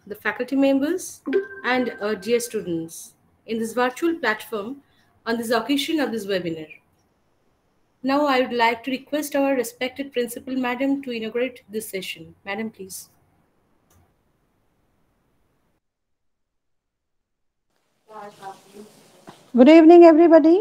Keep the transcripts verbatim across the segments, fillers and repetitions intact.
the faculty members, and uh, dear students in this virtual platform on this occasion of this webinar. Now, I would like to request our respected Principal Madam to inaugurate this session. Madam, please. Good evening, everybody.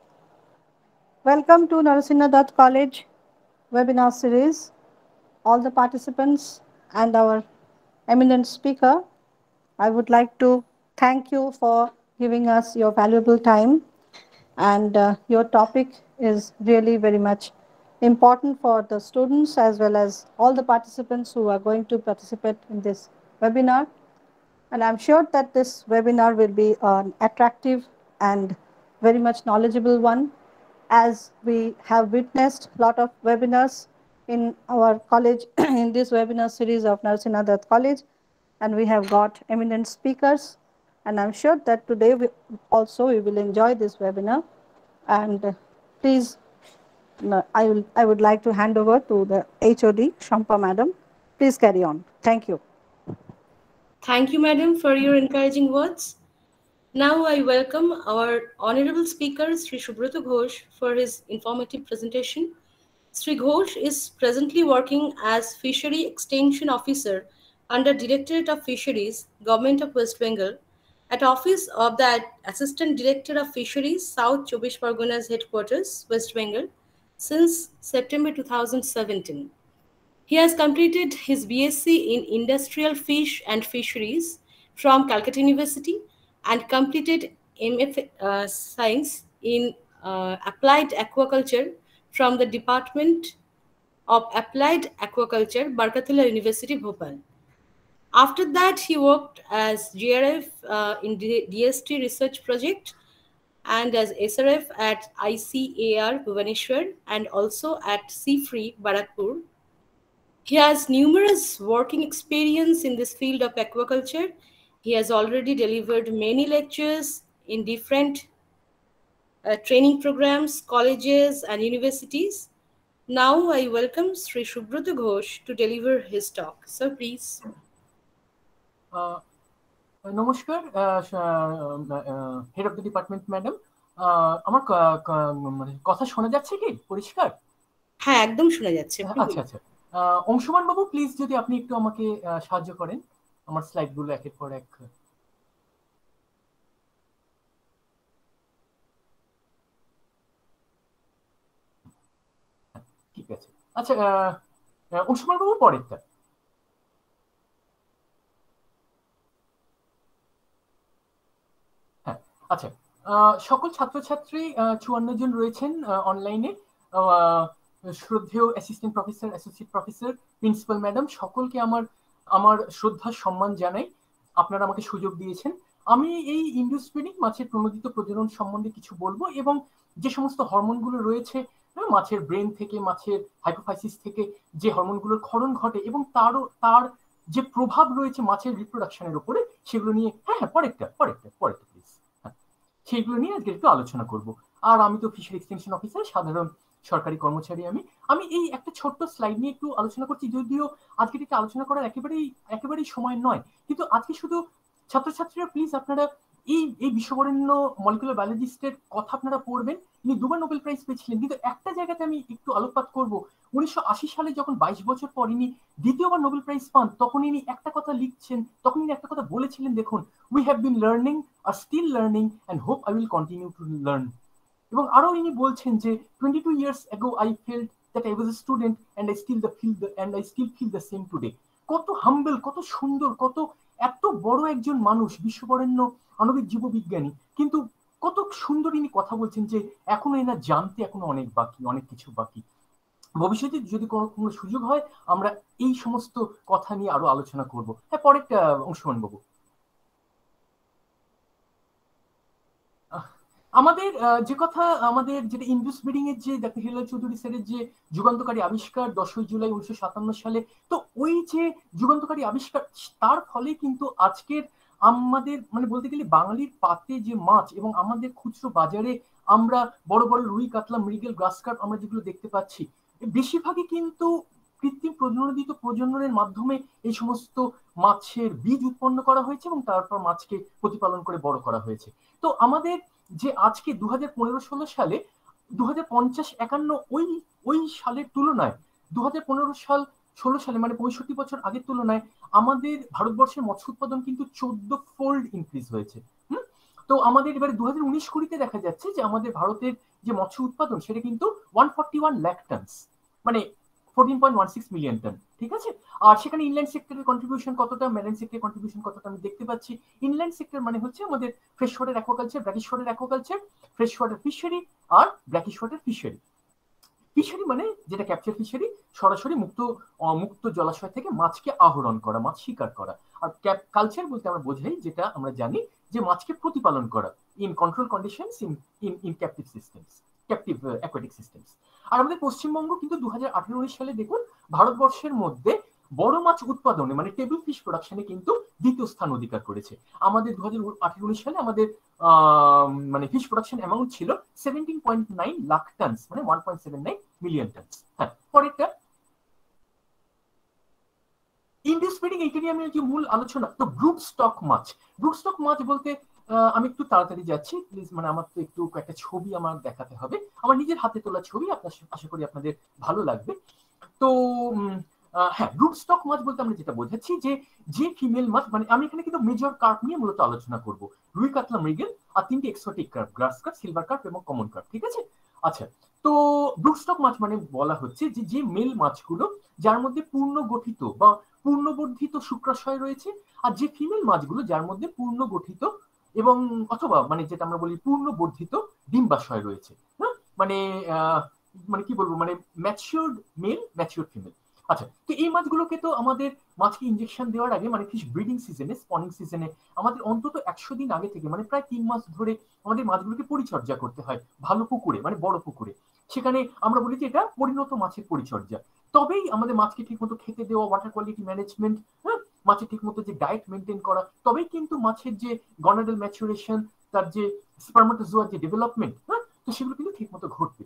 Welcome to Narasimha Dutt College webinar series. All the participants and our eminent speaker, I would like to thank you for giving us your valuable time. And uh, your topic is really very much important for the students as well as all the participants who are going to participate in this webinar. And I'm sure that this webinar will be an attractive and very much knowledgeable one, as we have witnessed a lot of webinars in our college in this webinar series of Narasimha Dutt College, and we have got eminent speakers. And I'm sure that today we also we will enjoy this webinar. And uh, please, no, I will I would like to hand over to the H O D, Shampa Madam. Please carry on. Thank you. Thank you, Madam, for your encouraging words. Now I welcome our Honorable Speaker, Sri Subrata Ghosh, for his informative presentation. Sri Ghosh is presently working as Fishery Extension Officer under Directorate of Fisheries, Government of West Bengal, at Office of the Assistant Director of Fisheries, South Chobbish Parganas Headquarters, West Bengal, since September two thousand seventeen. He has completed his B Sc in Industrial Fish and Fisheries from Calcutta University and completed M F uh, Science in uh, Applied Aquaculture from the Department of Applied Aquaculture, Barkatullah University, Bhopal. After that, he worked as G R F uh, in D- DST Research Project and as S R F at I C A R Bhubaneswar and also at Seafree, Barakpur. He has numerous working experience in this field of aquaculture. He has already delivered many lectures in different uh, training programs, colleges, and universities. Now I welcome Sri Subrata Ghosh to deliver his talk. Sir, please. Uh, নমস্কার, head of the department madam. আমার মানে কথা শোনা যাচ্ছে কি পরিষ্কার? হ্যাঁ, একদম শোনা যাচ্ছে। আচ্ছা আচ্ছা, অংশুমান বাবু প্লিজ যদি আপনি একটু আমাকে সাহায্য করেন আমার স্লাইডগুলো একের পর এক। ঠিক আছে, আচ্ছা অংশুমান বাবু পরেরটা। হ্যাঁ আচ্ছা, সকল ছাত্রছাত্রী চুয়ান্ন জন রয়েছেন অনলাইনে। শ্রদ্ধেয় assistant professor, associate professor, principal madam, সকলকে আমার আমার শ্রদ্ধা সম্মান জানাই। আপনারা আমাকে সুযোগ দিয়েছেন। আমি এই ইন্ডোস্পিনিক মাছের প্রণোদিত প্রজনন সম্বন্ধে কিছু বলবো এবং যে সমস্ত হরমোনগুলো রয়েছে মাছের ব্রেন থেকে, মাছের হাইপোফাইসিস থেকে যে হরমোনগুলোর ক্ষরণ ঘটে এবং তারও তার যে প্রভাব রয়েছে মাছের রিপ্রোডাকশনের উপরে, সেগুলো নিয়ে হ্যাঁ হ্যাঁ পরেরটা পরেরটা পরেরটা প্লিজ হ্যাঁ সেগুলো নিয়ে আজকে একটু আলোচনা করব। আর আমি তো ফিশারি এক্সটেনশন অফিসার, সাধারণ সরকারি কর্মচারী। আমি আমি এই একটা ছোট্ট স্লাইড নিয়ে একটু আলোচনা করছি, যদিও আজকে এটা আলোচনা করার একেবারেই একেবারেই সময় নয়। কিন্তু আজকে শুধু ছাত্রছাত্রীরা প্লিজ আপনারা এই এই বিশ্ববরেণ্য মলিকুলার বায়োলজিস্টের কথা আপনারা পড়বেন। ইনি দুবার নোবেল প্রাইজ পেয়েছিলেন, কিন্তু একটা জায়গাতে আমি একটু আলোকপাত করব। উনিশশো আশি সালে যখন বাইশ বছর পর ইনি দ্বিতীয়বার নোবেল প্রাইজ পান, তখন ইনি একটা কথা লিখছেন, তখন ইনি একটা কথা বলেছিলেন, দেখুন, we have been learning, are still learning, and hope I will continue to learn. এবং আরো ইনি বলছেন যে twenty two years ago I felt that I was a student and I still the feel and I still feel the same today. কত হাম্বল, কত সুন্দর, কত এত বড় একজন মানুষ, বিশ্ববরেণ্য আণবিক জীববিজ্ঞানী, কিন্তু কত সুন্দর ইনি কথা বলছেন যে এখনো এনার জানতে এখনো অনেক বাকি, অনেক কিছু বাকি। ভবিষ্যতে যদি কোনো কোনো সুযোগ হয় আমরা এই সমস্ত কথা নিয়ে আরো আলোচনা করব। হ্যাঁ পরেরটা অংশুমান বাবু। আমাদের যে কথা, আমাদের যেটা ইন্ডুস ব্রিডিং এর যে ডাক্তার হিলাল চৌধুরী স্যারের যে যুগান্তকারী আবিষ্কার দশই জুলাই উনিশশো সাতান্ন সালে, তো ওই যে যুগান্তকারী আবিষ্কার, তার ফলে কিন্তু আজকের আমাদের মানে বলতে গেলে বাঙালির পাতে যে মাছ এবং আমাদের খুচরো বাজারে আমরা বড় বড় রুই, কাতলা, মৃগেল, গ্রাস কার্প আমরা যেগুলো দেখতে পাচ্ছি, বেশিরভাগই কিন্তু কৃত্রিম প্রজননদিত প্রজননের মাধ্যমে এই সমস্ত মাছের বীজ উৎপন্ন করা হয়েছে এবং তারপর মাছকে প্রতিপালন করে বড় করা হয়েছে। তো আমাদের যে আজকে দু হাজার পনেরো ষোলো সালে দু হাজার পঞ্চাশ একান্ন ওই ওই সালের তুলনায় দু হাজার পনেরো সাল ষোলো সালে মানে পঁয়ষট্টি বছর আগের তুলনায় আমাদের ভারতবর্ষের মৎস্য উৎপাদন কিন্তু চোদ্দ ফোল্ড ইনক্রিজ হয়েছে। হুম তো আমাদের এবারে দু হাজার উনিশ কুড়িতে দেখা যাচ্ছে যে আমাদের ভারতের যে মৎস্য উৎপাদন সেটা কিন্তু one forty one lakh tons, মানে fourteen point one six million ton. ঠিক আছে, আর সেখানে ইনল্যান্ড সেক্টরের কন্ট্রিবিউশন কতটা, মেরিন সেক্টরের কন্ট্রিবিউশন কতটা আমি দেখতে পাচ্ছি। ইনল্যান্ড সেক্টর মানে হচ্ছে আমাদের fresh water aquaculture, brackish water aquaculture, fresh water fishery আর ব্র্যাকিশ ওয়াটার ফিশারি। ফিশারি মানে যেটা ক্যাপচার ফিশারি, সরাসরি মুক্ত মুক্ত জলাশয় থেকে মাছকে আহরণ করা, মাছ শিকার করা। আর কালচার বলতে আমরা বোঝাই যেটা আমরা জানি যে মাছকে প্রতিপালন করা in control conditions in in in captive systems, captive aquatic systems. আর আমাদের পশ্চিমবঙ্গ কিন্তু দু হাজার আঠারো উনিশ সালে দেখুন ভারতবর্ষের মধ্যে বড় মাছ উৎপাদনে মানে টেবিল ফিশ প্রোডাকশনে কিন্তু দ্বিতীয় স্থান অধিকার করেছে। আমাদের দু হাজার আঠারো উনিশ সালে আমাদের মানে ফিশ প্রোডাকশন অ্যামাউন্ট ছিল seventeen point nine lakh tons, মানে one point seven nine million tons. হ্যাঁ, পরেরটা ইন্ডিয়াস ফিডিং, এইটা নিয়ে আমি যে মূল আলোচনা। তো গ্রুপ স্টক মাছ, গ্রুপ স্টক মাছ বলতে আমি একটু তাড়াতাড়ি যাচ্ছি প্লিজ, মানে আমার তো একটু একটা ছবি আমার দেখাতে হবে, আমার নিজের হাতে তোলা ছবি, আপনার আশা করি আপনাদের ভালো লাগবে। তো হ্যাঁ, গ্রুপ স্টক মাছ বলতে আমরা যেটা বোঝাচ্ছি যে যে ফিমেল মাছ, মানে আমি এখানে কিন্তু মেজর কার্প নিয়ে মূলত আলোচনা করব, রুই কাতলা মৃগেল আর তিনটি exotic carp, grass carp, silver carp এবং কমন কার্প। ঠিক আছে, আচ্ছা। তো গ্রুপ স্টক মাছ মানে বলা হচ্ছে যে যে মেল মাছগুলো যার মধ্যে পূর্ণ গঠিত বা পূর্ণবর্ধিত শুক্রাশয় রয়েছে, আর যে ফিমেল মাছগুলো যার মধ্যে পূর্ণ গঠিত এবং অথবা মানে যেটা আমরা বলি পূর্ণ বর্ধিত ডিম্বাশয় রয়েছে। হ্যাঁ, মানে মানে কি বলবো, মানে ম্যাচিউরড মেল, ম্যাচিউরড ফিমেল। আচ্ছা, তো এই মাছগুলোকে তো আমাদের মাছকে ইনজেকশন দেওয়ার আগে মানে ফিশ ব্রিডিং সিজনে, স্পনিং সিজনে আমাদের অন্তত একশো দিন আগে থেকে মানে প্রায় তিন মাস ধরে আমাদের মাছগুলোকে পরিচর্যা করতে হয় ভালো পুকুরে, মানে বড় পুকুরে। সেখানে আমরা বলি যে এটা পরিণত মাছের পরিচর্যা। তবেই আমাদের মাছকে ঠিক মতো খেতে দেওয়া, ওয়াটার কোয়ালিটি ম্যানেজমেন্ট, হ্যাঁ, মাছের ঠিক মতো যে ডায়েট মেনটেন করা, তবেই কিন্তু মাছের যে গনাডাল ম্যাচুরেশন, তার যে স্পার্মাটোজোয়ার যে ডেভেলপমেন্ট, হ্যাঁ, তো সেগুলো কিন্তু ঠিক মতো ঘটবে।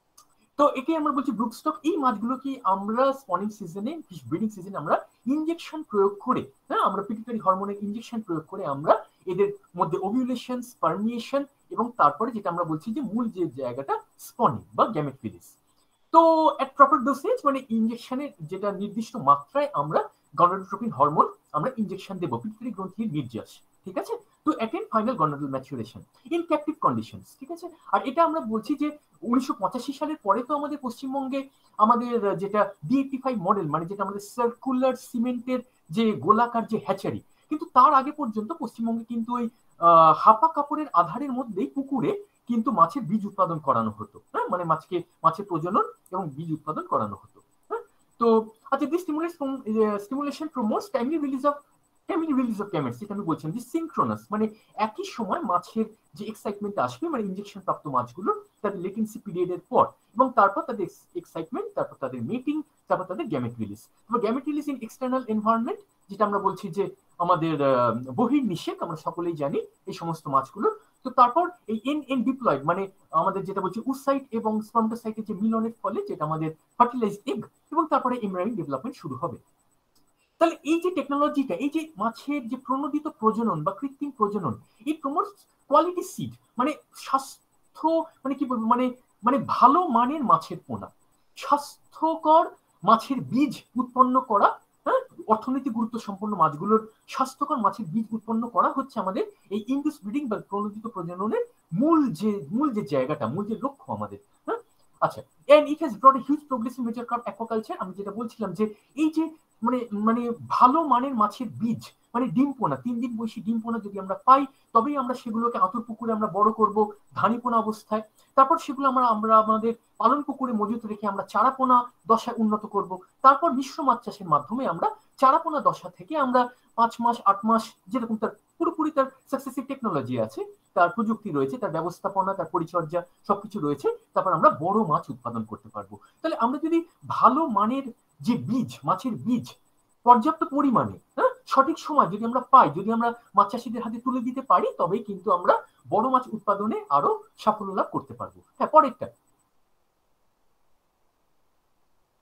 তো একে আমরা বলছি ব্রুক স্টক। এই মাছগুলো কি আমরা স্পনিং সিজনে, ফিশ ব্রিডিং সিজনে আমরা ইনজেকশন প্রয়োগ করে, হ্যাঁ, আমরা পিটুইটারি হরমোনের ইনজেকশন প্রয়োগ করে আমরা এদের মধ্যে ওভিউলেশন, স্পার্মিয়েশন এবং তারপরে যেটা আমরা বলছি যে মূল যে জায়গাটা স্পনিং বা গ্যামেট রিলিজ। তো এট প্রপার ডোসেজ মানে ইনজেকশনের যেটা নির্দিষ্ট মাত্রায় আমরা গনাডোট্রপিন হরমোন আমরা ইনজেকশন দেব পিটুইটারি গ্রন্থির নির্যাস। ঠিক আছে, to attend final gonadal maturation in captive conditions. ঠিক আছে, আর এটা আমরা বলছি যে উনিশশো পঁচাশি সালের পরে তো আমাদের পশ্চিমবঙ্গে আমাদের যেটা ডি এইটটি ফাইভ মডেল, মানে যেটা আমাদের সার্কুলার সিমেন্টের যে গোলাকার যে হ্যাচারি, কিন্তু তার আগে পর্যন্ত পশ্চিমবঙ্গে কিন্তু ওই হাপা কাপড়ের আধারের মধ্যেই পুকুরে কিন্তু মাছের বীজ উৎপাদন করানো হতো। হ্যাঁ, মানে মাছকে মাছের প্রজনন এবং বীজ উৎপাদন করানো হতো। হ্যাঁ, তো আচ্ছা, this stimulation promotes timely release of timely release of gametes, যেটা আমি বলছিলাম যে সিনক্রোনাস, মানে একই সময় মাছের যে এক্সাইটমেন্ট আসবে, মানে ইনজেকশন প্রাপ্ত মাছগুলো তাদের লেটেন্সি পিরিয়ডের পর, এবং তারপর তাদের এক্সাইটমেন্ট, তারপর তাদের মিটিং, তারপর তাদের গ্যামেট রিলিজ। তবে gamete release in external environment, যেটা আমরা বলছি যে আমাদের বহির্নিষেক, আমরা সকলেই জানি এই সমস্ত মাছগুলো। তো তারপর এই এন এন ডিপ্লয়েড মানে আমাদের যেটা বলছি উসাইট এবং স্পার্মাটোসাইটের যে মিলনের ফলে যেটা আমাদের ফার্টিলাইজড এগ, এবং তারপরে এমব্রায়োনিক ডেভেলপমেন্ট শুরু হবে। তাহলে এই যে টেকনোলজিটা, এই যে মাছের যে প্রণোদিত প্রজনন বা কৃত্রিম প্রজনন, এই প্রমোটস কোয়ালিটি সিড, মানে স্বাস্থ্য, মানে কি বলবো, মানে মানে ভালো মানের মাছের পোনা, স্বাস্থ্যকর মাছের বীজ উৎপন্ন করা। হ্যাঁ, অর্থনৈতিক গুরুত্ব সম্পন্ন মাছগুলোর স্বাস্থ্যকর মাছের বীজ উৎপন্ন করা হচ্ছে আমাদের এই ইন্ডাস ব্রিডিং বা প্রণোদিত প্রজননের মূল যে মূল যে জায়গাটা, মূল যে লক্ষ্য আমাদের। হ্যাঁ, আচ্ছা, and it has brought a huge progress in major carp aquaculture. আমি যেটা বলছিলাম যে এই যে মানে মানে ভালো মানের মাছের বীজ, মানে ডিম পোনা, তিন দিন বয়সী ডিম পোনা যদি আমরা পাই, তবেই আমরা সেগুলোকে আঁতুর পুকুরে আমরা বড় করব ধানি পোনা অবস্থায়। তারপর সেগুলো আমরা আমরা আমাদের পালন পুকুরে মজুত রেখে আমরা চারাপোনা দশায় উন্নত করব। তারপর মিশ্র মাছ চাষের মাধ্যমে আমরা চারাপোনা দশা থেকে আমরা পাঁচ মাস আট মাস, যেরকম তার পুরোপুরি তার সাকসেসিভ টেকনোলজি আছে, তার প্রযুক্তি রয়েছে, তার ব্যবস্থাপনা, তার পরিচর্যা সবকিছু রয়েছে, তারপর আমরা বড় মাছ উৎপাদন করতে পারবো। তাহলে আমরা যদি ভালো মানের যে বীজ, মাছের বীজ পর্যাপ্ত পরিমাণে, হ্যাঁ, সঠিক সময় যদি আমরা পাই, যদি আমরা মাছ চাষিদের হাতে তুলে দিতে পারি, তবেই কিন্তু আমরা বড় মাছ উৎপাদনে আরো সাফল্য লাভ করতে পারবো। হ্যাঁ, পরেরটা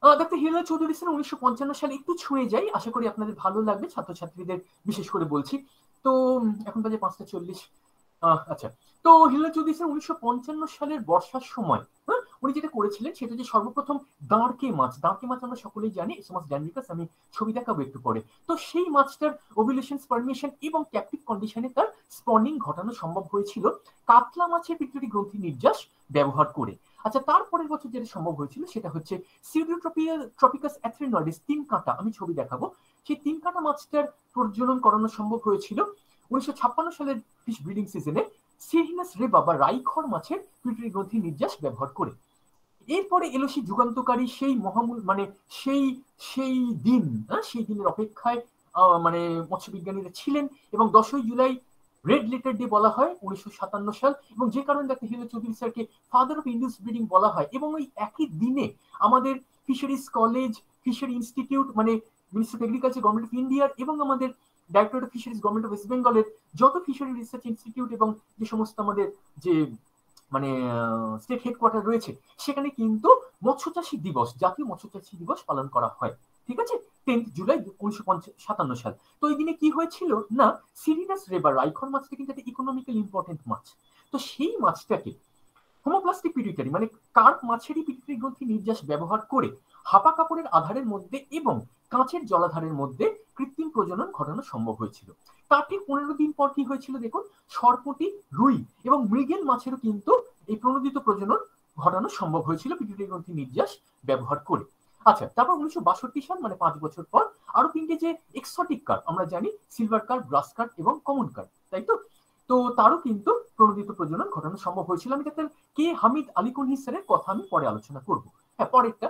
ডাক্তার হিলাল চৌধুরী স্যার উনিশশো পঞ্চান্ন সালে একটু ছুঁয়ে যাই, আশা করি আপনাদের ভালো লাগবে, ছাত্রছাত্রীদের বিশেষ করে বলছি। তো এখন বাজে পাঁচটা চল্লিশ। আচ্ছা, তো হিলাল চৌধুরী স্যার উনিশশো পঞ্চান্ন সালের বর্ষার সময় হ্যাঁ উনি যেটা করেছিলেন সেটা যে সর্বপ্রথম দাঁড়কে মাছ, দাঁড়কে মাছ আমরা সকলেই জানি, সমাজ ড্যান্ডিকাস, আমি ছবি দেখাবো একটু পরে। তো সেই মাছটার ওভুলেশন, স্পার্মিয়েশন এবং ক্যাপটিভ কন্ডিশনে তার স্পনিং ঘটানো সম্ভব হয়েছিল কাতলা মাছের পিটুইটারি গ্রন্থি নির্যাস ব্যবহার করে। আচ্ছা, তারপরের বছর যেটা সম্ভব হয়েছিল সেটা হচ্ছে সিউডোট্রপিকাস অ্যাথ্রিনয়েডিস, তিন কাঁটা, আমি ছবি দেখাবো, সেই তিন কাঁটা মাছটার প্রজনন করানো সম্ভব হয়েছিল উনিশশো ছাপ্পান্ন সালের ফিশ ব্রিডিং সিজনে সিহিনাস রেবা বা রাইখর মাছের পিটুইটারি গ্রন্থি নির্যাস ব্যবহার করে। এরপরে এলো সেই যুগান্তকারী সেই মহামূল মানে সেই সেই দিন, সেই দিনের অপেক্ষায় মানে মৎস্যবিজ্ঞানীরা ছিলেন, এবং দশই জুলাই রেড লেটার ডে বলা হয় উনিশশো সাতান্ন সাল, এবং যে কারণে ডাক্তার হিলাল চৌধুরী স্যারকে ফাদার অফ ইন্ডিয়াস ব্রিডিং বলা হয়। এবং ওই একই দিনে আমাদের ফিশারিজ কলেজ, ফিশারি ইনস্টিটিউট মানে ministry of agriculture government of ইন্ডিয়ার এবং আমাদের directorate of fisheries government of west বেঙ্গলের যত ফিশারি রিসার্চ ইনস্টিটিউট এবং যে সমস্ত আমাদের যে মানে স্টেট হেডকোয়ার্টার রয়েছে সেখানে কিন্তু মৎস্যচাষী দিবস, জাতীয় মৎস্যচাষী দিবস পালন করা হয়। ঠিক আছে, টেন্থ জুলাই উনিশশো সাতান্ন সাল। তো এই দিনে কি হয়েছিল না, সিরিনাস রেবা রাইখর মাছটা কিন্তু একটা ইকোনমিক্যালি ইম্পর্টেন্ট মাছ। তো সেই মাছটাকে হোমোপ্লাস্টিক পিটুইটারি মানে কার্প মাছেরই পিটুইটারি গ্রন্থি নির্যাস ব্যবহার করে হাপা কাপড়ের আধারের মধ্যে এবং কাঁচের জলাধারের মধ্যে কৃত্রিম প্রজনন ঘটানো সম্ভব হয়েছিল। তার ঠিক পনেরো দিন পর কি হয়েছিল দেখুন, সরপুঁটি, রুই এবং মৃগেল মাছেরও কিন্তু এই প্রণোদিত প্রজনন ঘটানো সম্ভব হয়েছিল পিটুইটারি গ্রন্থি নির্যাস ব্যবহার করে। আচ্ছা, তারপর উনিশশো বাষট্টি সাল মানে পাঁচ বছর পর আরো তিনটে যে এক্সোটিক কার্প আমরা জানি, সিলভার কার্প, ব্রাস কার্প এবং কমন কার্প, তাই তো, তো তারও কিন্তু প্রণোদিত প্রজনন ঘটানো সম্ভব হয়েছিল। আমি ডাক্তার কে হামিদ আলী কুনহি স্যারের কথা আমি পরে আলোচনা করব। হ্যাঁ, পরেরটা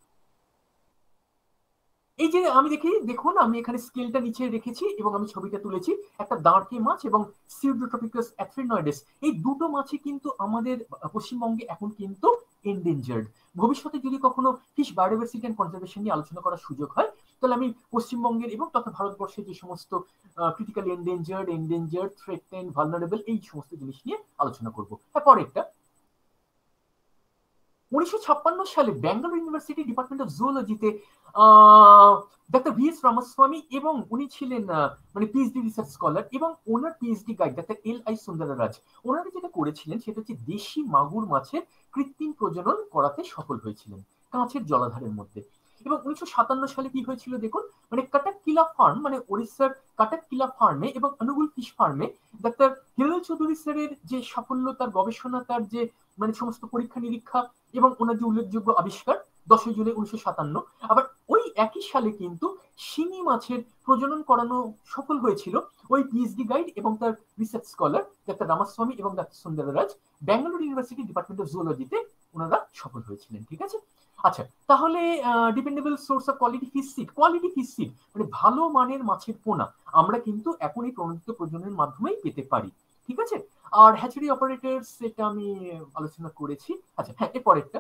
এই যে আমি দেখি, দেখুন আমি এখানে স্কেলটা নিচে রেখেছি এবং আমি ছবিটা তুলেছি, একটা দাঁড়কে মাছ এবং সিউডোট্রপিকাস অ্যাথ্রিনয়েডিস, এই দুটো মাছই কিন্তু আমাদের পশ্চিমবঙ্গে এখন কিন্তু এন্ডেঞ্জার্ড। ভবিষ্যতে যদি কখনো ফিশ বায়োডাইভার্সিটি এন্ড কনজারভেশন নিয়ে আলোচনা করার সুযোগ হয় তাহলে আমি পশ্চিমবঙ্গের এবং তথা ভারতবর্ষের যে সমস্ত critically endangered, endangered, threatened, vulnerable এই সমস্ত জিনিস নিয়ে আলোচনা করব। হ্যাঁ, পরেরটা উনিশশো ছাপ্পান্ন সালে ব্যাঙ্গালোর ইউনিভার্সিটি ডিপার্টমেন্ট অফ জুওলজিতে ডাক্তার ভি এস রামাস্বামী, এবং উনি ছিলেন মানে পিএইচডি রিসার্চ স্কলার, এবং ওনার PhD guide doctor L I Sundararaj, ওনারা যেটা করেছিলেন সেটা হচ্ছে দেশি মাগুর মাছের কৃত্রিম প্রজনন করাতে সফল হয়েছিলেন কাঁচের জলাধারের মধ্যে। এবং উনিশশো সাতান্ন সালে কি হয়েছিল দেখুন, মানে কাটাককিলা ফার্ম মানে ওড়িশার কাটাককিলা ফার্মে এবং অনুগুল ফিশ ফার্মে ডাক্তার হিলাল চৌধুরী স্যারের যে সাফল্য, তার গবেষণা, তার যে মানে সমস্ত পরীক্ষা নিরীক্ষা এবং ওনার যে উল্লেখযোগ্য আবিষ্কার দশই জুলাই উনিশশো সাতান্ন। আবার ওই একই সালে কিন্তু শিঙি মাছের প্রজনন করানো সফল হয়েছিল ওই পিএইচডি গাইড এবং তার রিসার্চ স্কলার ডাক্তার রামাস্বামী এবং doctor Sundararaj, Bangalore university department of জুওলজিতে ওনারা সফল হয়েছিলেন। ঠিক আছে, আচ্ছা, তাহলে dependable source of quality fish seed, quality fish seed মানে ভালো মানের মাছের পোনা আমরা কিন্তু এখন এই প্রণোদিত প্রজননের মাধ্যমেই পেতে পারি। ঠিক আছে, আর হ্যাচারি অপারেটর সেটা আমি আলোচনা করেছি। আচ্ছা, হ্যাঁ, এর পরেরটা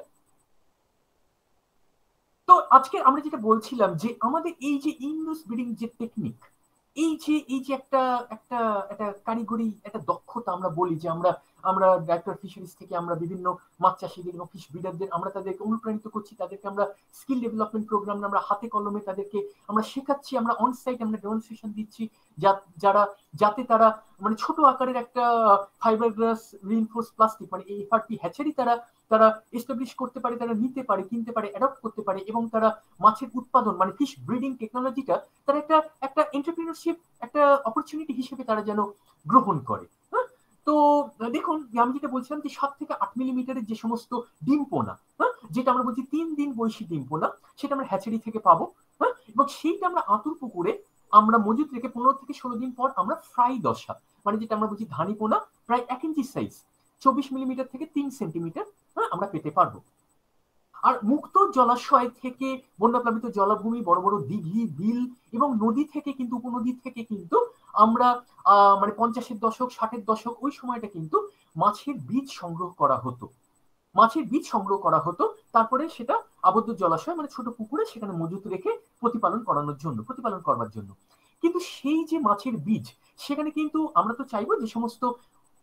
তো আজকে আমরা যেটা বলছিলাম যে আমাদের এই যে ইনডোস ব্রিডিং যে টেকনিক, এই যে এই যে একটা একটা একটা কারিগরি একটা দক্ষতা আমরা বলি যে আমরা আমরা ডাইরেক্টর ফিশারিজ থেকে আমরা বিভিন্ন মাছ চাষিদের এবং ফিশ ব্রিডারদের আমরা তাদেরকে অনুপ্রাণিত করছি, তাদেরকে আমরা স্কিল ডেভেলপমেন্ট প্রোগ্রাম আমরা হাতে কলমে তাদেরকে আমরা শেখাচ্ছি, আমরা অন সাইট আমরা ডেমনস্ট্রেশন দিচ্ছি যারা যাতে তারা মানে ছোট আকারের একটা ফাইবার গ্লাস রিইনফোর্স প্লাস্টিক মানে এই এফআরপি হ্যাচারি তারা তারা এস্টাবলিশ করতে পারে, তারা নিতে পারে, কিনতে পারে, অ্যাডপ্ট করতে পারে, এবং তারা মাছের উৎপাদন মানে ফিশ ব্রিডিং টেকনোলজিটা তারা একটা একটা এন্টারপ্রেনারশিপ একটা অপরচুনিটি হিসেবে তারা যেন গ্রহণ করে। হ্যাঁ, তো দেখুন আমি যেটা বলছিলাম যে সাত থেকে আট মিলিমিটারের যে সমস্ত ডিম পোনা, হ্যাঁ, যেটা আমরা বলছি তিন দিন বয়সী ডিম পোনা, সেটা আমরা হ্যাচারি থেকে পাবো। হ্যাঁ, এবং সেইটা আমরা আতুর পুকুরে আমরা মজুত রেখে পনেরো থেকে ষোলো দিন পর আমরা ফ্রাই দশা মানে যেটা আমরা বলছি ধানি পোনা প্রায় এক ইঞ্চি সাইজ, চব্বিশ মিলিমিটার থেকে তিন সেন্টিমিটার হ্যাঁ আমরা পেতে পারবো। আর মুক্ত জলাশয় থেকে, বন্যাপ্লাবিত জলাভূমি, বড় বড় দিঘি, বিল এবং নদী থেকে কিন্তু উপনদী থেকে কিন্তু আমরা আহ মানে পঞ্চাশের দশক ষাটের দশক ওই সময়টা কিন্তু মাছের বীজ সংগ্রহ করা হতো, মাছের বীজ সংগ্রহ করা হতো, তারপরে সেটা আবদ্ধ জলাশয় মানে ছোট পুকুরে সেখানে মজুত রেখে প্রতিপালন করানোর জন্য প্রতিপালন করবার জন্য। কিন্তু সেই যে মাছের বীজ সেখানে কিন্তু আমরা তো চাইবো যে সমস্ত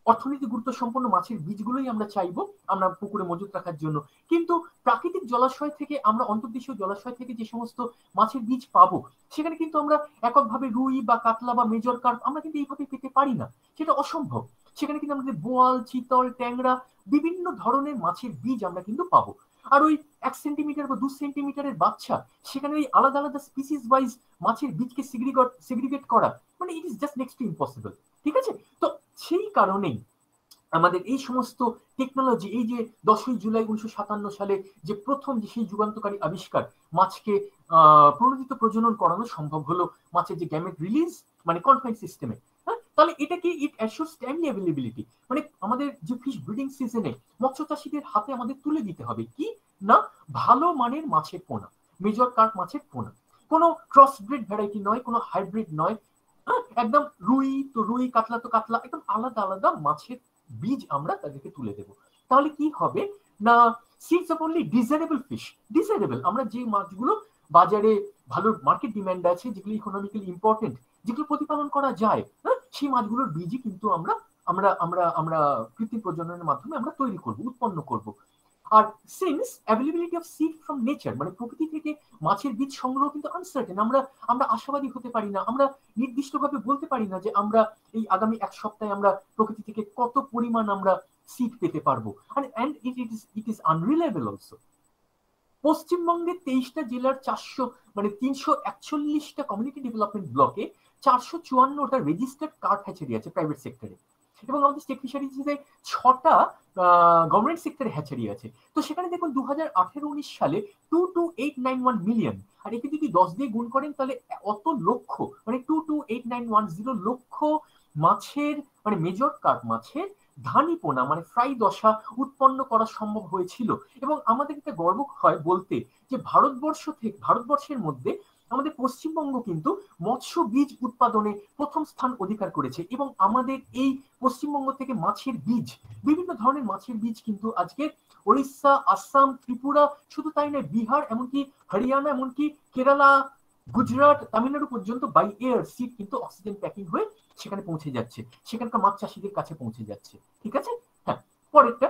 অর্থনৈতিক গুরুত্ব সম্পন্ন মাছের বীজগুলোই আমরা চাইবো আমরা পুকুরে মজুত রাখার জন্য। কিন্তু প্রাকৃতিক জলাশয় থেকে আমরা অন্তর্দেশীয় জলাশয় থেকে যে সমস্ত মাছের বীজ পাবো সেখানে কিন্তু আমরা এককভাবে রুই বা কাতলা বা মেজর কার্প আমরা কিন্তু এইভাবে পেতে পারি না, সেটা অসম্ভব। সেখানে কিন্তু আমাদের বোয়াল, চিতল, ট্যাংরা বিভিন্ন ধরনের মাছের বীজ আমরা কিন্তু পাবো। আর ওই এক সেন্টিমিটার বা দু সেন্টিমিটারের বাচ্চা সেখানে ওই আলাদা আলাদা স্পিসিস ওয়াইজ মাছের বীজকে সিগ্রিগেট সিগ্রিগেট করা মানে it is just next to impossible. ঠিক আছে, তো সেই কারণেই আমাদের এই সমস্ত টেকনোলজি, এই যে দশই জুলাই উনিশশো সাতান্ন সালে যে প্রথম যে সেই যুগান্তকারী আবিষ্কার, মাছকে আহ প্রণোদিত প্রজনন করানো সম্ভব হলো মাছের যে গ্যামেট রিলিজ মানে কনফাইন সিস্টেমে। হ্যাঁ, তাহলে এটা কি ইট অ্যাসিওরস টাইমলি অ্যাভেলেবিলিটি, মানে আমাদের যে ফিশ ব্রিডিং সিজনে মৎস্য চাষীদের হাতে আমাদের তুলে দিতে হবে কি না ভালো মানের মাছের পোনা, মেজর কার্প মাছের পোনা, কোনো ক্রস ব্রিড ভ্যারাইটি নয়, কোনো হাইব্রিড নয়, একদম রুই তো রুই, কাতলা তো কাতলা, একদম আলাদা আলাদা মাছের বীজ আমরা তাদেরকে তুলে দেব। তাহলে কি হবে না seeds of only desirable fish, desirable আমরা যে মাছগুলো বাজারে ভালো মার্কেট ডিমান্ড আছে, যেগুলো ইকোনমিক্যালি ইম্পর্টেন্ট, যেগুলো প্রতিপালন করা যায়, হ্যাঁ সেই মাছগুলোর বীজই কিন্তু আমরা আমরা আমরা আমরা কৃত্রিম প্রজননের মাধ্যমে আমরা তৈরি করব, উৎপন্ন করব। আর since availability of seed from nature মানে প্রকৃতি থেকে মাছের বীজ সংগ্রহ কিন্তু আনসার্টেন, আমরা আমরা আশাবাদী হতে পারি না, আমরা নির্দিষ্টভাবে বলতে পারি না যে আমরা এই আগামী এক সপ্তাহে আমরা প্রকৃতি থেকে কত পরিমাণ আমরা সিড পেতে পারবো। And it is it is unreliable also. পশ্চিমবঙ্গের তেইশটা জেলার চারশো মানে তিনশো একচল্লিশটা কমিউনিটি ডেভেলপমেন্ট ব্লকে চারশো চুয়ান্নটা রেজিস্টার্ড কার্প হ্যাচারি আছে প্রাইভেট সেক্টরে, এবং আমাদের স্টেট ফিশারিজে ছটা গভর্নমেন্ট সেক্টরে হ্যাচারি আছে। তো সেখানে দেখুন দু হাজার আঠেরো উনিশ সালে two two eight nine one million, আর একে যদি দশ দিয়ে গুণ করেন তাহলে অত লক্ষ মানে two two eight nine one zero লক্ষ মাছের মানে মেজর কার্প মাছের ধানি পোনা মানে ফ্রাই দশা উৎপন্ন করা সম্ভব হয়েছিল। এবং আমাদের এটা গর্ব হয় বলতে যে ভারতবর্ষ থেকে ভারতবর্ষের মধ্যে আমাদের পশ্চিমবঙ্গ কিন্তু মৎস্য বীজ উৎপাদনে প্রথম স্থান অধিকার করেছে, এবং আমাদের এই পশ্চিমবঙ্গ থেকে মাছের বীজ বিভিন্ন ধরনের মাছের বীজ কিন্তু আজকে ওড়িশা, আসাম, ত্রিপুরা, শুধু তাই নয় বিহার, এমনকি হরিয়ানা, এমনকি কেরালা, গুজরাট, তামিলনাড়ু পর্যন্ত বাই এয়ার সিড কিন্তু অক্সিজেন প্যাকিং হয়ে সেখানে পৌঁছে যাচ্ছে, সেখানকার মাছ চাষীদের কাছে পৌঁছে যাচ্ছে। ঠিক আছে, হ্যাঁ পরেরটা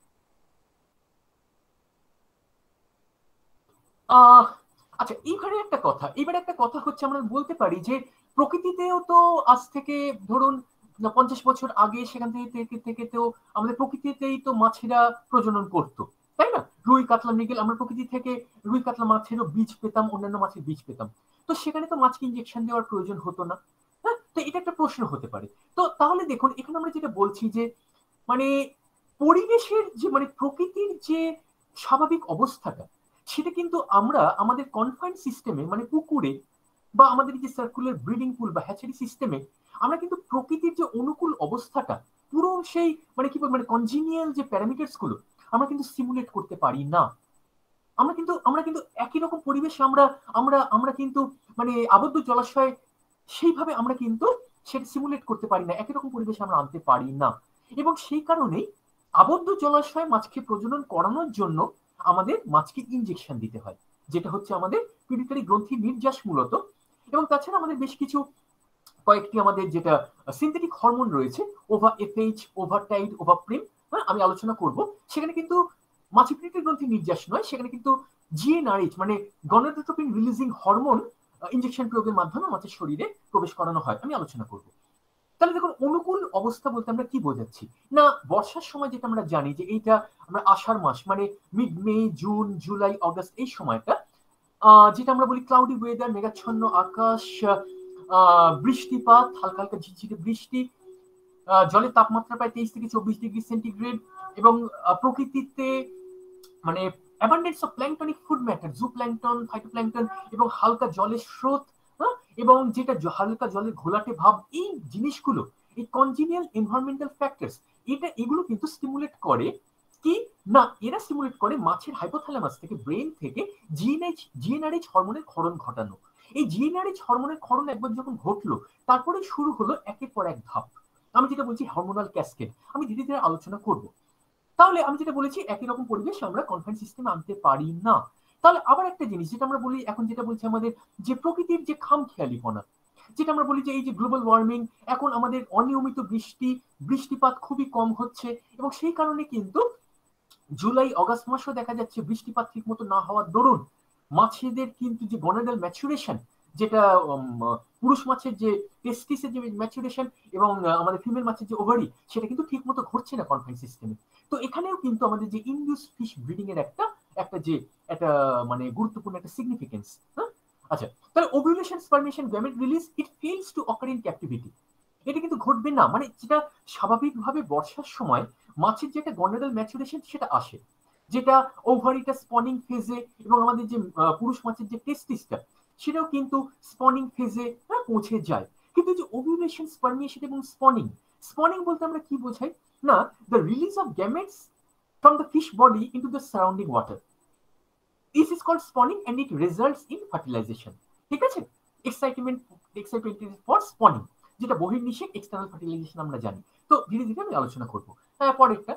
আহ আচ্ছা এইবারে একটা কথা এইবারে একটা কথা হচ্ছে আমরা বলতে পারি যে প্রকৃতিতেও তো আজ থেকে ধরুন পঞ্চাশ বছর আগে সেখান থেকে থেকে তো আমাদের প্রকৃতিতেই তো মাছেরা প্রজনন করতো, তাই না? রুই, কাতলা, মৃগেল আমরা প্রকৃতি থেকে রুই, কাতলা মাছেরও বীজ পেতাম, অন্যান্য মাছের বীজ পেতাম। তো সেখানে তো মাছকে ইনজেকশন দেওয়ার প্রয়োজন হতো না। হ্যাঁ, তো এটা একটা প্রশ্ন হতে পারে। তো তাহলে দেখুন এখানে আমরা যেটা বলছি যে মানে পরিবেশের যে মানে প্রকৃতির যে স্বাভাবিক অবস্থাটা সেটা কিন্তু আমরা আমাদের কনফাইন সিস্টেমে মানে পুকুরে বা আমাদের যে সার্কুলার ব্রিডিং পুল বা হ্যাচারি সিস্টেমে আমরা কিন্তু প্রকৃতির যে অনুকূল অবস্থাটা পুরো সেই মানে কি মানে কনজিনিয়াল যে প্যারামিটারস গুলো আমরা কিন্তু সিমুলেট করতে পারি না। আমরা কিন্তু আমরা কিন্তু একই রকম পরিবেশে আমরা আমরা আমরা কিন্তু মানে আবদ্ধ জলাশয় সেইভাবে আমরা কিন্তু সেটা সিমুলেট করতে পারি না, একই রকম পরিবেশে আমরা আনতে পারি না। এবং সেই কারণেই আবদ্ধ জলাশয় মাছকে প্রজনন করানোর জন্য আমাদের মাছকে ইনজেকশন দিতে হয়, যেটা হচ্ছে আমাদের পিউরিটারি গ্রন্থি নির্যাস মূলত। এবং তাছাড়া আমাদের বেশ কিছু কয়েকটি আমাদের যেটা সিনথেটিক হরমোন রয়েছে, ওভা এফএইচ, ওভারটাইড, ওভাপ্রিম, হ্যাঁ আমি আলোচনা করব। সেখানে কিন্তু মাছের পিউরিটারি গ্রন্থি নির্যাস নয়, সেখানে কিন্তু জিএনআরএইচ মানে গনাডোট্রোপিন রিলিজিং হরমোন ইনজেকশন প্রয়োগের মাধ্যমে মাছের শরীরে প্রবেশ করানো হয়, আমি আলোচনা করব। তাহলে দেখুন অনুকূল অবস্থা বলতে আমরা কি বোঝাচ্ছি না বর্ষার সময় যেটা আমরা জানি যে এইটা আমরা আষাঢ় মাস মানে mid May, June, July, August এই সময়টা আহ যেটা আমরা বলি ক্লাউডি ওয়েদার, মেঘাচ্ছন্ন আকাশ, আহ বৃষ্টিপাত, হালকা হালকা ঝিরঝিরে বৃষ্টি, জলের তাপমাত্রা প্রায় তেইশ থেকে চব্বিশ ডিগ্রি সেন্টিগ্রেড, এবং প্রকৃতিতে মানে abundance of planktonic food matter, zooplankton, phytoplankton, এবং হালকা জলের স্রোত, এবং যেটা হালকা জলের ঘোলাটে ভাব, এই জিনিসগুলো এই কনজিনিয়াল এনভায়রনমেন্টাল ফ্যাক্টরস এটা এগুলো কিন্তু স্টিমুলেট করে কি না এরা স্টিমুলেট করে মাছের হাইপোথ্যালামাস থেকে ব্রেন থেকে জিএনএইচ জিএনআরএইচ হরমোনের ক্ষরণ ঘটানো। এই জিএনআরএইচ হরমোনের ক্ষরণ একবার যখন ঘটলো তারপরে শুরু হলো একের পর এক ধাপ, আমি যেটা বলছি হরমোনাল ক্যাসকেড, আমি ধীরে ধীরে আলোচনা করব। তাহলে আমি যেটা বলেছি একই রকম পরিবেশ আমরা কনফাইন সিস্টেমে আনতে পারি না। তাহলে আবার একটা জিনিস যেটা আমরা বলি এখন যেটা বলছি আমাদের যে প্রকৃতির যে খামখেয়ালিপনা, যেটা আমরা বলি যে এই যে গ্লোবাল ওয়ার্মিং, এখন আমাদের অনিয়মিত বৃষ্টি বৃষ্টিপাত খুবই কম হচ্ছে, এবং সেই কারণে কিন্তু জুলাই অগাস্ট মাসও দেখা যাচ্ছে বৃষ্টিপাত ঠিক মতো না হওয়ার দরুন মাছেদের কিন্তু যে গনাডাল ম্যাচুরেশন, যেটা পুরুষ মাছের যে টেস্টিসের যে ম্যাচুরেশন এবং আমাদের ফিমেল মাছের যে ওভারি, সেটা কিন্তু ঠিক মতো ঘটছে না কনফাইন সিস্টেমে। তো এখানেও কিন্তু আমাদের যে ইনডিউস ফিশ ব্রিডিং এর একটা একটা যে একটা মানে গুরুত্বপূর্ণ একটা সিগনিফিকেন্স। হ্যাঁ, আচ্ছা, তাহলে ovulation spermiation gamete release it fails to occur in captivity, এটা কিন্তু ঘটবে না, মানে যেটা স্বাভাবিকভাবে বর্ষার সময় মাছের যে একটা গনাডাল ম্যাচুরেশন সেটা আসে, যেটা ওভারিটা স্পনিং ফেজে, এবং আমাদের যে পুরুষ মাছের যে টেস্টিসটা সেটাও কিন্তু স্পনিং ফেজে পৌঁছে যায়। কিন্তু যে ওভিউলেশন স্পারমিয়েশন এবং স্পনিং, স্পনিং বলতে আমরা কি বোঝাই না, the release of gametes from the fish body into the surrounding water, this is called spawning and it results in fertilisation. ঠিক আছে, এক্সাইটমেন্ট এক্সাইটমেন্ট ফর স্পনিং, যেটা বহির্নিষেক এক্সটার্নাল ফার্টিলাইজেশন আমরা জানি। তো ধীরে ধীরে আমি আলোচনা করবো। হ্যাঁ, পরেরটা।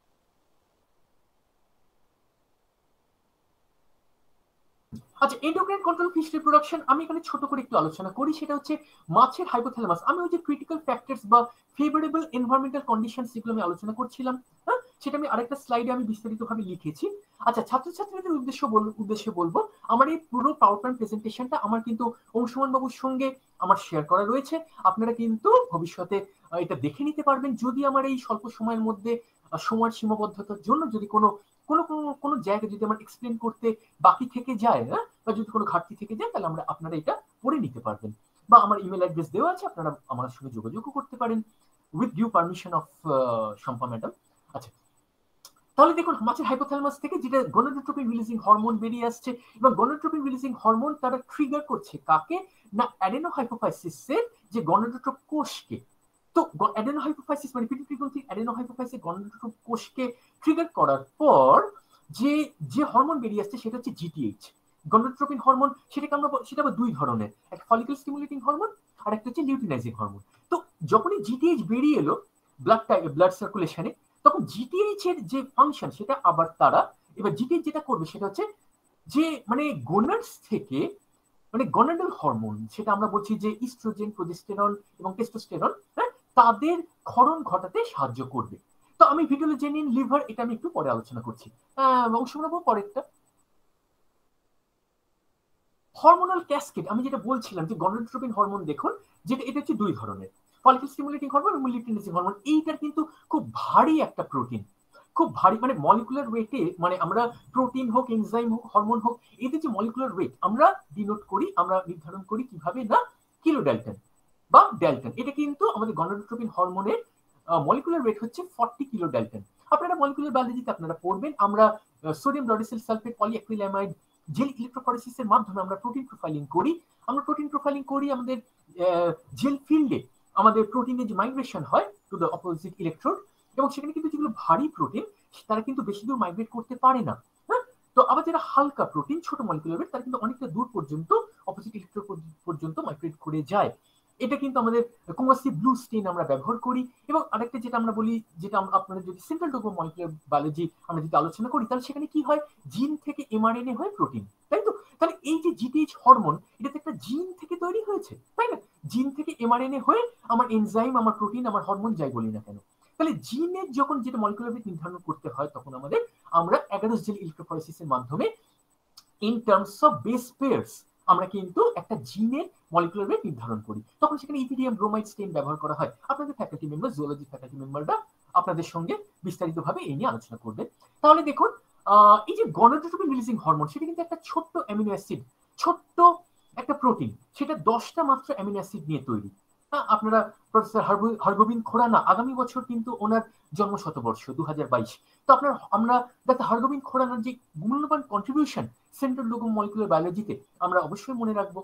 আচ্ছা, এন্ডোক্রাইন কন্ট্রোল ফিশ রিপ্রোডাকশন আমি এখানে ছোট করে একটু আলোচনা করি। সেটা হচ্ছে মাছের হাইপোথ্যালামাস, আমি ওই যে ক্রিটিক্যাল ফ্যাক্টরস বা ফেভারেবল এনভায়রনমেন্টাল কন্ডিশনস যেগুলো আমি আলোচনা করছিলাম, হ্যাঁ, সেটা আমি আরেকটা স্লাইডে আমি বিস্তারিতভাবে লিখেছি। আচ্ছা, ছাত্রছাত্রীদের উদ্দেশ্য উদ্দেশ্যে বলবো, আমার এই পুরো পাওয়ার পয়েন্ট প্রেজেন্টেশনটা আমার কিন্তু অংশুমান বাবুর সঙ্গে আমার শেয়ার করা রয়েছে, আপনারা কিন্তু ভবিষ্যতে এটা দেখে নিতে পারবেন। যদি আমার এই স্বল্প সময়ের মধ্যে সময়ের সীমাবদ্ধতার জন্য যদি কোনো কোনো কোনো জায়গায় যদি আমার এক্সপ্লেন করতে বাকি থেকে যায়, হ্যাঁ, বা যদি কোনো ঘাটতি থেকে যায়, তাহলে আমরা আপনারা এটা পড়ে নিতে পারবেন, বা আমার ইমেল অ্যাড্রেস দেওয়া আছে, আপনারা আমার সঙ্গে যোগাযোগও করতে পারেন with due permission of Shampa madam. আচ্ছা, তাহলে দেখুন মাছের হাইপোথ্যালামাস থেকে যেটা গনাডোট্রপিন রিলিজিং হরমোন বেরিয়ে আসছে, এবং গনাডোট্রপিন রিলিজিং হরমোন তারা ট্রিগার করছে কাকে না, অ্যাডেনোহাইপোফাইসিসের যে গনাডোট্রপ কোষকে। তো অ্যাডেনোহাইপোফাইসিস মানে পিটুইটারি গ্রন্থির অ্যাডেনোহাইপোফাইসিস গনাডোট্রপ কোষকে ট্রিগার করার পর যে যে হরমোন বেরিয়ে আসছে সেটা হচ্ছে জিটিএইচ, গনাডোট্রপিন হরমোন। সেটাকে আমরা সেটা আবার দুই ধরনের, একটা ফলিকল স্টিমুলেটিং হরমোন আর একটা হচ্ছে লিউটিনাইজিং হরমোন। তো যখনই জিটিএইচ বেরিয়ে এলো ব্লাড ব্লাড সার্কুলেশনে, তখন জিটিএইচ এর যে ফাংশন সেটা আবার তারা এবার জিটিএইচ যেটা করবে সেটা হচ্ছে যে মানে গোনাডস থেকে মানে গনাডাল হরমোন, সেটা আমরা বলছি যে ইস্ট্রোজেন, প্রোজেস্টেরন এবং টেস্টোস্টেরন, হ্যাঁ, তাদের ক্ষরণ ঘটাতে সাহায্য করবে। তো আমি ভিট্রোজেনিন লিভার এটা আমি একটু পরে আলোচনা করছি। অংশগ্রহণ পরেরটা হরমোনাল ক্যাসকেড, আমি যেটা বলছিলাম যে গনাডোট্রপিন হরমোন, দেখুন যেটা এটা হচ্ছে দুই ধরনের, ফলিকল স্টিমুলেটিং হরমোন এবং লিউটিনাইজিং হরমোন। এইটার কিন্তু খুব ভারী একটা প্রোটিন, খুব ভারী, মানে মলিকুলার ওয়েটে, মানে আমরা প্রোটিন হোক, এনজাইম হোক, হরমোন হোক, এদের যে মলিকুলার ওয়েট আমরা ডিনোট করি, আমরা নির্ধারণ করি কিভাবে না কিলো ড্যালটন বা ড্যালটন। এটা কিন্তু আমাদের গনাডোট্রপিন হরমোনের মলিকুলার ওয়েট হচ্ছে ফর্টি কিলো ড্যালটন। আপনারা মলিকুলার বায়োলজিতে আপনারা পড়বেন, আমরা sodium dodecyl sulphate polyacrylamide gel ইলেকট্রোফরেসিসের মাধ্যমে আমরা প্রোটিন প্রোফাইলিং করি। আমরা প্রোটিন প্রোফাইলিং করি আমাদের জেল ফিল্ডে, আমাদের প্রোটিনের যে মাইগ্রেশন হয় টু দ্য অপোজিট ইলেকট্রোড, এবং সেখানে কিন্তু যেগুলো ভারী প্রোটিন তারা কিন্তু বেশি দূর মাইগ্রেট করতে পারে না, হ্যাঁ। তো আবার যারা হালকা প্রোটিন, ছোট মলিকুলার ওয়েট, তারা কিন্তু অনেকটা দূর পর্যন্ত অপোজিট ইলেকট্রোড পর্যন্ত মাইগ্রেট করে যায়। এটা কিন্তু আমাদের কোমাসি ব্লু স্টেইন আমরা ব্যবহার করি। এবং আরেকটা যেটা আমরা বলি, যেটা আপনাদের যদি সেন্ট্রাল ডোগো মলিকুলার বায়োলজি আমরা যদি আলোচনা করি, তাহলে সেখানে কি হয়, জিন থেকে এমআরএনএ হয় প্রোটিন, তাই তো। তাহলে এই যে জিটিএইচ হরমোন, এটা তো একটা জিন থেকে তৈরি হয়েছে, তাই না। জিন থেকে এমআরএনএ হয়ে আমার এনজাইম, আমার প্রোটিন, আমার হরমোন যাই বলি না কেন, তাহলে জিনের যখন যেটা মলিকুলার ওয়েট নির্ধারণ করতে হয়, তখন আমাদের আমরা অ্যাগারোস জেল ইলেকট্রোফরেসিসের মাধ্যমে in terms of base pairs আমরা কিন্তু একটা জিনের মলিকুলার ওয়েট নির্ধারণ করি। তখন সেখানে ইথিডিয়াম ব্রোমাইড স্টেইন ব্যবহার করা হয়। আপনাদের ফ্যাকাল্টি মেম্বার, জুওলজি ফ্যাকাল্টি মেম্বাররা আপনাদের সঙ্গে বিস্তারিতভাবে এই নিয়ে আলোচনা করবেন। তাহলে দেখুন এই যে গনাডোট্রপিন রিলিজিং হরমোন, সেটা কিন্তু একটা ছোট্ট অ্যামিনো অ্যাসিড, ছোট্ট একটা প্রোটিন, সেটা দশটা মাত্র অ্যামিনো অ্যাসিড নিয়ে তৈরি। আপনারা প্রফেসর হরগোবিন্দ খোরানা, আগামী বছর কিন্তু ওনার জন্ম শতবর্ষ দু হাজার বাইশ। তো আপনার আমরা ডাক্তার হরগোবিন্দ খোরানার যে মূল্যবান কন্ট্রিবিউশন সেন্ট্রাল ডোগো মলিকুলার বায়োলজিতে আমরা অবশ্যই মনে রাখবো।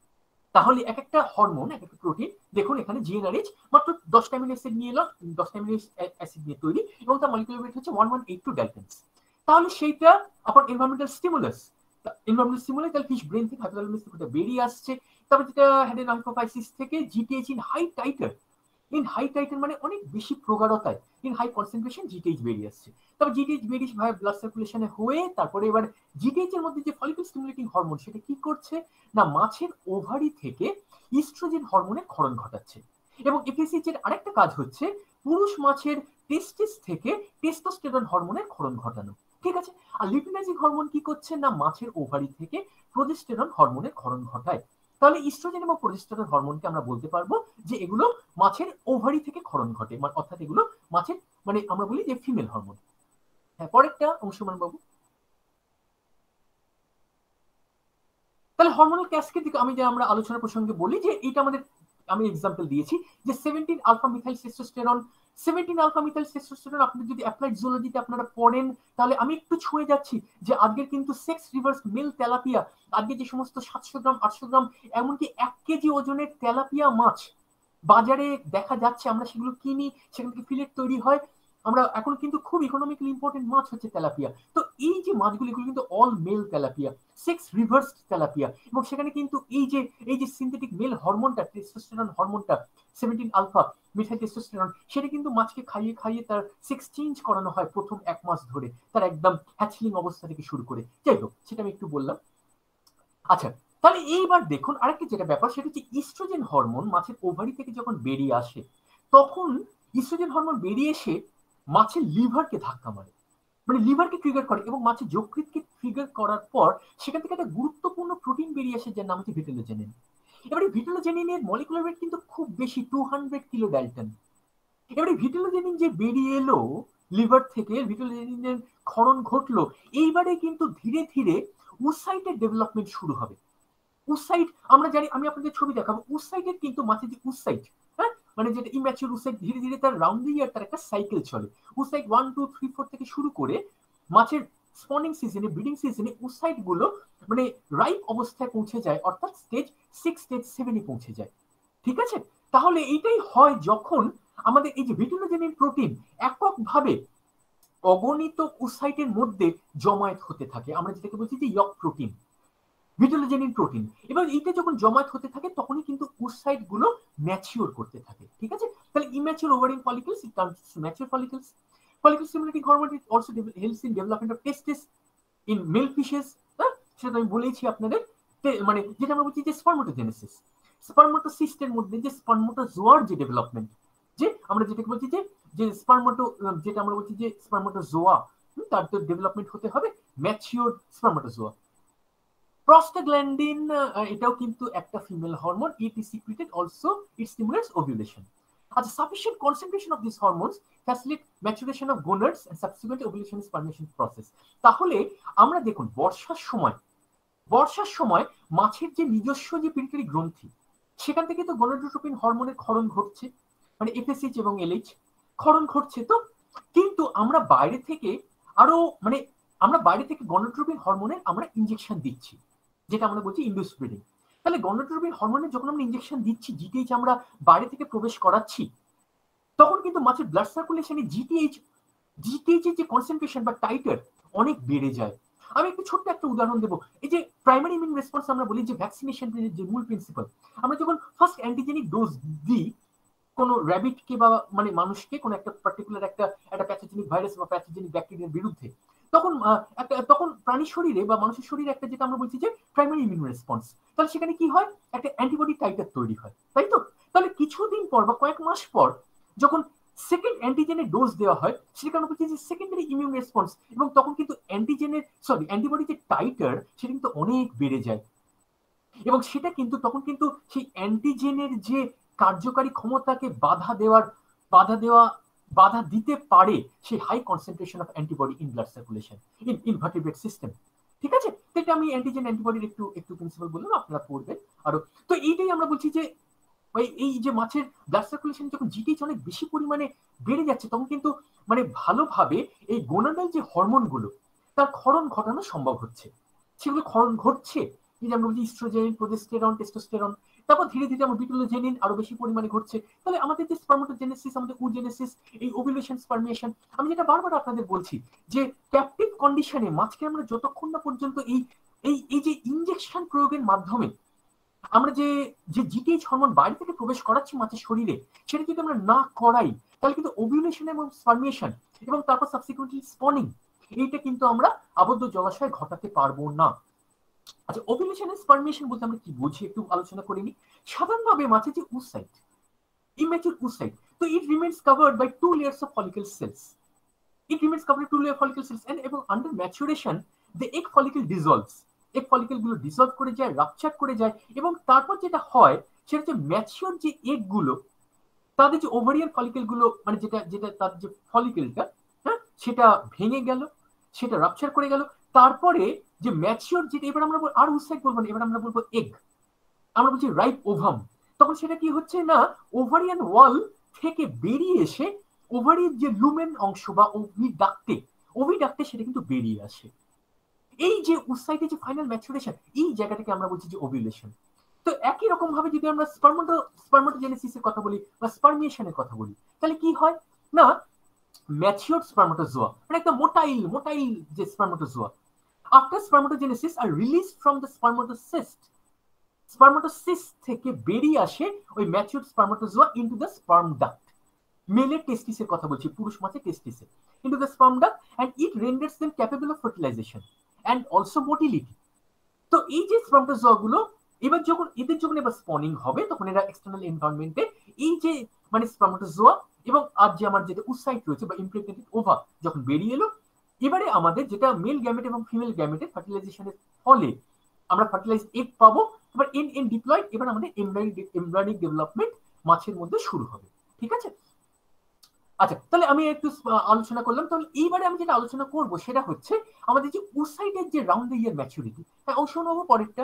তাহলে এক একটা হরমোন, এক একটা প্রোটিন, দেখুন এখানে জিএনআরএইচ মাত্র দশটা অ্যামিনো অ্যাসিড নিয়ে এলো, দশটা অ্যামিনো অ্যাসিড নিয়ে তৈরি, এবং তার মলিকুলার ওয়েট হচ্ছে one one eight two daltons. তাহলে সেইটা আপনার এনভায়রনমেন্টাল স্টিমুলাস, এনভায়রনমেন্টাল স্টিমুলাস, তাহলে ফিশ ব্রেন থেকে হাইপোথ্যালামাস থেকে বেরিয়ে আসছে। তারপর যেটা অ্যাডেনোহাইপোফাইসিস থেকে GTH in high titre, in high titre মানে অনেক বেশি প্রগাঢ়তায়, ইন হাই কনসেন্ট্রেশন জিটিএইচ বেরিয়ে আসছে। তারপর জিটিএইচ বেরিয়ে ভাই ব্লাড সার্কুলেশনে হয়ে, তারপরে এবার জিটিএইচ এর মধ্যে যে ফলিকল স্টিমুলেটিং হরমোন, সেটা কি করছে না মাছের ওভারি থেকে ইস্ট্রোজেন হরমোনের ক্ষরণ ঘটাচ্ছে। এবং এফএসএইচ এর আরেকটা কাজ হচ্ছে পুরুষ মাছের টেস্টিস থেকে টেস্টোস্টেরন হরমোনের ক্ষরণ ঘটানো। ঠিক আছে, আর লিউটিনাইজিং হরমোন কি করছে না মাছের ওভারি থেকে প্রোজেস্টেরন হরমোনের ক্ষরণ ঘটায়। তাহলে ইস্ট্রোজেন এবং প্রোজেস্টেরন হরমোনকে আমরা বলতে পারবো যে এগুলো মাছের ওভারি থেকে ক্ষরণ ঘটে, মানে অর্থাৎ এগুলো মাছের মানে আমরা বলি যে ফিমেল হরমোন। হ্যাঁ, পরেরটা অংশমান বাবু। তাহলে হরমোনাল ক্যাসকেড থেকে আমি যে আমরা আলোচনা প্রসঙ্গে বলি যে এটা আমাদের আমি এক্সাম্পল দিয়েছি যে seventeen alpha methyl testosterone seventeen alpha methyl testosterone আপনি যদি অ্যাপ্লাইড জুলজিতে আপনারা পড়েন তাহলে আমি একটু ছুঁয়ে যাচ্ছি যে আজকের কিন্তু সেক্স রিভার্স মেল তেলাপিয়া, আজকে যে সমস্ত সাতশো গ্রাম আটশো গ্রাম এমনকি এক কেজি ওজনের তেলাপিয়া মাছ বাজারে দেখা যাচ্ছে, আমরা সেগুলো কিনি, সেখান থেকে ফিলেট তৈরি হয়, আমরা এখন কিন্তু খুব ইকোনমিক্যালি ইম্পর্টেন্ট মাছ হচ্ছে তেলাপিয়া। তো এই যে মাছগুলো এগুলো কিন্তু all male tilapia, sex reversed tilapia, এবং সেখানে কিন্তু এই যে এই যে সিনথেটিক মেল হরমোনটা টেস্টোস্টেরন হরমোনটা সেভেন্টিন আলফা মিথাইল টেস্টোস্টেরন সেটা কিন্তু মাছকে খাইয়ে খাইয়ে তার সেক্স চেঞ্জ করানো হয় প্রথম এক মাস ধরে, তার একদম হ্যাচলিং অবস্থা থেকে শুরু করে। যাই হোক, সেটা আমি একটু বললাম। আচ্ছা, তাহলে এইবার দেখুন আরেকটা যেটা ব্যাপার সেটা হচ্ছে ইস্ট্রোজেন হরমোন মাছের ওভারি থেকে যখন বেরিয়ে আসে তখন ইস্ট্রোজেন হরমোন বেরিয়ে এসে মাছের লিভারকে ধাক্কা মারে, মানে লিভারকে ট্রিগার করে, এবং মাছের যকৃতকে ট্রিগার করার পর সেখান থেকে একটা গুরুত্বপূর্ণ প্রোটিন বেরিয়ে আসে যার নাম হচ্ছে ভিটেলোজেনিন। এবারে ভিটেলোজেনিনের মলিকুলার ওয়েট কিন্তু খুব বেশি, টু হান্ড্রেড কিলো ডালটন। এবারে ভিটেলোজেনিন যে বেরিয়ে এলো লিভার থেকে, ভিটেলোজেনিনের ক্ষরণ ঘটলো, এইবারে কিন্তু ধীরে ধীরে উসাইটের ডেভেলপমেন্ট শুরু হবে। উসাইট আমরা জানি, আমি আপনাদের ছবি দেখাবো, উসাইটের কিন্তু মাছের যে উসাইট, হ্যাঁ মানে যেটা ইম্যাচিউর উসাইট, ধীরে ধীরে তার রাউন্ড দি ইয়ার তার একটা সাইকেল চলে। Oocyte one two three four থেকে শুরু করে মাছের স্পনিং সিজনে ব্রিডিং সিজনে উসাইট গুলো মানে রাইপ অবস্থায় পৌঁছে যায়, অর্থাৎ স্টেজ সিক্স স্টেজ সেভেনে পৌঁছে যায়। ঠিক আছে, তাহলে এইটাই হয় যখন আমাদের এই যে ভিটেলোজেনিন প্রোটিন এককভাবে অগণিত উসাইটের মধ্যে জমায়েত হতে থাকে, আমরা যেটাকে বলছি যে ইয়ক প্রোটিন, ভিটেলোজেনিন প্রোটিন। এবার এইটা যখন জমায়েত হতে থাকে তখনই কিন্তু উসাইট গুলো ম্যাচিওর করতে থাকে। ঠিক আছে, তাহলে immature ovarian follicles it turns to mature follicles. Follicle stimulating hormone it also helps in development of testis in male fishes. হ্যাঁ, সেটা আমি বলেছি আপনাদের, মানে যেটা আমরা বলছি যে স্পারমাটোজেনেসিস, স্পারমাটোসিস্টের মধ্যে যে স্পারমাটোজোয়ার যে ডেভেলপমেন্ট, যে আমরা যেটাকে বলছি যে যে স্পারমাটো যেটা আমরা বলছি যে স্পারমাটোজোয়া, তার তো ডেভেলপমেন্ট হতে হবে ম্যাচিওর স্পারমাটোজোয়া। প্রস্টাগ্ল্যান্ডিন এটাও কিন্তু একটা female hormone, it is secreted also, it stimulates ovulation. আচ্ছা, sufficient concentration of this hormones facilitate maturation of gonads and subsequent ovulation spermiation process. তাহলে আমরা দেখুন বর্ষার সময় বর্ষার সময় মাছের যে নিজস্ব যে পিটুইটারি গ্রন্থি সেখান থেকে তো গনাডোট্রোপিন হরমোনের ক্ষরণ ঘটছে, মানে এফএসএইচ এবং এলএইচ ক্ষরণ ঘটছে। তো কিন্তু আমরা বাইরে থেকে আরো মানে আমরা বাইরে থেকে গনাডোট্রোপিন হরমোনের আমরা ইনজেকশন দিচ্ছি, যেটা আমরা বলছি ইনডিউসড ব্রিডিং। তাহলে গনাডোট্রোপিন হরমোনের যখন আমরা ইনজেকশন দিচ্ছি, জিটিএইচ আমরা বাইরে থেকে প্রবেশ করাচ্ছি, তখন কিন্তু মাছের ব্লাড সার্কুলেশনে জিটিএইচ জিটিএইচ এর যে কনসেন্ট্রেশন বা টাইটার অনেক বেড়ে যায়। আমি একটু ছোট্ট একটা উদাহরণ দেবো। এই যে প্রাইমারি ইমিউন রেসপন্স আমরা বলি যে ভ্যাকসিনেশন যে মূল প্রিন্সিপাল, আমরা যখন ফার্স্ট অ্যান্টিজেনিক ডোজ দিই কোনো র্যাবিটকে বা মানে মানুষকে কোনো একটা পার্টিকুলার একটা একটা প্যাথোজেনিক ভাইরাস বা প্যাথোজেনিক ব্যাকটেরিয়ার বিরুদ্ধে, তখন একটা তখন প্রাণী শরীরে বা মানুষের শরীরে একটা যেটা আমরা বলছি যে প্রাইমারি ইমিউন রেসপন্স, তাহলে সেখানে কি হয় একটা অ্যান্টিবডি টাইটার তৈরি হয়, তাই তো? তাহলে কিছুদিন পর বা কয়েক মাস পর যখন সেকেন্ড অ্যান্টিজেনের ডোজ দেওয়া হয় সেটা আমরা বলছি যে সেকেন্ডারি ইমিউন রেসপন্স, এবং তখন কিন্তু অ্যান্টিজেনের সরি অ্যান্টিবডি যে টাইটার সেটা কিন্তু অনেক বেড়ে যায়, এবং সেটা কিন্তু তখন কিন্তু সেই অ্যান্টিজেনের যে কার্যকারী ক্ষমতাকে বাধা দেওয়ার বাধা দেওয়া বাধা দিতে পারে সেই high concentration of antibody in blood circulation in invertebrate system. ঠিক আছে, এটা আমি অ্যান্টিজেন অ্যান্টিবডির একটু একটু প্রিন্সিপাল বললাম, আপনারা পড়বেন আরো। তো এইটাই আমরা বলছি যে এই যে মাছের ব্লাড সার্কুলেশন যখন জিটিএইচ অনেক বেশি পরিমাণে বেড়ে যাচ্ছে তখন কিন্তু মানে ভালোভাবে এই গোনাডাল যে হরমোনগুলো তার ক্ষরণ ঘটানো সম্ভব হচ্ছে, সেগুলো ক্ষরণ ঘটছে। এই যে আমরা বলছি ইস্ট্রোজেন, প্রোজেস্টেরন, টেস্টোস্টেরন, তারপর ধীরে ধীরে আমার ভিটেলোজেনিন আরো বেশি পরিমাণে ঘটছে। তাহলে আমাদের যে স্পারমাটোজেনেসিস, আমাদের ওজেনেসিস, এই ওভুলেশন, স্পারমেশন, আমি যেটা বারবার আপনাদের বলছি যে ক্যাপটিভ কন্ডিশনে মাছকে আমরা যতক্ষণ না পর্যন্ত এই এই এই যে ইনজেকশন প্রয়োগের মাধ্যমে আমরা যে যে জিটিএইচ হরমোন বাইরে থেকে প্রবেশ করাচ্ছি মাছের শরীরে, সেটা যদি আমরা না করাই তাহলে কিন্তু ওভুলেশন এবং স্পারমেশন এবং তারপর সাবসিকুয়েন্টলি স্পনিং এইটা কিন্তু আমরা আবদ্ধ জলাশয়ে ঘটাতে পারবো না। আচ্ছা, ওভুলেশন এন্ড স্পার্মিয়েশন বলতে আমরা কি বুঝি একটু আলোচনা করে নিই। সাধারণভাবে মাছের যে oocyte, immature oocyte, so it remains covered by two layers of follicle cells. It remains covered by two layer follicle cells, and এবং under maturation the egg follicle dissolves. egg follicle গুলো dissolve করে যায়, rupture করে যায়, এবং তারপর যেটা হয় সেটা হচ্ছে ম্যাচিওর যে এগ গুলো, তাদের যে ওভারিয়ান ফলিকেল গুলো, মানে যেটা যেটা তার যে ফলিকেলটা, হ্যাঁ, সেটা ভেঙে গেল, সেটা রাপচার করে গেল। তারপরে যে ম্যাচিওর যেটা, এবার আমরা আর উসাইট বলবো না, এবার আমরা বলবো এগ, আমরা বলছি রাইপ ওভাম। তখন সেটা কি হচ্ছে না, ওভারিয়ান ওয়াল থেকে বেরিয়ে এসে ওভারির যে লুমেন অংশ বা ওভিডাক্টে, ওভিডাক্টে সেটা কিন্তু বেরিয়ে আসে। এই যে উসাইটের যে ফাইনাল ম্যাচুরেশন, এই জায়গাটাকে আমরা বলছি যে ওভিউলেশন। তো একই রকম ভাবে যদি আমরা স্পার্মাটো স্পার্মাটোজেনেসিসের কথা বলি বা স্পার্মিয়েশনের কথা বলি, তাহলে কি হয় না, ম্যাচিওর স্পার্মাটোজোয়া, মানে একটা মোটাইল মোটাইল যে spermatozoa, after spermatogenesis are release from the spermatocyst, spermatocyst থেকে বেরিয়ে আসে ওই mature spermatozoa into the sperm duct. মেলের টেস্টিসের কথা বলছি, পুরুষ মাছের টেস্টিসে, into the sperm duct, and it renders them capable of fertilisation and also motility. তো এই যে স্পার্মাটোজোয়া গুলো এবার যখন এদের যখন এবার স্পনিং হবে, তখন এরা এক্সটার্নাল এনভায়রনমেন্টে এই যে মানে স্পার্মাটোজোয়া এবং আর যে আমার যেটা উসাইট রয়েছে বা ইমপ্রেগনেটেড ওভা যখন বেরিয়ে এলো, এবারে আমাদের যেটা মেল গ্যামেট এবং ফিমেল গ্যামেটের ফার্টিলাইজেশনের ফলে আমরা ফার্টিলাইজ এগ পাবো। এবার এন এন ডিপ্লয়েড, এবার আমাদের এমব্রায়োনিক ডেভেলপমেন্ট মাছের মধ্যে শুরু হবে। ঠিক আছে? আচ্ছা, তাহলে আমি একটু আলোচনা করলাম। তাহলে এইবারে আমি যেটা আলোচনা করব সেটা হচ্ছে আমাদের যে ওসাইটের যে রাউন্ড দ্য ইয়ার ম্যাচুরিটি। হ্যাঁ, অংশ নেবো পরেরটা।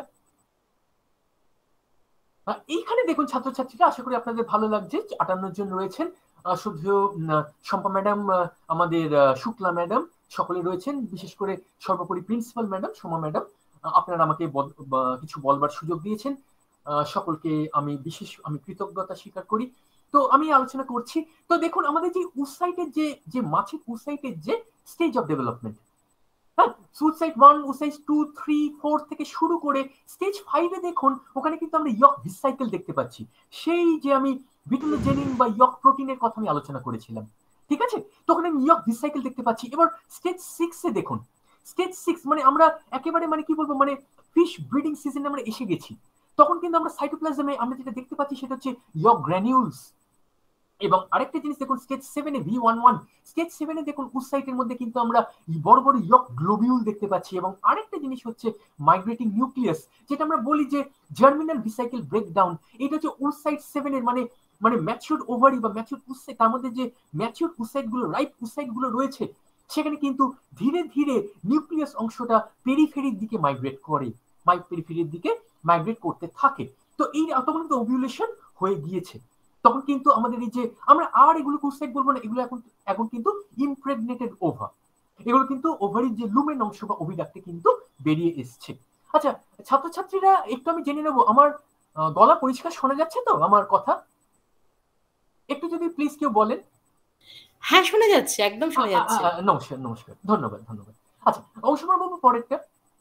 এইখানে দেখুন ছাত্রছাত্রীরা, আশা করি আপনাদের ভালো লাগছে। আটান্ন জন রয়েছেন, শুধু শম্পা ম্যাডাম, আমাদের শুক্লা ম্যাডাম সকলে রয়েছেন, বিশেষ করে সর্বোপরি প্রিন্সিপাল ম্যাডাম সোমা ম্যাডাম, আপনারা আমাকে কিছু বলবার সুযোগ দিয়েছেন। সকলকে আমি বিশেষ আমি কৃতজ্ঞতা স্বীকার করি। তো আমি আলোচনা করছি। তো দেখুন আমাদের যে উসাইটের যে যে মাছের উসাইটের যে স্টেজ অফ ডেভেলপমেন্ট, হ্যাঁ, সুসাইড one, oocyte two, three, four থেকে শুরু করে স্টেজ ফাইভে দেখুন ওখানে কিন্তু আমরা ইয়ক ভিসাইকেল দেখতে পাচ্ছি। সেই যে আমি ভিটেলোজেনিন বা ইয়ক প্রোটিনের কথা আমি আলোচনা করেছিলাম, ঠিক আছে? তখন আমি ইয়ক ভিসাইকেল দেখতে পাচ্ছি। এবার স্টেজ সিক্সে দেখুন, স্টেজ সিক্স মানে আমরা একেবারে মানে কি বলবো, মানে ফিশ ব্রিডিং সিজনে আমরা এসে গেছি। তখন কিন্তু আমরা সাইটোপ্লাজমে আমরা যেটা দেখতে পাচ্ছি সেটা হচ্ছে ইয়ক গ্র্যানিউলস। এবং আরেকটা জিনিস দেখুন স্টেজ সেভেনে ভি ওয়ান ওয়ান, স্টেজ সেভেনে দেখুন উসাইটের মধ্যে কিন্তু আমরা বড় বড় ইয়ক গ্লোবিউল দেখতে পাচ্ছি। এবং আরেকটা জিনিস হচ্ছে মাইগ্রেটিং নিউক্লিয়াস, যেটা আমরা বলি যে জার্মিনাল ভিসাইকেল ব্রেকডাউন। এটা হচ্ছে উসাইট সেভেনের মানে মানে ম্যাচিউরড ওভারি বা ম্যাচিউরড উসাইট, তার মধ্যে যে ম্যাচিউরড উসাইট গুলো, রাইপ উসাইট গুলো রয়েছে, সেখানে কিন্তু ধীরে ধীরে নিউক্লিয়াস অংশটা পেরিফেরির দিকে মাইগ্রেট করে, মাই পেরিফেরির দিকে মাইগ্রেট করতে থাকে। তো এই তখন কিন্তু ওভিউলেশন হয়ে গিয়েছে। তখন কিন্তু আমাদের এই যে আমরা আর এগুলো উসাইট বলবো না, এগুলো এখন এখন কিন্তু ইমপ্রেগনেটেড ওভা, এগুলো কিন্তু ওভারির যে লুমেন অংশ বা ওভিডাক্টে কিন্তু বেরিয়ে এসছে। আচ্ছা ছাত্রছাত্রীরা, একটু আমি জেনে নেবো আমার গলা পরিষ্কার শোনা যাচ্ছে তো আমার কথা? একটু যদি প্লিজ কেউ বলেন। হ্যাঁ, শোনা যাচ্ছে, একদম শোনা যাচ্ছে। নমস্কার নমস্কার, ধন্যবাদ ধন্যবাদ। আচ্ছা, অংশমান বাবু পরেরটা।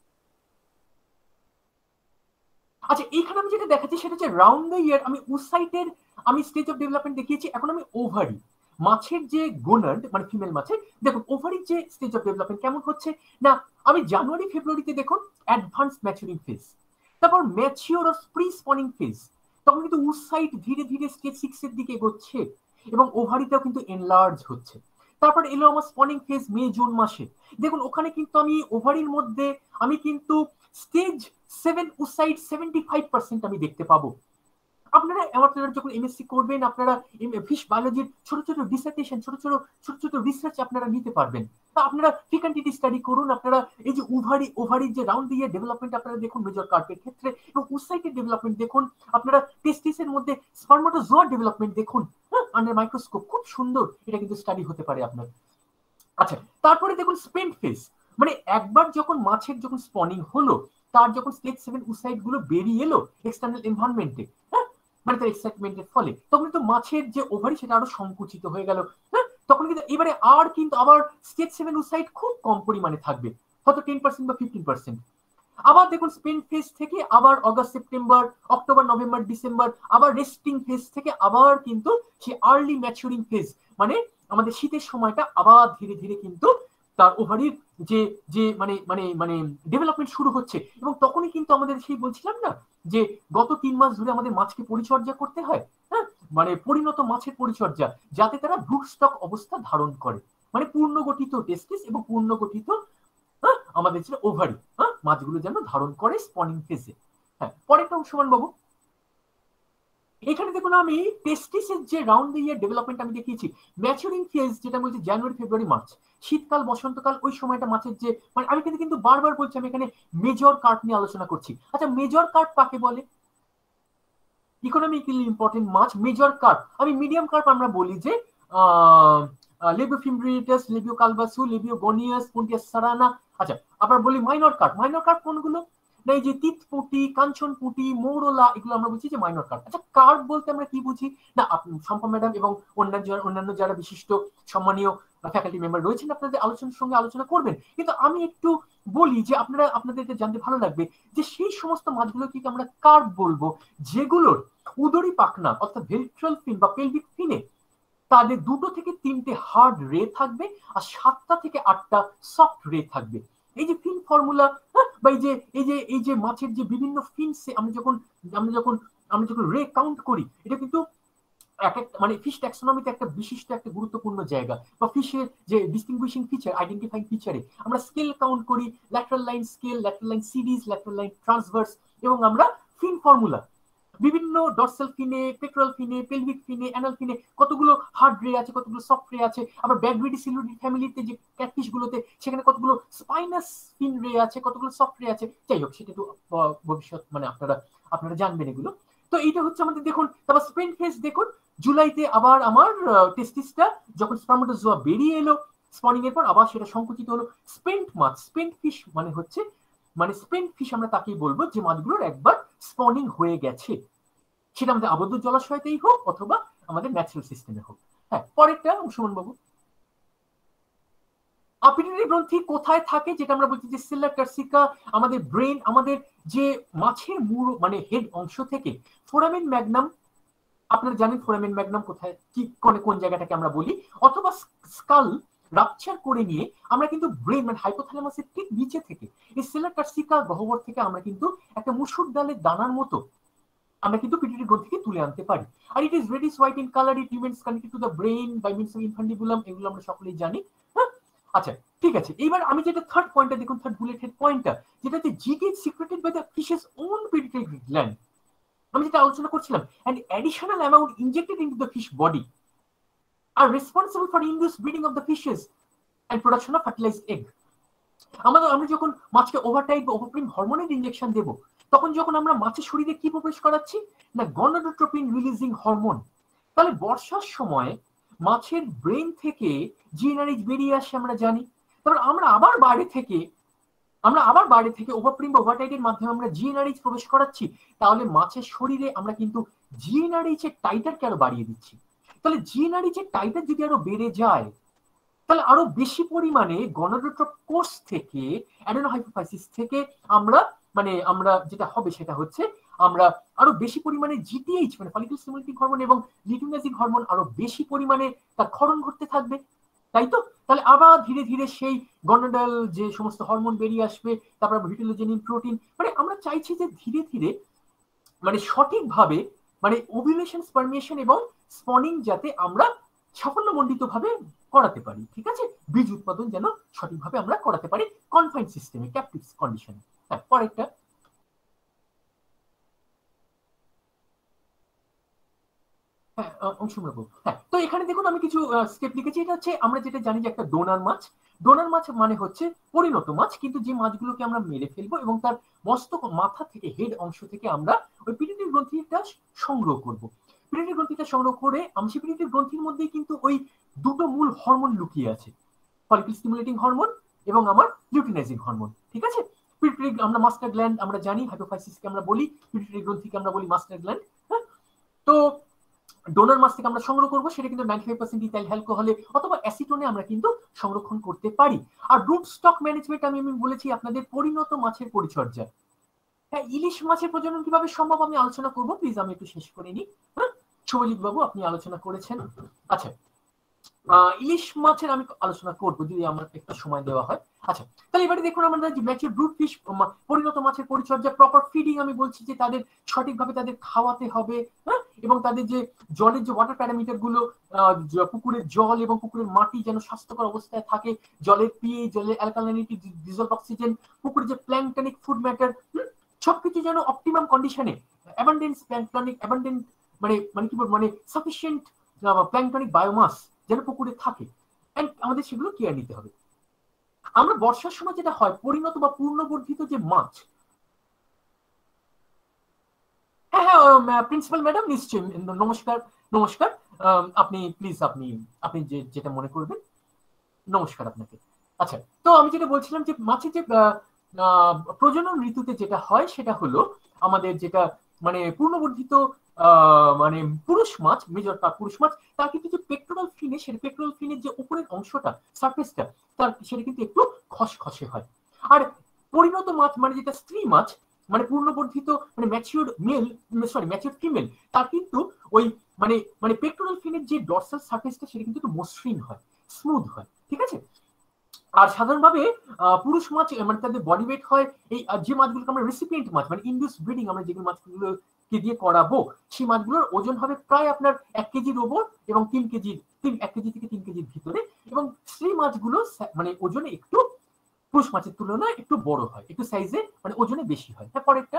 আচ্ছা, এইখানে আমি যেটা দেখাচ্ছি সেটা হচ্ছে রাউন্ড দ্য ইয়ার আমি উসাইটের আমি স্টেজ অফ ডেভেলপমেন্ট দেখিয়েছি। এখন আমি ওভারি মাছের যে গোনাড মানে ফিমেল মাছের, দেখুন ওভারির যে স্টেজ অফ ডেভেলপমেন্ট কেমন হচ্ছে না, আমি জানুয়ারি ফেব্রুয়ারিতে দেখুন অ্যাডভান্স ম্যাচুরিং ফেজ, তারপর mature or pre spawning phase, তখন কিন্তু উসাইট ধীরে ধীরে স্টেজ সিক্স এর দিকে এগোচ্ছে এবং ওভারিটাও কিন্তু এনলার্জ হচ্ছে। তারপর এলো আমার স্পনিং ফেজ মে জুন মাসে, দেখুন ওখানে কিন্তু আমি ওভারির মধ্যে আমি কিন্তু stage seven oocyte seventy five percent আমি দেখতে পাবো। আপনারা আপনারা যখন এমএসসি করবেন, আপনারা ফিশ বায়োলজির ছোট ছোট ডিসার্টেশন, ছোট ছোট ছোট ছোট রিসার্চ আপনারা নিতে পারবেন। তা আপনারা ফিকান্টিটি স্টাডি করুন, আপনারা এই যে ওভারি ওভারির যে রাউন্ড দিয়ে ডেভেলপমেন্ট আপনারা দেখুন মেজর কার্পের ক্ষেত্রে, এবং উসাইটের ডেভেলপমেন্ট দেখুন, আপনারা টেস্টিসের মধ্যে স্পার্মাটোজোয়া ডেভেলপমেন্ট দেখুন, হ্যাঁ, আন্ডার মাইক্রোস্কোপ, খুব সুন্দর এটা কিন্তু স্টাডি হতে পারে আপনার। আচ্ছা, তারপরে দেখুন স্পেন্ট ফেজ, মানে একবার যখন মাছের যখন স্পনিং হলো, তার যখন স্টেজ সেভেন উসাইট গুলো বেরিয়ে এলো এক্সটার্নাল এনভায়রনমেন্টে, হ্যাঁ, মানে তার এক্সাইটমেন্টের ফলে, তখন কিন্তু মাছের যে ওভারি সেটা আরো সংকুচিত হয়ে গেল, হ্যাঁ, তখন কিন্তু এবারে আর কিন্তু আবার স্টেজ সেভেন উসাইট খুব কম পরিমাণে থাকবে, হয়তো টেন পার্সেন্ট বা ফিফটিন পার্সেন্ট। আবার দেখুন স্পেন ফেজ থেকে আবার August September October November December আবার রেস্টিং ফেজ থেকে আবার কিন্তু সেই আর্লি ম্যাচুরিং ফেজ, মানে আমাদের শীতের সময়টা আবার ধীরে ধীরে কিন্তু তার ওভারির যে যে মানে মানে মানে ডেভেলপমেন্ট শুরু হচ্ছে, এবং তখনই কিন্তু আমাদের সেই বলছিলাম না যে গত তিন মাস ধরে আমাদের মাছকে পরিচর্যা করতে হয়, হ্যাঁ, মানে পরিণত মাছের পরিচর্যা, যাতে তারা ব্রুট স্টক অবস্থা ধারণ করে, মানে পূর্ণ গঠিত টেস্টিস এবং পূর্ণ গঠিত হ্যাঁ আমাদের যে ওভারি, হ্যাঁ মাছগুলো যেন ধারণ করে স্পনিং ফেজে। হ্যাঁ, পরেরটা সুমন বাবু, এখানে দেখুন আমি টেস্টিসের যে রাউন্ড ইয়ার ডেভেলপমেন্ট আমি দেখিয়েছি, ম্যাচুরিং ফেজ যেটা বলছি জানুয়ারি ফেব্রুয়ারি মার্চ, শীতকাল বসন্তকাল, ওই সময়টা মাছের যে মানে আমি কিন্তু কিন্তু বারবার বলছি আমি এখানে মেজর কার্প নিয়ে আলোচনা করছি। আচ্ছা, মেজর কার্প কাকে বলে? ইকোনমিক্যালি ইম্পর্টেন্ট মাছ মেজর কার্প। আমি মিডিয়াম কার্প আমরা বলি যে Labeo fimbriatus, Labeo calbasu, Labeo gonius, Puntius sarana. আচ্ছা, আবার বলি মাইনর কার্প। মাইনর কার্প কোনগুলো? না এই যে তিতপুটি, কাঞ্চনপুটি, মৌরলা, এগুলো আমরা বুঝি যে মাইনর কার্প। আচ্ছা, কার্প বলতে আমরা কি বুঝি? না শম্পা ম্যাডাম এবং অন্যান্য অন্যান্য যারা বিশিষ্ট সম্মানীয় ফ্যাকাল্টি মেম্বার রয়েছেন আপনাদের আলোচনার সঙ্গে আলোচনা করবেন, কিন্তু আমি একটু বলি যে আপনারা আপনাদেরকে জানতে ভালো লাগবে যে সেই সমস্ত মাছগুলোকে আমরা কার্প বলবো যেগুলোর উদরি পাখনা অর্থাৎ ভেন্ট্রাল ফিন বা পেলভিক ফিনে তাদের দুটো থেকে তিনটে হার্ড রে থাকবে আর সাতটা থেকে আটটা সফট রে থাকবে। এই যে ফিন ফর্মুলা বা এই যে এই যে এই যে মাছের যে বিভিন্ন ফিনসে আমরা যখন আমরা যখন আমরা যখন রে কাউন্ট করি, এটা কিন্তু এক একটা মানে ফিশ ট্যাক্সোনমিতে একটা বিশিষ্ট একটা গুরুত্বপূর্ণ জায়গা, বা ফিশের যে ডিস্টিংগুইশিং ফিচার আইডেন্টিফাইং ফিচারে আমরা স্কেল কাউন্ট করি, lateral line scale, lateral line series, lateral line transverse, এবং আমরা ফিন ফর্মুলা বিভিন্ন ডরসাল ফিনে, পেক্টোরাল ফিনে, পেলভিক ফিনে, অ্যানাল ফিনে কতগুলো হার্ড রে আছে, কতগুলো সফট রে আছে, আবার ব্যাগরিডি সিলুডি ফ্যামিলিতে যে ক্যাটফিশ গুলোতে সেখানে কতগুলো স্পাইনাস ফিন রে আছে, কতগুলো সফট রে আছে। যাই হোক, সেটা একটু ভবিষ্যৎ মানে আপনারা আপনারা জানবেন এগুলো। তো এইটা হচ্ছে আমাদের দেখুন। তারপর স্পেন্ট ফেজ দেখুন, জুলাইতে আবার আমার টেস্টিসটা যখন স্পার্মাটোজোয়া বেরিয়ে এলো স্পনিং এর পর আবার সেটা সংকুচিত হলো। স্পেন্ট মাছ, স্পেন্ট ফিশ মানে হচ্ছে মানে স্পেন্ট ফিশ আমরা তাকেই বলবো যে মাছগুলোর একবার স্পনিং হয়ে গেছে, সেটা আমাদের আবদ্ধ জলাশয়তেই হোক অথবা আমাদের ন্যাচারাল সিস্টেমে হোক। হ্যাঁ, পরেরটা সুমন বাবু, আপিটারি গ্রন্থি কোথায় থাকে? যেটা আমরা বলছি যে সেল্লা টার্সিকা, আমাদের ব্রেন, আমাদের যে মাছের মূল মানে হেড অংশ থেকে ফোরামেন ম্যাগনাম, আপনারা জানেন ফোরামেন ম্যাগনাম কোথায় কি কোন কোন জায়গাটাকে আমরা বলি, অথবা স্কাল রাপচার করে নিয়ে আমরা কিন্তু ব্রেন মানে হাইপোথ্যালামাসের ঠিক নিচে থেকে এই সেল্লা টার্সিকা গহ্বর থেকে আমরা কিন্তু একটা মুসুর ডালের দানার মতো আমরা কিন্তু পিটুইটারি গ্রন্থিকে তুলে আনতে পারি। আর it is reddish white in colour, it remains connected to the brain by means of infundibulum, এগুলো আমরা সকলেই জানি। হ্যাঁ, আচ্ছা ঠিক আছে। এইবার আমি যেটা থার্ড পয়েন্টটা দেখুন, থার্ড বুলেট হেড পয়েন্টটা, যেটা হচ্ছে GT is secreted by the fish's own pituitary gland. আমি যেটা আলোচনা করছিলাম, and additional amount injected into the fish body are responsible for induced breeding of the fishes and production of fertilized egg. আমাদের আমরা যখন মাছকে ওভারটাইড বা ওভারপ্রিম হরমোনের ইনজেকশন দেব, তখন যখন আমরা মাছের শরীরে কি প্রবেশ করাচ্ছি না গনোডোট্রোপিন রিলিজিং হরমোন। তাহলে বর্ষার সময় মাছের ব্রেন থেকে জিএনআরএইচ বেরিয়ে আসে আমরা জানি। তারপর আমরা আবার বাইরে থেকে আমরা আবার বাইরে থেকে ওভারপ্রিম বা ওভারটাইডের মাধ্যমে আমরা জিএনআরএইচ প্রবেশ করাচ্ছি। তাহলে মাছের শরীরে আমরা কিন্তু জিএনআরএইচ এর টাইটারকে আরো বাড়িয়ে দিচ্ছি। তাহলে জিএনআরএইচ এর টাইটার যদি আরো বেড়ে যায়, তাহলে আরো বেশি পরিমাণে গনোডোট্রপ কোষ থেকে অ্যাডেনোহাইপোফাইসিস থেকে আমরা মানে আমরা যেটা হবে সেটা হচ্ছে আমরা আরো বেশি পরিমাণে জিটিএইচ মানে ফলিকুলার স্টিমুলেটিং হরমোন এবং লিউটিনাইজিং হরমোন আরো বেশি পরিমাণে তার ক্ষরণ ঘটতে থাকবে, তাই তো? তাহলে আবার ধীরে ধীরে সেই গনোডাল যে সমস্ত হরমোন বেরিয়ে আসবে, তারপর ভিটিলোজেনিন প্রোটিন, মানে আমরা চাইছি যে ধীরে ধীরে মানে সঠিকভাবে মানে ওভিউলেশন, স্পার্মিয়েশন এবং স্পনিং যাতে আমরা সাফল্যমণ্ডিত ভাবে করাতে পারি, ঠিক আছে? বীজ উৎপাদন যেন সঠিকভাবে আমরা করাতে পারি কনফাইন্ড সিস্টেমে, ক্যাপটিভ কন্ডিশনে। হ্যাঁ, পরেরটা হ্যাঁ অংশুম রাখবো। হ্যাঁ, তো এখানে দেখুন আমি কিছু স্টেপ লিখেছি। এটা হচ্ছে আমরা যেটা জানি যে একটা ডোনার মাছ। ডোনার মাছ মানে হচ্ছে পরিণত মাছ, কিন্তু যে মাছগুলোকে আমরা মেরে ফেলবো এবং তার মস্তক মাথা থেকে হেড অংশ থেকে আমরা ওই পিটুইটারি গ্রন্থিটা সংগ্রহ করবো। পিটুইটারি গ্রন্থিটা সংগ্রহ করে আমসি পিটুইটারি গ্রন্থির মধ্যেই কিন্তু ওই দুটো মূল হরমোন লুকিয়ে আছে, ফলিকুলার স্টিমুলেটিং হরমোন এবং আমার লিউটিনাইজিং হরমোন, ঠিক আছে? পিটুইটারি আমরা মাস্টার গ্ল্যান্ড আমরা জানি, হাইপোফাইসিসকে আমরা বলি, পিটুইটারি গ্রন্থিকে আমরা বলি মাস্টার গ্ল্যান্ড। হ্যাঁ, তো ডোনার মাছ থেকে আমরা সংগ্রহ করবো, সেটা কিন্তু নাইনটি ফাইভ পার্সেন্ট ইথাইল অ্যালকোহলে অথবা অ্যাসিটোনে আমরা কিন্তু সংরক্ষণ করতে পারি। আর রুট স্টক ম্যানেজমেন্ট আমি আমি বলেছি আপনাদের পরিণত মাছের পরিচর্যা। হ্যাঁ, ইলিশ মাছের প্রজনন কিভাবে সম্ভব আমি আলোচনা করবো, প্লিজ আমি একটু শেষ করে নিই। হ্যাঁ, শুভজিৎ বাবু আপনি আলোচনা করেছেন। আচ্ছা, ইলিশ মাছের আমি আলোচনা করব যদি আমার একটু সময় দেওয়া হয়। আচ্ছা, তাহলে এবারে দেখুন আমরা যে ম্যাচিউর ব্রুড ফিশ পরিণত মাছের পরিচর্যা, প্রপার ফিডিং, আমি বলছি যে তাদের সঠিকভাবে তাদের খাওয়াতে হবে, হ্যাঁ, এবং তাদের যে জলের যে ওয়াটার প্যারামিটার গুলো, পুকুরের জল এবং পুকুরের মাটি যেন স্বাস্থ্যকর অবস্থায় থাকে, জলের পিএইচ, জলের অ্যালকালিনিটি, ডিজলভ অক্সিজেন, পুকুরের যে প্ল্যাঙ্কটনিক ফুড ম্যাটার, সবকিছু যেন অপটিমাম কন্ডিশনে, অ্যাবান্ডেন্স প্ল্যাঙ্কটনিক, অ্যাবান্ডেন্ট মানে মানে কি বলবো মানে সাফিসিয়েন্ট প্ল্যাঙ্কটনিক বায়োমাস যেন পুকুরে থাকে, আমাদের সেগুলো কেয়ার নিতে হবে। আমরা বর্ষার সময় যেটা হয়, পরিণত বা পূর্ণবর্ধিত যে মাছ, হ্যাঁ হ্যাঁ প্রিন্সিপাল ম্যাডাম নিশ্চয়ই, নমস্কার নমস্কার, আপনি প্লিজ আপনি আপনি যে যেটা মনে করবেন, নমস্কার আপনাকে। আচ্ছা, তো আমি যেটা বলছিলাম যে মাছের যে প্রজনন ঋতুতে যেটা হয় সেটা হলো আমাদের যেটা মানে পূর্ণবর্ধিত মানে পুরুষ মাছ, মেজর কাপ পুরুষ মাছ, তার কিন্তু যে পেক্টোরাল ফিনে, সেটা পেক্টোরাল ফিনের যে উপরের অংশটা, সারফেসটা, তার সেটা কিন্তু একটু খসখসে হয়। আর পরিণত মাছ মানে যেটা স্ত্রী মাছ, মানে পূর্ণবর্ধিত মানে matured male, sorry matured female, তার কিন্তু ওই মানে মানে পেক্টোরাল ফিনের যে ডরসাল সারফেসটা সেটা কিন্তু একটু মসৃণ হয়, স্মুথ হয়, ঠিক আছে। আর সাধারণভাবে পুরুষ মাছ মানে তাদের বডি ওয়েট হয়, এই যে মাছগুলোকে আমরা রেসিপিয়েন্ট মাছ মানে ইন্ডিউস ব্রিডিং আমরা যেগুলো মাছগুলোকে দিয়ে করাবো, সেই মাছগুলোর ওজন হবে প্রায় আপনার এক কেজির ওপর এবং তিন কেজির তিন এক কেজি থেকে তিন কেজির ভিতরে, এবং স্ত্রী মাছগুলো মানে ওজনে একটু পুরুষ মাছের তুলনায় একটু বড় হয়, একটু সাইজে মানে ওজনে বেশি হয়। হ্যাঁ, পরেরটা।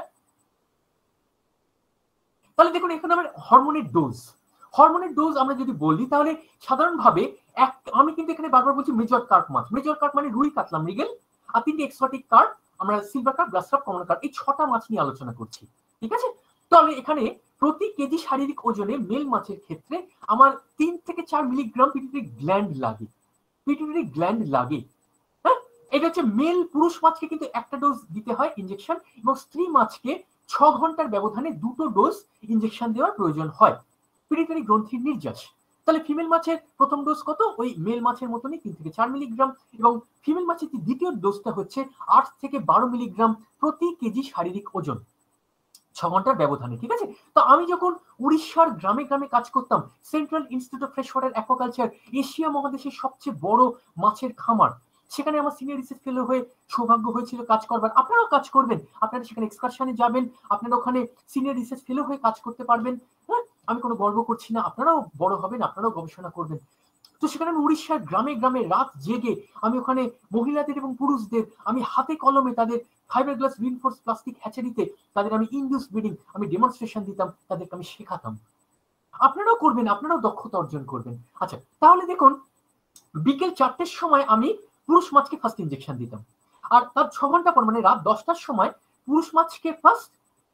তাহলে দেখুন এখানে আমার হরমোনের ডোজ, হরমোনের ডোজ আমরা যদি বলি তাহলে সাধারণভাবে এক, আমি কিন্তু এখানে বারবার বলছি মেজর কার্প মাছ, মেজর কার্প মানে রুই, কাতলা, মৃগেল, আর তিনটি এক্সোটিক কার্প, আমরা silver carp, grass carp, common carp, এই ছটা মাছ নিয়ে আলোচনা করছি, ঠিক আছে। তো আমি এখানে প্রতি কেজি শারীরিক ওজনে মেল মাছের ক্ষেত্রে আমার তিন থেকে চার মিলিগ্রাম পিটুইটারি গ্ল্যান্ড লাগে, পিটুইটারি গ্ল্যান্ড লাগে। হ্যাঁ, এটা হচ্ছে মেল। পুরুষ মাছকে কিন্তু একটা ডোজ দিতে হয় ইনজেকশন, এবং স্ত্রী মাছকে ছ ঘন্টার ব্যবধানে দুটো ডোজ ইনজেকশন দেওয়ার প্রয়োজন হয়, পিটুইটারি গ্রন্থির নির্যাস। তাহলে ফিমেল মাছের প্রথম ডোজ কত, ওই মেল মাছের মতনই তিন থেকে চার মিলিগ্রাম, এবং ফিমেল মাছের দ্বিতীয় ডোজটা হচ্ছে আট থেকে বারো মিলিগ্রাম প্রতি কেজি শারীরিক ওজন, ছ ঘন্টার ব্যবধানে, ঠিক আছে। তো আমি যখন উড়িষ্যার গ্রামে গ্রামে কাজ করতাম, Central institute of Fresh water Aquaculture, Asia মহাদেশের সবচেয়ে বড় মাছের খামার, সেখানে আমার সিনিয়র রিসার্চ ফেলো হয়ে সৌভাগ্য হয়েছিল কাজ করবার। আপনারাও কাজ করবেন, আপনারা সেখানে এক্সকারশনে যাবেন, আপনারা ওখানে সিনিয়র রিসার্চ ফেলো হয়ে কাজ করতে পারবেন। হ্যাঁ, আমি কোনো গর্ব করছি না, আপনারাও বড় হবেন, আপনারাও গবেষণা করবেন। তো সেখানে আমি উড়িষ্যার গ্রামে গ্রামে রাত জেগে আমি ওখানে মহিলাদের এবং পুরুষদের আমি হাতে কলমে তাদের ফাইবার গ্লাস রিইনফোর্স প্লাস্টিক হ্যাচারিতে তাদের আমি ইনডিউস ব্রিডিং আমি ডেমনস্ট্রেশন দিতাম, তাদেরকে আমি শেখাতাম। আপনারাও করবেন, আপনারাও দক্ষতা অর্জন করবেন। আচ্ছা, তাহলে দেখুন বিকেল চারটের সময় আমি পুরুষ মাছকে ফার্স্ট ইনজেকশন দিতাম, আর তার ছ ঘন্টা পর মানে রাত দশটার সময় পুরুষ মাছকে ফার্স্ট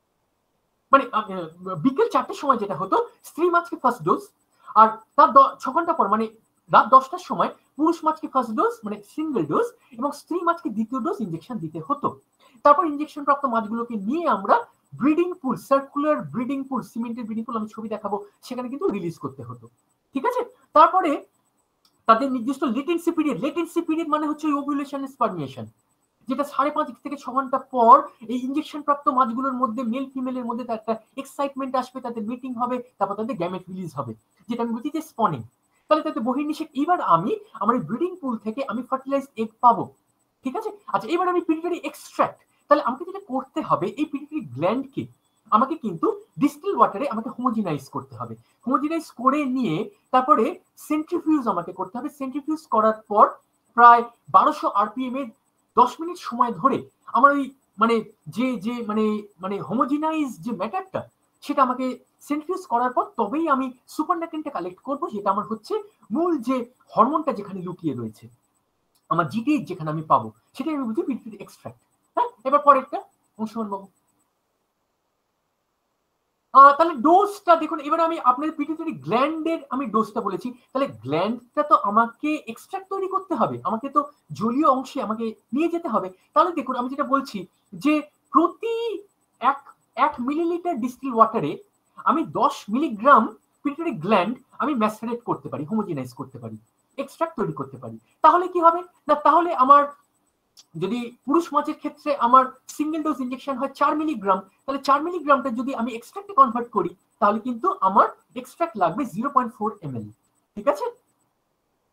মানে বিকেল চারটের সময় যেটা হতো স্ত্রী মাছকে ফার্স্ট ডোজ, আর তার ছ ঘন্টা পর মানে রাত দশটার সময় পুরুষ মাছকে ফার্স্ট ডোজ মানে সিঙ্গেল ডোজ, এবং স্ত্রী মাছকে দ্বিতীয় ডোজ ইনজেকশন দিতে হতো। তারপর ইনজেকশন প্রাপ্ত মাছগুলোকে নিয়ে আমরা breeding pool, circular breeding pool, সিমেন্টের ব্রিডিং পুল, আমি ছবি দেখাবো, সেখানে কিন্তু রিলিজ করতে হতো, ঠিক আছে। তারপরে তাদের নির্দিষ্ট লেটেন্সি পিরিয়ড, লেটেন্সি পিরিয়ড মানে হচ্ছে ওভুলেশন স্পার্মিয়েশন, যেটা সাড়ে পাঁচ থেকে ছ ঘন্টা পর এই ইনজেকশন প্রাপ্ত মাছগুলোর মধ্যে মেল ফিমেলের মধ্যে একটা এক্সাইটমেন্ট আসবে, তাদের মিটিং হবে, তারপর তাদের গ্যামেট রিলিজ হবে, যেটা আমি বলছি যে স্পনিং। তাহলে তাদের বহির্নিষেক, এবার আমি আমার ব্রিডিং পুল থেকে আমি ফার্টিলাইজ এগ পাবো, ঠিক আছে। আচ্ছা, এবার আমি পিটুইটারি এক্সট্রাক্ট, তাহলে আমাকে যেটা করতে হবে এই পিটুইটারি গ্ল্যান্ডকে আমাকে কিন্তু ডিস্টিল ওয়াটারে আমাকে হোমোজিনাইজ করতে হবে, হোমোজিনাইজ করে নিয়ে তারপরে সেন্ট্রিফিউজ আমাকে করতে হবে। সেন্ট্রিফিউজ করার পর প্রায় বারোশো আরপিএম এ দশ মিনিট সময় ধরে আমার ওই মানে যে যে মানে মানে হোমোজিনাইজ যে ম্যাটারটা সেটা আমাকে সেন্ট্রিফিউজ করার পর তবেই আমি সুপারন্যাট্রেন্টটা কালেক্ট করবো, যেটা আমার হচ্ছে মূল যে হরমোনটা যেখানে লুকিয়ে রয়েছে, আমার জিটিএইচ যেখানে আমি পাবো, সেটাই আমি বুঝি পিটুইটারি এক্সট্রাক্ট। হ্যাঁ, এবার পরেরটা অংশমান বাবু। তাহলে ডোজটা দেখুন, এবার আমি আপনার পিটুইটারি গ্ল্যান্ডের আমি ডোজটা বলেছি, তাহলে গ্ল্যান্ডটা তো আমাকে এক্সট্রাক্ট তৈরি করতে হবে, আমাকে তো জলীয় অংশে আমাকে নিয়ে যেতে হবে। তাহলে দেখুন আমি যেটা বলছি যে প্রতি এক এক মিলিলিটার ডিস্টিল ওয়াটারে আমি দশ মিলিগ্রাম পিটুইটারি গ্ল্যান্ড আমি ম্যাসারেট করতে পারি, হোমোজিনাইজ করতে পারি, এক্সট্রাক্ট তৈরি করতে পারি। তাহলে কি হবে না, তাহলে আমার যদি পুরুষ মাছের ক্ষেত্রে আমার সিঙ্গেল ডোজ ইনজেকশন হয় চার মিলিগ্রাম, তাহলে চার মিলিগ্রামটা যদি আমি এক্সট্রাক্টে কনভার্ট করি তাহলে কিন্তু আমার এক্সট্রাক্ট লাগবে zero point four M L, ঠিক আছে।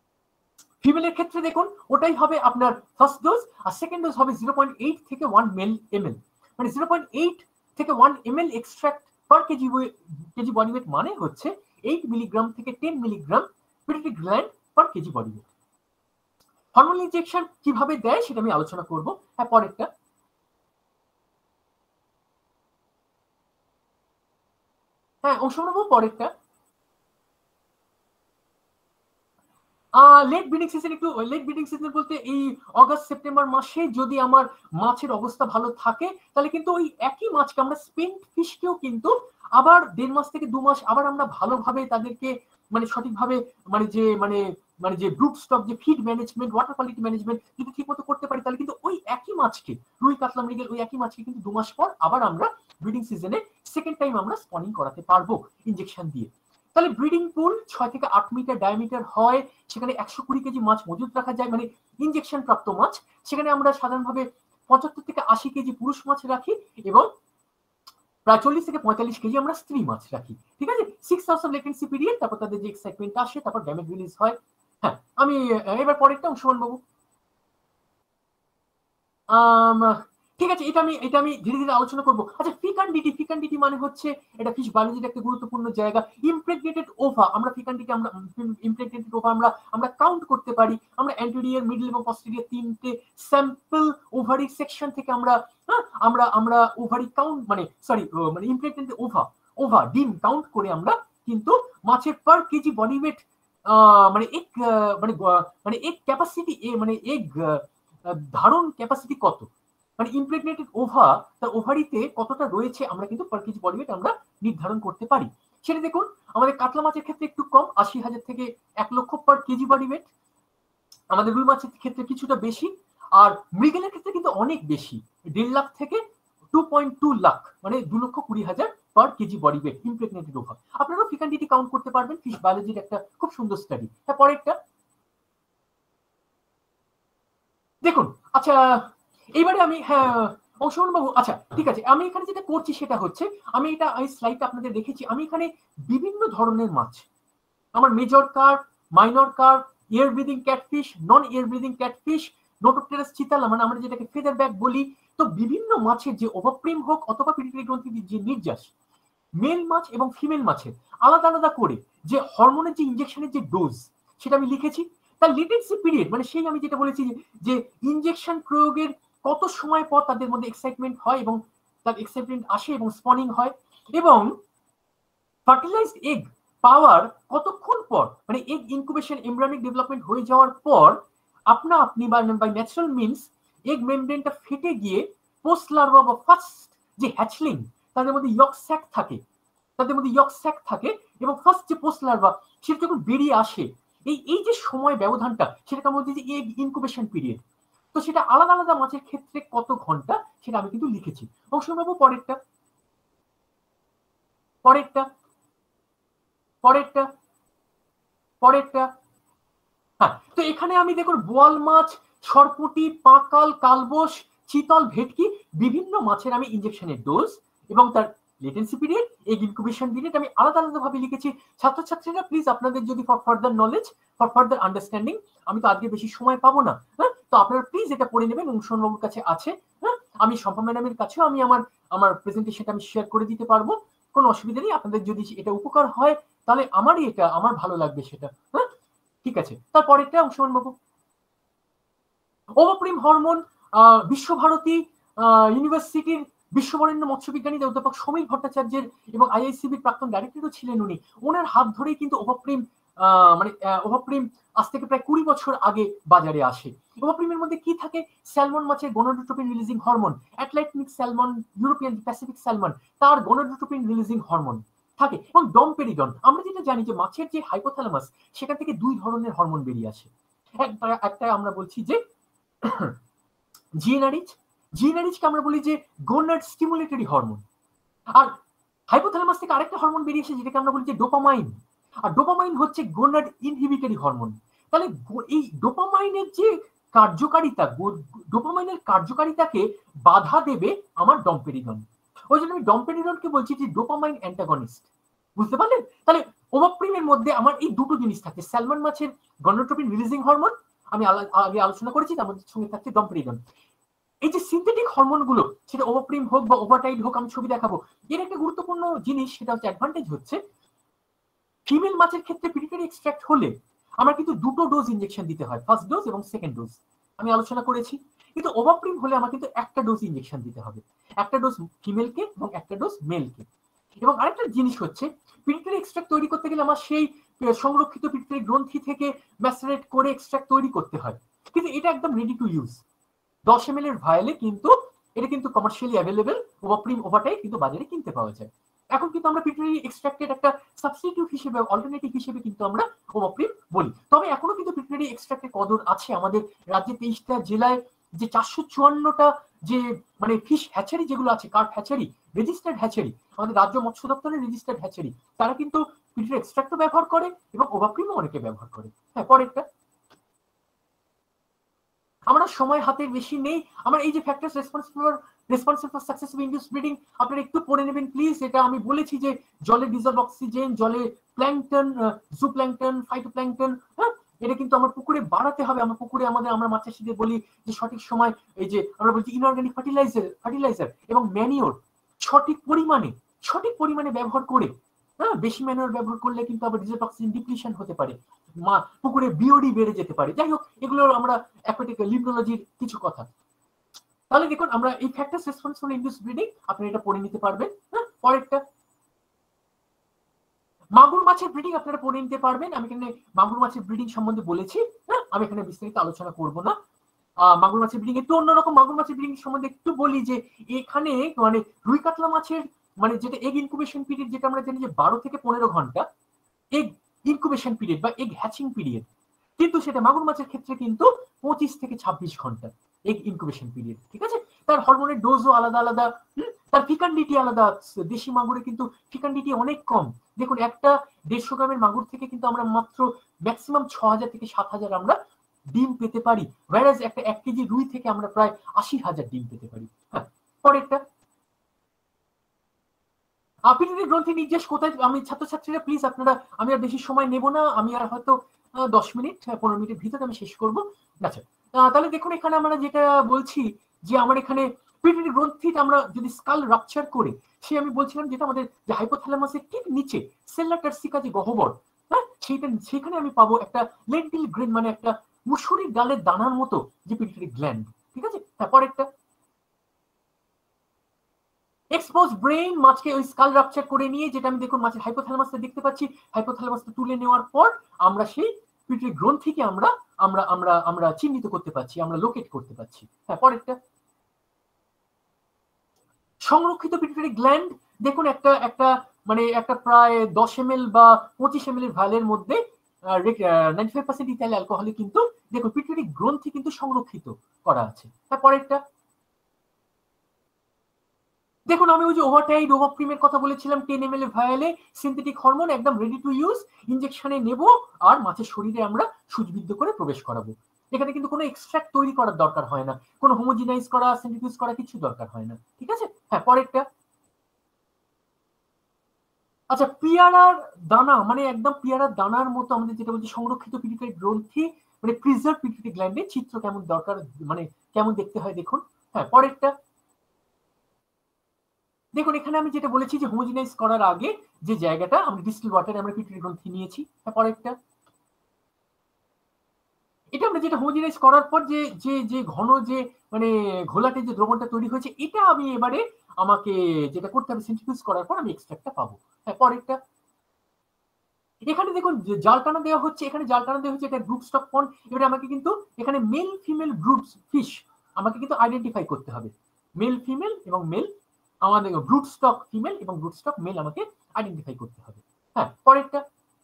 ফিমেলের ক্ষেত্রে দেখুন ওটাই হবে আপনার ফার্স্ট ডোজ, আর সেকেন্ড ডোজ হবে জিরো পয়েন্ট এইট থেকে ওয়ান এমএল, মানে জিরো পয়েন্ট এইট থেকে one ML extract per KG KG body weight, মানে হচ্ছে এইট মিলিগ্রাম থেকে ten milligram pituitary gland per KG body weight. Hormonal injection কিভাবে দেয় সেটা আমি আলোচনা করব। হ্যাঁ, পরেরটা। হ্যাঁ, অংশ নেব পরেরটা। লেট ব্রিডিং সিজন, একটু লেট ব্রিডিং সিজন বলতে এই অগাস্ট সেপ্টেম্বর মাসে যদি আমার মাছের অবস্থা ভালো থাকে তাহলে কিন্তু ওই একই মাছকে আমরা স্পিন ফিশকেও কিন্তু আবার দেড় মাস থেকে দু মাস আবার আমরা ভালোভাবে তাদেরকে মানে সঠিকভাবে মানে যে মানে মানে যে ব্রুট স্টক, যে feed management, water quality management যদি ঠিক মতো করতে পারি তাহলে কিন্তু ওই একই মাছকে, রুই কাতলা মৃগেল ওই একই মাছকে কিন্তু দু মাস পর আবার আমরা ব্রিডিং সিজনে সেকেন্ড টাইম আমরা স্পনিং করাতে পারবো ইনজেকশন দিয়ে। তাহলে ব্রিডিং পুল ছয় থেকে আট মিটার ডায়ামিটার হয়, সেখানে একশো কুড়ি কেজি মাছ মজুদ রাখা যায়, মানে ইনজেকশন প্রাপ্ত মাছ। সেখানে আমরা সাধারণভাবে পঁচাত্তর থেকে আশি কেজি পুরুষ মাছ রাখি এবং প্রায় চল্লিশ থেকে পঁয়তাল্লিশ কেজি আমরা স্ত্রী মাছ রাখি। ঠিক আছে, সিক্স থাউজেন্ড লেটেন্সি পিরিয়ড, তারপর তাদের যে এক্সাইটমেন্ট আসে, তারপর ড্যামেজ রিলিজ হয়। হ্যাঁ, আমি এবার পরেরটা অংশমান বাবু। ঠিক আছে, এটা আমি এটা আমি ধীরে ধীরে আলোচনা করবো। আচ্ছা, ফিকান্ডিটি, ফিকান্ডিটি মানে হচ্ছে এটা ফিশ বায়োলজির একটা গুরুত্বপূর্ণ জায়গা। ইমপ্রেগনেটেড ওভা, আমরা ফিকান্ডিটি আমরা ইমপ্রেগনেটেড ওভা আমরা আমরা কাউন্ট করতে পারি। আমরা অ্যান্টেরিয়র, মিডল এবং পস্টেরিয়র তিনটে স্যাম্পল ওভারি সেকশন থেকে আমরা হ্যাঁ আমরা আমরা ওভারি কাউন্ট মানে সরি মানে ইমপ্রেগনেটেড ওভা ওভা ডিম কাউন্ট করে আমরা কিন্তু মাছের পার কেজি বডি ওয়েট মানে এক মানে মানে এক ক্যাপাসিটি মানে এক ধারণ ক্যাপাসিটি কত, মানে ইমপ্রেগনেটেড ওভা তার ওভারিতে কতটা রয়েছে আমরা কিন্তু পার কেজি বডি ওয়েট আমরা নির্ধারণ করতে পারি। সেটা দেখুন আমাদের কাতলা মাছের ক্ষেত্রে একটু কম, আশি হাজার থেকে এক লক্ষ পার কেজি বডি ওয়েট। আমাদের রুই মাছের ক্ষেত্রে কিছুটা বেশি, আর মৃগেলের ক্ষেত্রে কিন্তু অনেক বেশি, দেড় লাখ থেকে টু পয়েন্ট টু লাখ মানে দু লক্ষ কুড়ি হাজার per KG body weight impregnated ova. আপনারাও ফিকান্ডিটি কাউন্ট করতে পারবেন, ফিশ বায়োলজির একটা খুব সুন্দর স্টাডি। হ্যাঁ, পরেরটা দেখুন। আচ্ছা, এইবারে আমি হ্যাঁ অংশগ্রহণ বাবু, আচ্ছা ঠিক আছে, আমি এখানে যেটা করছি সেটা হচ্ছে আমি এটা এই স্লাইডটা আপনাদের দেখেছি, আমি এখানে বিভিন্ন ধরনের মাছ, আমার major carp, minor carp, air breathing catfish, non air breathing catfish, Notopterus চিতাল মানে আমরা যেটাকে ফেদার ব্যাগ বলি, তো বিভিন্ন মাছের যে ওভারপ্রিম হোক অথবা পিটুইটারি গ্রন্থির যে নির্যাস, মেল মাছ এবং ফিমেল মাছের আলাদা আলাদা করে যে হরমোনের যে ইনজেকশনের যে ডোজ সেটা আমি লিখেছি। তার লেটেন্সি পিরিয়ড মানে সেই আমি যেটা বলেছি যে ইনজেকশন প্রয়োগের কত সময় পর তাদের মধ্যে এক্সাইটমেন্ট হয় এবং তার এক্সাইটমেন্ট আসে এবং স্পনিং হয়, এবং ফার্টিলাইজড এগ পাওয়ার কতক্ষণ পর মানে এগ ইনকুবেশন এমব্রিয়নিক ডেভেলপমেন্ট হয়ে যাওয়ার পর আপনা আপনি বা বাই ন্যাচারাল মিনস এগ মেমব্রেনটা ফেটে গিয়ে পোস্ট লার্ভা বা ফার্স্ট যে হ্যাচলিং তাদের মধ্যে ইয়ক স্যাক থাকে তাদের মধ্যে ইয়ক স্যাক থাকে এবং ফার্স্ট যে পোস্ট লার্ভা সেটা যখন বেরিয়ে আসে, এই এই যে সময় ব্যবধানটা সেটার মধ্যে যে এগ ইনকুবেশন পিরিয়ড, তো সেটা আলাদা আলাদা মাছের ক্ষেত্রে কত ঘন্টা সেটা আমি কিন্তু লিখেছি। অংশ নেবো পরেরটা পরেরটা পরেরটা পরেরটা হ্যাঁ, তো এখানে আমি দেখুন বোয়াল মাছ, সরপুঁটি, পাঁকাল, কালবোস, চিতল, ভেটকি বিভিন্ন মাছের আমি ইনজেকশনের ডোজ এবং তার latency period, egg incubation period আমি আলাদা আলাদা ভাবে লিখেছি। ছাত্রছাত্রীরা প্লিজ আপনাদের যদি for further knowledge for further understanding, আমি তো আজকে বেশি সময় পাবো না, হ্যাঁ, তো আপনারা প্লিজ এটা পড়ে নেবেন, অংশন বাবুর কাছে আছে, হ্যাঁ, আমি শম্পা ম্যাডামের কাছেও আমি আমার আমার প্রেজেন্টেশনটা আমি শেয়ার করে দিতে পারবো, কোনো অসুবিধা নেই। আপনাদের যদি এটা উপকার হয় তাহলে আমারই এটা আমার ভালো লাগবে সেটা, হ্যাঁ, ঠিক আছে। তারপরেরটা অংশমান বাবু, ওভারপ্রিম হরমোন বিশ্বভারতী ইউনিভার্সিটির বিশ্ববরেণ্য মৎস্যবিজ্ঞানী অধ্যাপক সমীর ভট্টাচার্যের এবং আইআইসিবির প্রাক্তন ডাইরেক্টরও ছিলেন উনি, ওনার হাত ধরেই কিন্তু ওভারপ্রিম মানে ওভারপ্রিম আজ থেকে প্রায় কুড়ি বছর আগে বাজারে আসে। ওভারপ্রিমের মধ্যে কি থাকে? স্যালমন মাছের gonadotropin releasing hormone, Atlantic salmon, European Pacific salmon, তার গনোডোট্রোপিন রিলিজিং হরমোন থাকে, এবং ডমপেরিডন। আমরা যেটা জানি যে মাছের যে হাইপোথ্যালামাস সেখান থেকে দুই ধরনের হরমোন বেরিয়ে আসে, একটা একটা আমরা বলছি যে জিএনআরএইচ, জিএনআরএইচকে আমরা বলি যে গোনাড স্টিমুলেটরি হরমোন, আর হাইপোথ্যালামাস থেকে আরেকটা হরমোন বেরিয়ে আসে যেটাকে আমরা বলি যে ডোপামাইন, আর ডোপামাইন হচ্ছে গোনাড ইনহিবিটরি হরমোন। তাহলে এই ডোপামাইনের যে কার্যকারিতা, ডোপামাইনের কার্যকারিতাকে বাধা দেবে আমার ডমপেরিডন, ওই জন্য আমি ডমপেরিডনকে বলছি যে ডোপামাইন অ্যান্টাগনিস্ট, বুঝতে পারলেন? তাহলে ওভারপ্রিমের মধ্যে আমার এই দুটো জিনিস থাকে, স্যালমন মাছের গনোডোট্রোপিন রিলিজিং হরমোন আমি আগে আলোচনা করেছি, তার মধ্যে সঙ্গে থাকছে ডমপেরিডন। এই যে সিনথেটিক হরমোনগুলো, সেটা ওভাপ্রিম হোক বা ওভারটাইড হোক, আমি ছবি দেখাবো, এর একটা গুরুত্বপূর্ণ জিনিস সেটা হচ্ছে অ্যাডভান্টেজ হচ্ছে ফিমেল মাছের ক্ষেত্রে পিটুইটারি এক্সট্রাক্ট হলে আমরা কিন্তু দুটো ডোজ ইনজেকশন দিতে হয়, ফার্স্ট ডোজ এবং সেকেন্ড ডোজ, আমি আলোচনা করেছি। কিন্তু ওভাপ্রিম হলে আমার কিন্তু একটা ডোজ ইনজেকশন দিতে হবে, একটা ডোজ ফিমেলকে এবং একটা ডোজ মেলকে। এবং আরেকটা জিনিস হচ্ছে পিটুইটারি এক্সট্রাক্ট তৈরি করতে গেলে আমার সেই সংরক্ষিত পিটুইটারি গ্রন্থি থেকে ম্যাসারেট করে এক্সট্রাক্ট তৈরি করতে হয়, কিন্তু এটা একদম রেডি টু ইউজ। দশ এম এল এর ভায়ালে কিন্তু এটা কিন্তু কমার্শিয়ালি অ্যাভেলেবেল, ওভাপ্রিম ওভারটাইড কিন্তু বাজারে কিনতে পাওয়া যায়। এখন কিন্তু আমরা পিটুইটারি এক্সট্রাক্টের একটা সাবস্টিটিউট হিসেবে, অল্টারনেটিভ হিসেবে কিন্তু আমরা ওভাপ্রিম বলি। তবে এখনো কিন্তু পিটুইটারি এক্সট্রাক্টের কদর আছে আমাদের রাজ্যে। তেইশটা জেলায় যে চারশো চুয়ান্নটা যে মানে ফিশ হ্যাচারি যেগুলো আছে, কার্প হ্যাচারি, রেজিস্টার্ড হ্যাচারি, আমাদের রাজ্য মৎস্য দপ্তরের রেজিস্টার্ড হ্যাচারি, তারা কিন্তু পিটুইটারি এক্সট্রাক্টও ব্যবহার করে এবং ওভাপ্রিমও অনেকে ব্যবহার করে। হ্যাঁ, পরেরটা। আমরা সময় হাতে বেশি নেই, আমরা এই যে factors responsible responsible for successful induced breeding আপনারা একটু পড়ে নেবেন প্লিজ। এটা আমি বলেছি যে জলে ডিজলভ অক্সিজেন, জলে প্ল্যাঙ্কটন, জুপ্ল্যাঙ্কটন, ফাইটোপ্ল্যাঙ্কটন, হ্যাঁ, এটা কিন্তু আমার পুকুরে বাড়াতে হবে। আমার পুকুরে আমাদের আমরা মাছ চাষিদের বলি যে সঠিক সময় এই যে আমরা বলছি ইনঅর্গানিক ফার্টিলাইজার ফার্টিলাইজার এবং ম্যানিওর সঠিক পরিমাণে সঠিক পরিমাণে ব্যবহার করে, হ্যাঁ, বেশি ম্যানিওর ব্যবহার করলে কিন্তু আবার ডিজলভ অক্সিজেন ডিপ্লিশন হতে পারে, মা পুকুরে বিওডি বেড়ে যেতে পারে। যাই হোক, এগুলো আমরা অ্যাকোয়াটিক লিম্নোলজির কিছু কথা। তাহলে দেখুন আমরা এই ফ্যাক্টরস রেসপন্সিবল ইনডিউসড ব্রিডিং আপনি এটা পড়ে নিতে পারবেন। হ্যাঁ, পরেরটা মাগুর মাছের ব্রিডিং আপনারা পড়ে নিতে পারবেন। আমি এখানে মাগুর মাছের ব্রিডিং সম্বন্ধে বলেছি, হ্যাঁ, আমি এখানে বিস্তারিত আলোচনা করব না। মাগুর মাছের ব্রিডিং একটু অন্যরকম। মাগুর মাছের ব্রিডিং সম্বন্ধে একটু বলি যে এখানে মানে রুই কাতলা মাছের মানে যেটা এগ ইনকুবেশন পিরিয়ড, যেটা আমরা জানি যে বারো থেকে পনেরো ঘন্টা এগ ইনকুবেশন পিরিয়ড বা এগ হ্যাচিং পিরিয়ড, কিন্তু সেটা মাগুর মাছের ক্ষেত্রে কিন্তু পঁচিশ থেকে ছাব্বিশ ঘন্টা এগ ইনকুবেশন পিরিয়ড। ঠিক আছে, তার হরমোনের ডোজও আলাদা আলাদা, তার ফিকান্ডিটি আলাদা। দেশি মাগুরে কিন্তু ফিকান্ডিটি অনেক কম। দেখুন, একটা দেড়শো গ্রামের মাগুর থেকে কিন্তু আমরা মাত্র ম্যাক্সিমাম ছ হাজার থেকে সাত হাজার আমরা ডিম পেতে পারি, ওয়ারাজ একটা এক কেজি রুই থেকে আমরা প্রায় আশি হাজার ডিম পেতে পারি। হ্যাঁ, পরেরটা পিটুইটারি গ্রন্থি নির্দেশ কোথায়। আমি ছাত্রছাত্রীরা প্লিজ আপনারা, আমি আর বেশি সময় নেব না, আমি আর হয়তো দশ মিনিট পনেরো মিনিটের ভিতরে আমি শেষ করবো। আচ্ছা, তাহলে দেখুন এখানে আমরা যেটা বলছি যে আমার এখানে পিটুইটারি গ্রন্থিটা আমরা যদি স্কাল রাপচার করে, সে আমি বলছিলাম যেটা আমাদের যে হাইপোথ্যালামাসের ঠিক নিচে সেল্লা টার্সিকা যে গহ্বর, হ্যাঁ, সেইটা সেখানে আমি পাবো একটা লেন্টিল গ্রেন মানে একটা মুসুরির ডালের দানার মতো যে পিটুইটারি গ্ল্যান্ড। ঠিক আছে, তারপর একটা এক্সপোজ ব্রেইন মাছকে ওই স্কাল রাপচার করে নিয়ে, যেটা আমি দেখুন মাছের হাইপোথ্যালামাসটা দেখতে পাচ্ছি, হাইপোথ্যালামাসটা তুলে নেওয়ার পর আমরা সেই পিটুইটারি গ্রন্থিকে আমরা আমরা আমরা আমরা চিহ্নিত করতে পারছি, আমরা লোকেট করতে পারছি। হ্যাঁ, পরেরটা সংরক্ষিত পিটুইটারি গ্ল্যান্ড। দেখুন একটা একটা মানে একটা প্রায় দশ এম এল বা পঁচিশ এম এল এর ভালের মধ্যে নাইনটি ফাইভ পার্সেন্ট ইথাইল অ্যালকোহলে কিন্তু দেখুন পিটুইটারি গ্রন্থি কিন্তু সংরক্ষিত করা আছে। হ্যাঁ, পরেরটা দেখুন আমি ওই যে ওভারটাইড ওভাপ্রিমের কথা বলেছিলাম, টেন এম এল এর ভায়ালে সিনথেটিক হরমোন একদম রেডি টু ইউজ, ইনজেকশনে নেব আর মাছের শরীরে আমরা সুচবিদ্ধ করে প্রবেশ করাবো। এখানে কিন্তু কোনো এক্সট্রাক্ট তৈরি করার দরকার হয় না, কোনো হোমোজিনাইজ করা সেন্ট্রিফিউজ করা কিছু দরকার হয় না। ঠিক আছে, হ্যাঁ, পরেরটা আচ্ছা পিয়ারার দানা মানে একদম পিয়ারার দানার মতো আমাদের যেটা বলছি সংরক্ষিত পিটুইটারি গ্রন্থি মানে প্রিজার্ভ পিটুইটারি গ্ল্যান্ডের চিত্র কেমন দরকার মানে কেমন দেখতে হয় দেখুন। হ্যাঁ, পরেরটা দেখুন এখানে আমি যেটা বলেছি যে হোমোজিনাইজ করার আগে যে জায়গাটা আমরা ডিস্টিল ওয়াটারে আমরা পিটুইটারি গ্রন্থি নিয়েছি। হ্যাঁ, পরেরটা এটা আমরা যেটা হোমোজিনাইজ করার পর যে যে যে ঘন যে মানে ঘোলাটে যে দ্রবণটা তৈরি হয়েছে, এটা আমি এবারে আমাকে যেটা করতে হবে সেন্ট্রিফিউজ করার পর আমি এক্সট্রাক্টটা পাবো। হ্যাঁ, পরেরটা এখানে দেখুন জাল টানা দেওয়া হচ্ছে, এখানে জাল টানা দেওয়া হচ্ছে এটা গ্রুপ স্টক পন্ড। এবারে আমাকে কিন্তু এখানে মেল ফিমেল গ্রুপ ফিশ আমাকে কিন্তু আইডেন্টিফাই করতে হবে, মেল ফিমেল এবং মেল আমাদের ব্রুট স্টক ফিমেল এবং ব্রুট স্টক মেল আমাকে আইডেন্টিফাই করতে হবে। হ্যাঁ, পরেরটা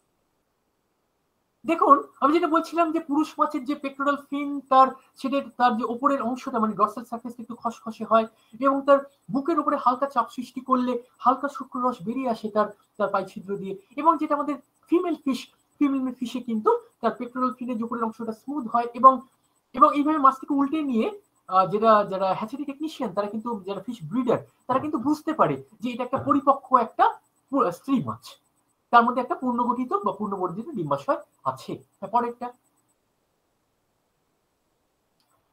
দেখুন আমি যেটা বলছিলাম যে পুরুষ মাছের যে পেক্টোরাল ফিন তার সেটা তার যে উপরের অংশটা মানে ডর্সাল সারফেসটা একটু খসখসে হয় এবং তার বুকের উপরে হালকা চাপ সৃষ্টি করলে হালকা শুক্র রস বেরিয়ে আসে তার তার পাই ছিদ্র দিয়ে। এবং যেটা আমাদের ফিমেল ফিশ, ফিমেল ফিশে কিন্তু তার পেক্টোরাল ফিনের যে উপরের অংশটা স্মুথ হয় এবং এবং এইভাবে মাছটিকে উল্টে নিয়ে যেটা যারা হ্যাচারি টেকনিশিয়ান তারা কিন্তু যারা ফিশ ব্রিডার তারা কিন্তু বুঝতে পারে যে এটা একটা পরিপক্ক একটা স্ত্রী মাছ, তার মধ্যে একটা পূর্ণগঠিত বা পূর্ণবর্ধিত ডিম্বাশয় আছে। পরেরটা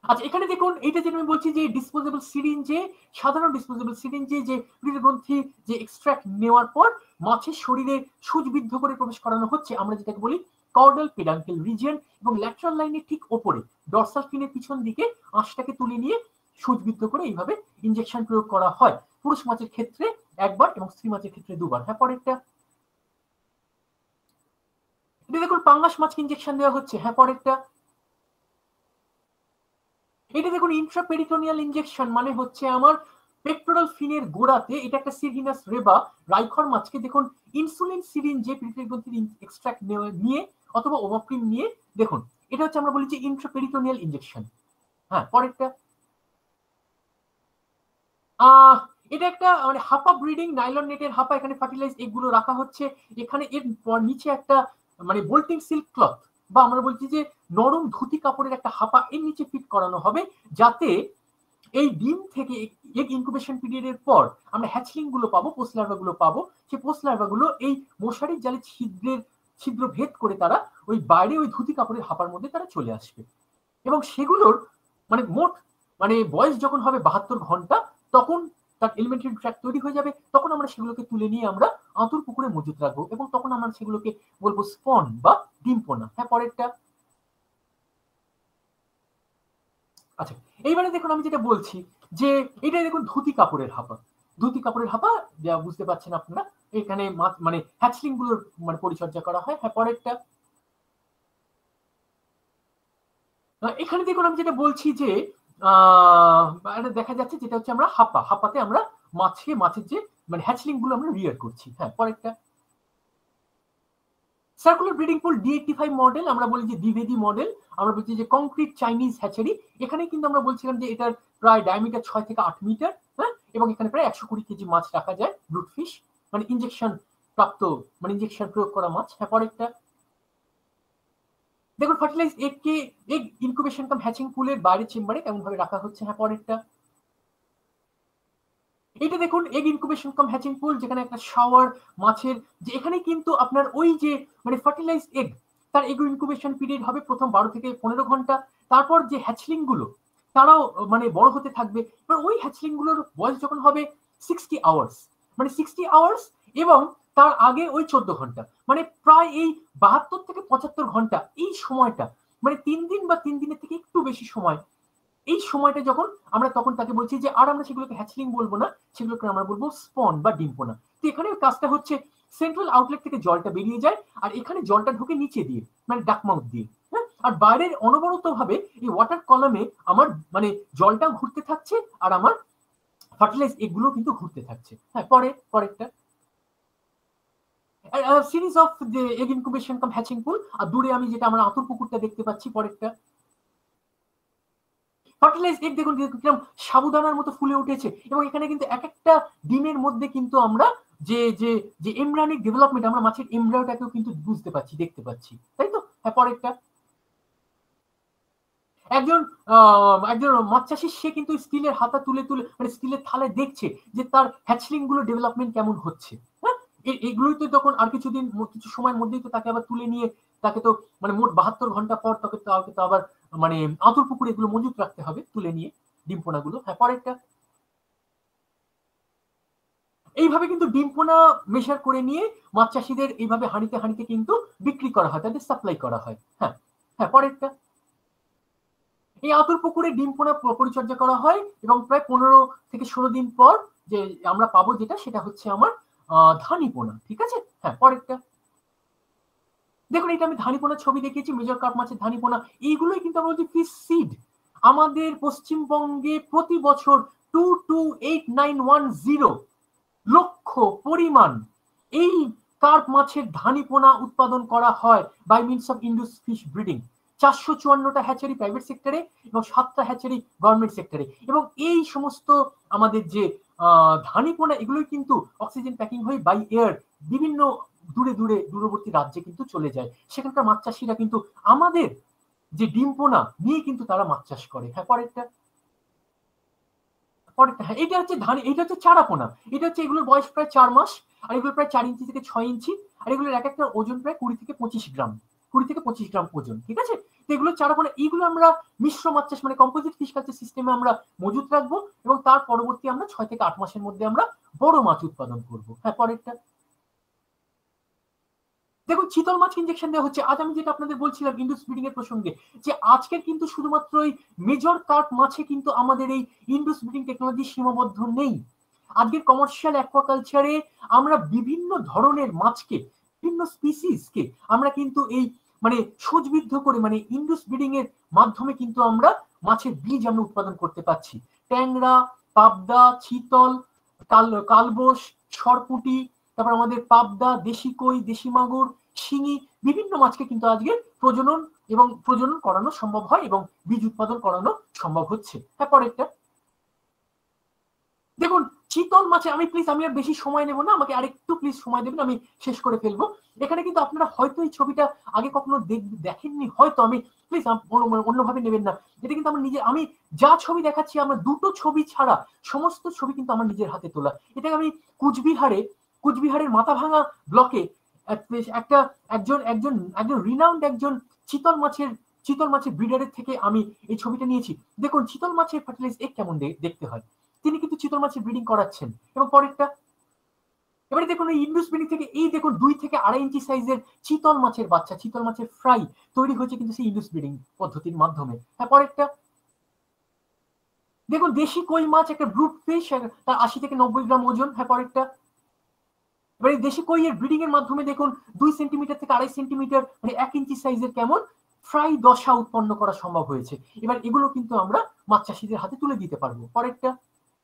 আচ্ছা এখানে দেখুন এইটা যেটা আমি বলছি যে ডিসপোজেবল সিরিঞ্জে, সাধারণ ডিসপোজেবল সিরিঞ্জে যে গ্রন্থি যে এক্সট্রাক্ট নেওয়ার পর মাছের শরীরে সুচবিদ্ধ করে প্রবেশ করানো হচ্ছে, আমরা যেটাকে বলি কর্ডাল পেডাঙ্কেল রিজিয়ন, এবং ল্যাটারাল লাইনের ঠিক ওপরে ডরসাল ফিনের পিছন দিকে আঁশটাকে তুলে নিয়ে সুচবিদ্ধ করে এইভাবে ইনজেকশন প্রয়োগ করা হয় পুরুষ মাছের ক্ষেত্রে একবার এবং স্ত্রী মাছের ক্ষেত্রে দুবার। হ্যাঁ পরেরটা, এটা দেখুন পাঙ্গাস মাছকে ইনজেকশন দেওয়া হচ্ছে। হ্যাঁ পরেরটা, এটা দেখুন ইন্ট্রাপেরিটোনিয়াল ইনজেকশন, মানে হচ্ছে আমার পেক্টোরাল ফিনের গোড়াতে, এটা একটা সিরহিনাস রেবা রাইখর মাছকে দেখুন ইনসুলিন সিরিঞ্জে পিটুইটারি গ্রন্থির এক্সট্রাক্ট নিয়ে অথবা ওভাপ্রিন নিয়ে, দেখুন এটা হচ্ছে আমরা বলি যে ইন্ট্রাপেরিটোনিয়াল ইনজেকশন। হ্যাঁ পরেরটা, আহ এটা একটা মানে হাপা ব্রিডিং নাইলন নেটের হাপা, এখানে ফার্টিলাইজ এগুলো রাখা হচ্ছে, এখানে এর নিচে একটা মানে বোল্টিং সিল্ক ক্লথ বা আমরা বলছি যে নরম ধুতি কাপড়ের একটা হাপা এর নিচে ফিট করানো হবে, যাতে এই ডিম থেকে এগ ইনকুবেশন পিরিয়ডের পর আমরা হ্যাচলিং গুলো পাবো, পোস্ট লার্ভা গুলো পাবো, সেই পোস্ট লার্ভা গুলো এই মশারির জালে ছিদ্রের ছিদ্র ভেদ করে তারা ওই বাইরে ওই ধুতি কাপড়ের হাপার মধ্যে তারা চলে আসবে, এবং সেগুলোর মানে মোট মানে বয়স যখন হবে বাহাত্তর ঘন্টা, তখন তার এলিমেন্টারি ট্র্যাক তৈরি হয়ে যাবে, তখন আমরা সেগুলোকে তুলে নিয়ে আমরা আঁতুর পুকুরে মজুত রাখবো, এবং তখন আমরা সেগুলোকে বলবো স্পন বা ডিমপোনা। হ্যাঁ পরেরটা, আচ্ছা এইবারে দেখুন আমি যেটা বলছি যে এটা দেখুন ধুতি কাপড়ের হাপা, ধুতি কাপড়ের হাপা যা বুঝতে পারছেন আপনারা, এখানে মানে হ্যাচলিং গুলোর মানে পরিচর্যা করা হয়। হ্যাঁ পরেরটা, এখানে দেখুন আমি যেটা বলছি যে আহ দেখা যাচ্ছে যেটা হচ্ছে আমরা হাপা, হাপাতে আমরা মাছকে মাছের যে মানে হ্যাচলিং গুলো আমরা রিয়ার করছি। হ্যাঁ পরেরটা, circular breeding pool D eighty five model, আমরা বলি যে দ্বিভেদী মডেল, আমরা বলছি যে কংক্রিট চাইনিজ হ্যাচারি, এখানে কিন্তু আমরা বলছিলাম যে এটার প্রায় ডায়ামিটার ছয় থেকে আট মিটার, হ্যাঁ, এবং এখানে প্রায় একশো কুড়ি কেজি মাছ রাখা যায়, ব্রুট ফিশ মানে ইনজেকশন প্রাপ্ত মানে ইনজেকশন প্রয়োগ করা মাছ। হ্যাঁ পরেরটা, দেখুন ফার্টিলাইজ এগ কে এগ ইনকুবেশন কাম হ্যাচিং পুলের বাইরে চেম্বারে কেমন ভাবে রাখা হচ্ছে। হ্যাঁ পরেরটা, এটা দেখুন এগ ইনকুবেশন কাম হ্যাচিং পুল, যেখানে একটা শাওয়ার মাছের, যে এখানে কিন্তু আপনার ওই যে মানে ফার্টিলাইজ এগ তার এগ ইনকুবেশন পিরিয়ড হবে প্রথম বারো থেকে পনেরো ঘন্টা, তারপর যে হ্যাচলিং গুলো তারাও মানে বড় হতে থাকবে, এবার ওই হ্যাচলিং গুলোর বয়স যখন হবে সিক্সটি আওয়ার্স মানে সিক্সটি আওয়ার্স, এবং তার আগে ওই চোদ্দ ঘন্টা, মানে প্রায় এই বাহাত্তর থেকে পঁচাত্তর ঘন্টা, এই সময়টা মানে তিন দিন বা তিন দিনের থেকে একটু বেশি সময়, এই সময়টা যখন আমরা তখন তাকে বলছি যে আর আমরা সেগুলোকে হ্যাচলিং বলবো না, সেগুলোকে আমরা বলবো স্পন বা ডিম্পোনা। তো এখানে কাজটা হচ্ছে সেন্ট্রাল আউটলেট থেকে জলটা বেরিয়ে যায়, আর এখানে জলটা ঢুকে নিচে দিয়ে মানে ডাকমাউথ দিয়ে, হ্যাঁ, আর বাইরের অনবরত ভাবে এই ওয়াটার কলামে আমার মানে জলটা ঘুরতে থাকছে, আর আমার ফার্টিলাইজ এগুলো কিন্তু ঘুরতে থাকছে। হ্যাঁ পরে পরেরটা, সিরিজ অফ যে egg incubation cum hatching pool, আর দূরে আমি যেটা আমরা আঁতুর পুকুরটা দেখতে পাচ্ছি। পরেরটা, ফার্টিলাইজ এগ দেখুন কিরকম সাবুদানার মতো ফুলে উঠেছে, এবং এখানে কিন্তু এক একটা ডিমের মধ্যে কিন্তু আমরা যে যে যে এমব্রায়োনিক ডেভেলপমেন্ট, আমরা মাছের এমব্রায়োটাকেও কিন্তু বুঝতে পাচ্ছি, দেখতে পাচ্ছি, তাই তো। হ্যাঁ পরেরটা, একজন একজন মাছ চাষি সে কিন্তু স্টিলের হাতা তুলে তুলে মানে স্টিলের থালে দেখছে যে তার হ্যাচলিং গুলো ডেভেলপমেন্ট কেমন হচ্ছে। হ্যাঁ এগুলোই তো তখন আর কিছুদিন কিছু সময়ের মধ্যেই তো তাকে আবার তুলে নিয়ে তাকে তো মানে মোট বাহাত্তর ঘন্টা পর তাকে তাকে তো আবার মানে আঁতুর পুকুরে এগুলো মজুত রাখতে হবে তুলে নিয়ে ডিম্পোনা গুলো। হ্যাঁ পরেরটা, এইভাবে কিন্তু ডিম্পোনা মেশার করে নিয়ে মাছ চাষিদের এইভাবে হাঁড়িতে হাঁড়িতে কিন্তু বিক্রি করা হয়, তাদের সাপ্লাই করা হয়। হ্যাঁ হ্যাঁ পরেরটা, এই আঁতুর পুকুরে ডিম্পোনা পরিচর্যা করা হয়, এবং প্রায় পনেরো থেকে ষোলো দিন পর যে আমরা পাবো যেটা সেটা হচ্ছে আমার আহ ধানিপোনা। ঠিক আছে। হ্যাঁ পরেরটা, দেখুন এটা আমি ধানিপোনা ছবি দেখিয়েছি, মেজর কার্প মাছের ধানিপোনা, এইগুলোই কিন্তু আমরা বলছি ফিশ সিড। আমাদের পশ্চিমবঙ্গে প্রতি বছর two two eight nine one zero লক্ষ পরিমাণ এই কার্প মাছের ধানিপোনা উৎপাদন করা হয় by means of induced fish breeding. চারশো চুয়ান্নটা হ্যাচারি প্রাইভেট সেক্টরে এবং সাতটা হ্যাচারি গভর্নমেন্ট সেক্টরে, এবং এই সমস্ত আমাদের যে ধানিপোনা এগুলোই কিন্তু অক্সিজেন প্যাকিং হয়ে বাই এয়ার বিভিন্ন দূরে দূরে দূরবর্তী রাজ্যে কিন্তু চলে যায়, সেখানকার মাছ চাষিরা কিন্তু আমাদের যে ডিম্পোনা নিয়ে কিন্তু তারা মাছ চাষ করে। হ্যাঁ পরেরটা, পরেরটা, হ্যাঁ এটা হচ্ছে ধান, এটা হচ্ছে চারাপোনা, এটা হচ্ছে এগুলোর বয়স প্রায় চার মাস, আর এগুলো প্রায় চার ইঞ্চি থেকে ছয় ইঞ্চি, আর এগুলোর এক একটা ওজন প্রায় কুড়ি থেকে পঁচিশ গ্রাম কুড়ি থেকে পঁচিশ গ্রাম ওজন। ঠিক আছে। তো তো এগুলো চারাপোনা এইগুলো আমরা মিশ্র মাছ চাষ মানে কম্পোজিট ফিশ কালচার সিস্টেমে আমরা মজুত রাখবো এবং তার পরবর্তী আমরা ছয় থেকে আট মাসের মধ্যে আমরা বড় মাছ উৎপাদন করবো। হ্যাঁ, পরেরটা দেখুন, চিতল মাছ ইনজেকশন দেওয়া হচ্ছে। আজ আমি যেটা আপনাদের বলছিলাম ইন্ডুস ব্রিডিং এর প্রসঙ্গে, যে আজকের কিন্তু শুধুমাত্র এই মেজর কার্প মাছে কিন্তু আমাদের এই ইন্ডুস ব্রিডিং টেকনোলজি সীমাবদ্ধ নেই। আজকের কমার্শিয়াল অ্যাকোয়াকালচারে আমরা বিভিন্ন ধরনের মাছকে, বিভিন্ন স্পিসিসকে আমরা কিন্তু এই মানে সূচবিদ্ধ করে মানে ইন্ডুস ব্রিডিং এর মাধ্যমে কিন্তু আমরা মাছের বীজ আমরা উৎপাদন করতে পারছি। ট্যাংরা, পাবদা, চিতল, কাল কালবোস, সরপুটি, তারপর আমাদের পাবদা, দেশি কই, দেশি মাগুর, শিঙি, বিভিন্ন মাছকে কিন্তু আজকে প্রজনন এবং প্রজনন করানো সম্ভব হয় এবং বীজ উৎপাদন করানো সম্ভব হচ্ছে। হ্যাঁ, পরেরটা দেখুন, চিতল মাছে আমি প্লিজ আমি আর বেশি সময় নেব না, আমাকে আরেকটু প্লিজ সময় দেবেন, আমি শেষ করে ফেলবো। এখানে কিন্তু আপনারা হয়তো এই ছবিটা আগে কখনো দেখেননি, হয়তো আমি প্লিজ অন্যভাবে নেবেন না। এটা কিন্তু আমার নিজের, আমি যা ছবি দেখাচ্ছি আমার দুটো ছবি ছাড়া সমস্ত ছবি কিন্তু আমার নিজের হাতে তোলা। এটা আমি কুচবিহারে কুচবিহারের মাথাভাঙা ব্লকে একটা একজন একজন একজন রিনাউন্ড একজন চিতল মাছের চিতল মাছের ব্রিডারের থেকে আমি এই ছবিটা নিয়েছি। দেখুন চিতল মাছের ফার্টিলাইজ এগ কেমন দেখতে হয়, তিনি কিন্তু চিতল মাছের ব্রিডিং করাচ্ছেন। এবং পরেরটা এবারে দেখুন এই ইন্ডুস ব্রিডিং থেকে এই দেখুন দুই থেকে আড়াই ইঞ্চি সাইজের চিতল মাছের বাচ্চা, চিতল মাছের ফ্রাই তৈরি হয়েছে কিন্তু সেই ইন্ডুস ব্রিডিং পদ্ধতির মাধ্যমে। হ্যাঁ, পরেরটা দেখুন দেশি কই মাছ, একটা ব্রুট ফিশ, তার আশি থেকে নব্বই গ্রাম ওজন। হ্যাঁ, পরেরটা এবারে দেশি কই এর ব্রিডিং এর মাধ্যমে দেখুন দুই সেন্টিমিটার থেকে আড়াই সেন্টিমিটার মানে এক ইঞ্চি সাইজের কেমন ফ্রাই দশা উৎপন্ন করা সম্ভব হয়েছে। এবার এগুলো কিন্তু আমরা মাছ চাষিদের হাতে তুলে দিতে পারবো। পরেরটা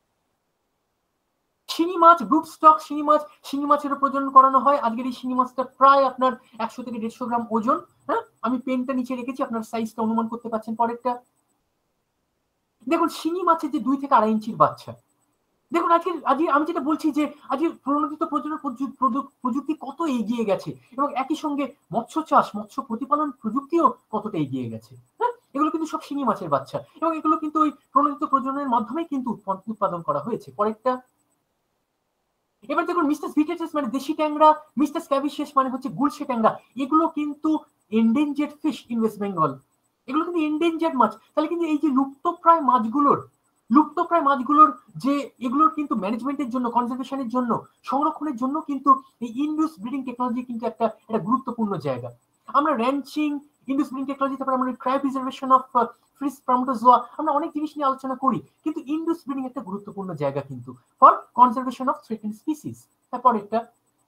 শিঙি মাছ, ব্রুট স্টক শিঙি মাছ, শিঙি মাছের প্রজনন করানো হয়। আজকের এই শিঙি মাছটা প্রায় আপনার একশো থেকে দেড়শো গ্রাম ওজন। হ্যাঁ, আমি পেনটা নিচে রেখেছি, আপনার সাইজটা অনুমান করতে পারছেন। পরেরটা দেখুন শিঙি মাছের যে দুই থেকে আড়াই ইঞ্চির বাচ্চা, দেখুন আজকে আজকে আমি যেটা বলছি যে আজকে প্রণোদিত প্রজনন প্রযুক্তি কত এগিয়ে গেছে এবং একই সঙ্গে মৎস্য চাষ, মৎস্য প্রতিপালন প্রযুক্তিও কতটা এগিয়ে গেছে। হ্যাঁ, এগুলো কিন্তু সব শিঙি মাছের বাচ্চা এবং এগুলো কিন্তু ওই প্রণোদিত প্রজননের মাধ্যমে কিন্তু উৎপাদন করা হয়েছে। পরেরটা এবার দেখুন মিস্টাস ভিটেটাস মানে দেশি ট্যাংরা, মিস্টাস ক্যাভিসিয়াস মানে হচ্ছে গুলশে ট্যাংরা, এগুলো কিন্তু endangered fish in West Bengal, এগুলো কিন্তু এন্ডেঞ্জার্ড মাছ। তাহলে কিন্তু এই যে লুপ্তপ্রায় মাছগুলোর লুপ্তপ্রায় মাছগুলোর যে এগুলোর কিন্তু ম্যানেজমেন্টের জন্য, কনজারভেশনের জন্য, সংরক্ষণের জন্য কিন্তু এই ইন্ডুস ব্রিডিং টেকনোলজি কিন্তু একটা একটা গুরুত্বপূর্ণ জায়গা। আমরা র্যাঞ্চিং, ইন্ডুস ব্রিডিং টেকনোলজি, তারপর আমরা ক্রায়োপ্রিজার্ভেশন অফ ফিশ স্পার্মাটোজোয়া, আমরা অনেক জিনিস নিয়ে আলোচনা করি, কিন্তু ইন্ডুস ব্রিডিং একটা গুরুত্বপূর্ণ জায়গা কিন্তু for conservation of threatened species. তারপর একটা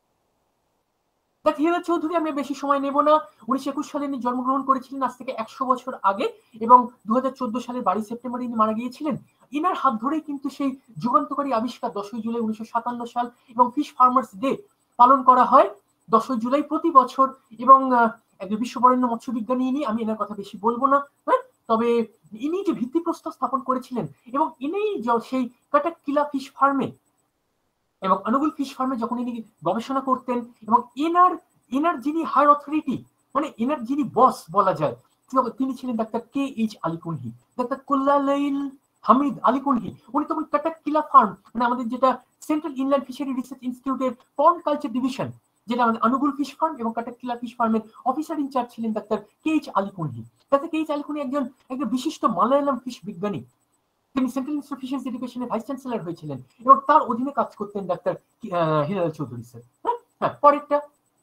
হীরা চৌধুরী, আমি বেশি সময় নেব না। উনিশশো একুশ সালে ইনি জন্মগ্রহণ করেছিলেন, আজ থেকে একশো বছর আগে, এবং দু হাজার চোদ্দ সালের বারোই সেপ্টেম্বর ইনি মারা গিয়েছিলেন। ইনার হাত ধরেই কিন্তু সেই যুগান্তকারী আবিষ্কার দশই জুলাই উনিশশো সাতান্ন সাল এবং ফিশ ফার্মার্স ডে পালন করা হয় দশই জুলাই প্রতি বছর। এবং একজন বিশ্ববরেণ্য মৎস্য বিজ্ঞানী ইনি, আমি এনার কথা বেশি বলবো না। হ্যাঁ, তবে ইনি যে ভিত্তিপ্রস্তর স্থাপন করেছিলেন এবং ইনি সেই কাটাকিলা ফিশ ফার্মে এবং অনুগুল ফিশ ফার্মে যখন ইনি গবেষণা করতেন এবং এনার এনার যিনি হায়ার অথরিটি মানে এনার যিনি বস বলা যায়, তিনি ছিলেন doctor K H Alikunhi, doctor Kullalail Hamid Alikunhi. উনি তখন কাটাকিলা ফার্ম মানে আমাদের যেটা সেন্ট্রাল ইনল্যান্ড ফিশারি রিসার্চ ইনস্টিটিউটের পন্ড কালচার ডিভিশন, যেটা আমাদের অনুগুল ফিশ ফার্ম এবং কাটাকিলা ফিশ ফার্মের অফিসার ইনচার্জ ছিলেন doctor K H Alikunhi. Doctor K H Alikunhi একজন একজন বিশিষ্ট মালায়ালাম ফিশ বিজ্ঞানী, তিনি সেন্ট্রাল ইনস্টিটিউট অফ ফিশারিজ এডুকেশনের ভাইস চ্যান্সেলর হয়েছিলেন এবং তার অধীনে কাজ করতেন ডাক্তার হীরালাল চৌধুরী স্যার। হ্যাঁ, পরেরটা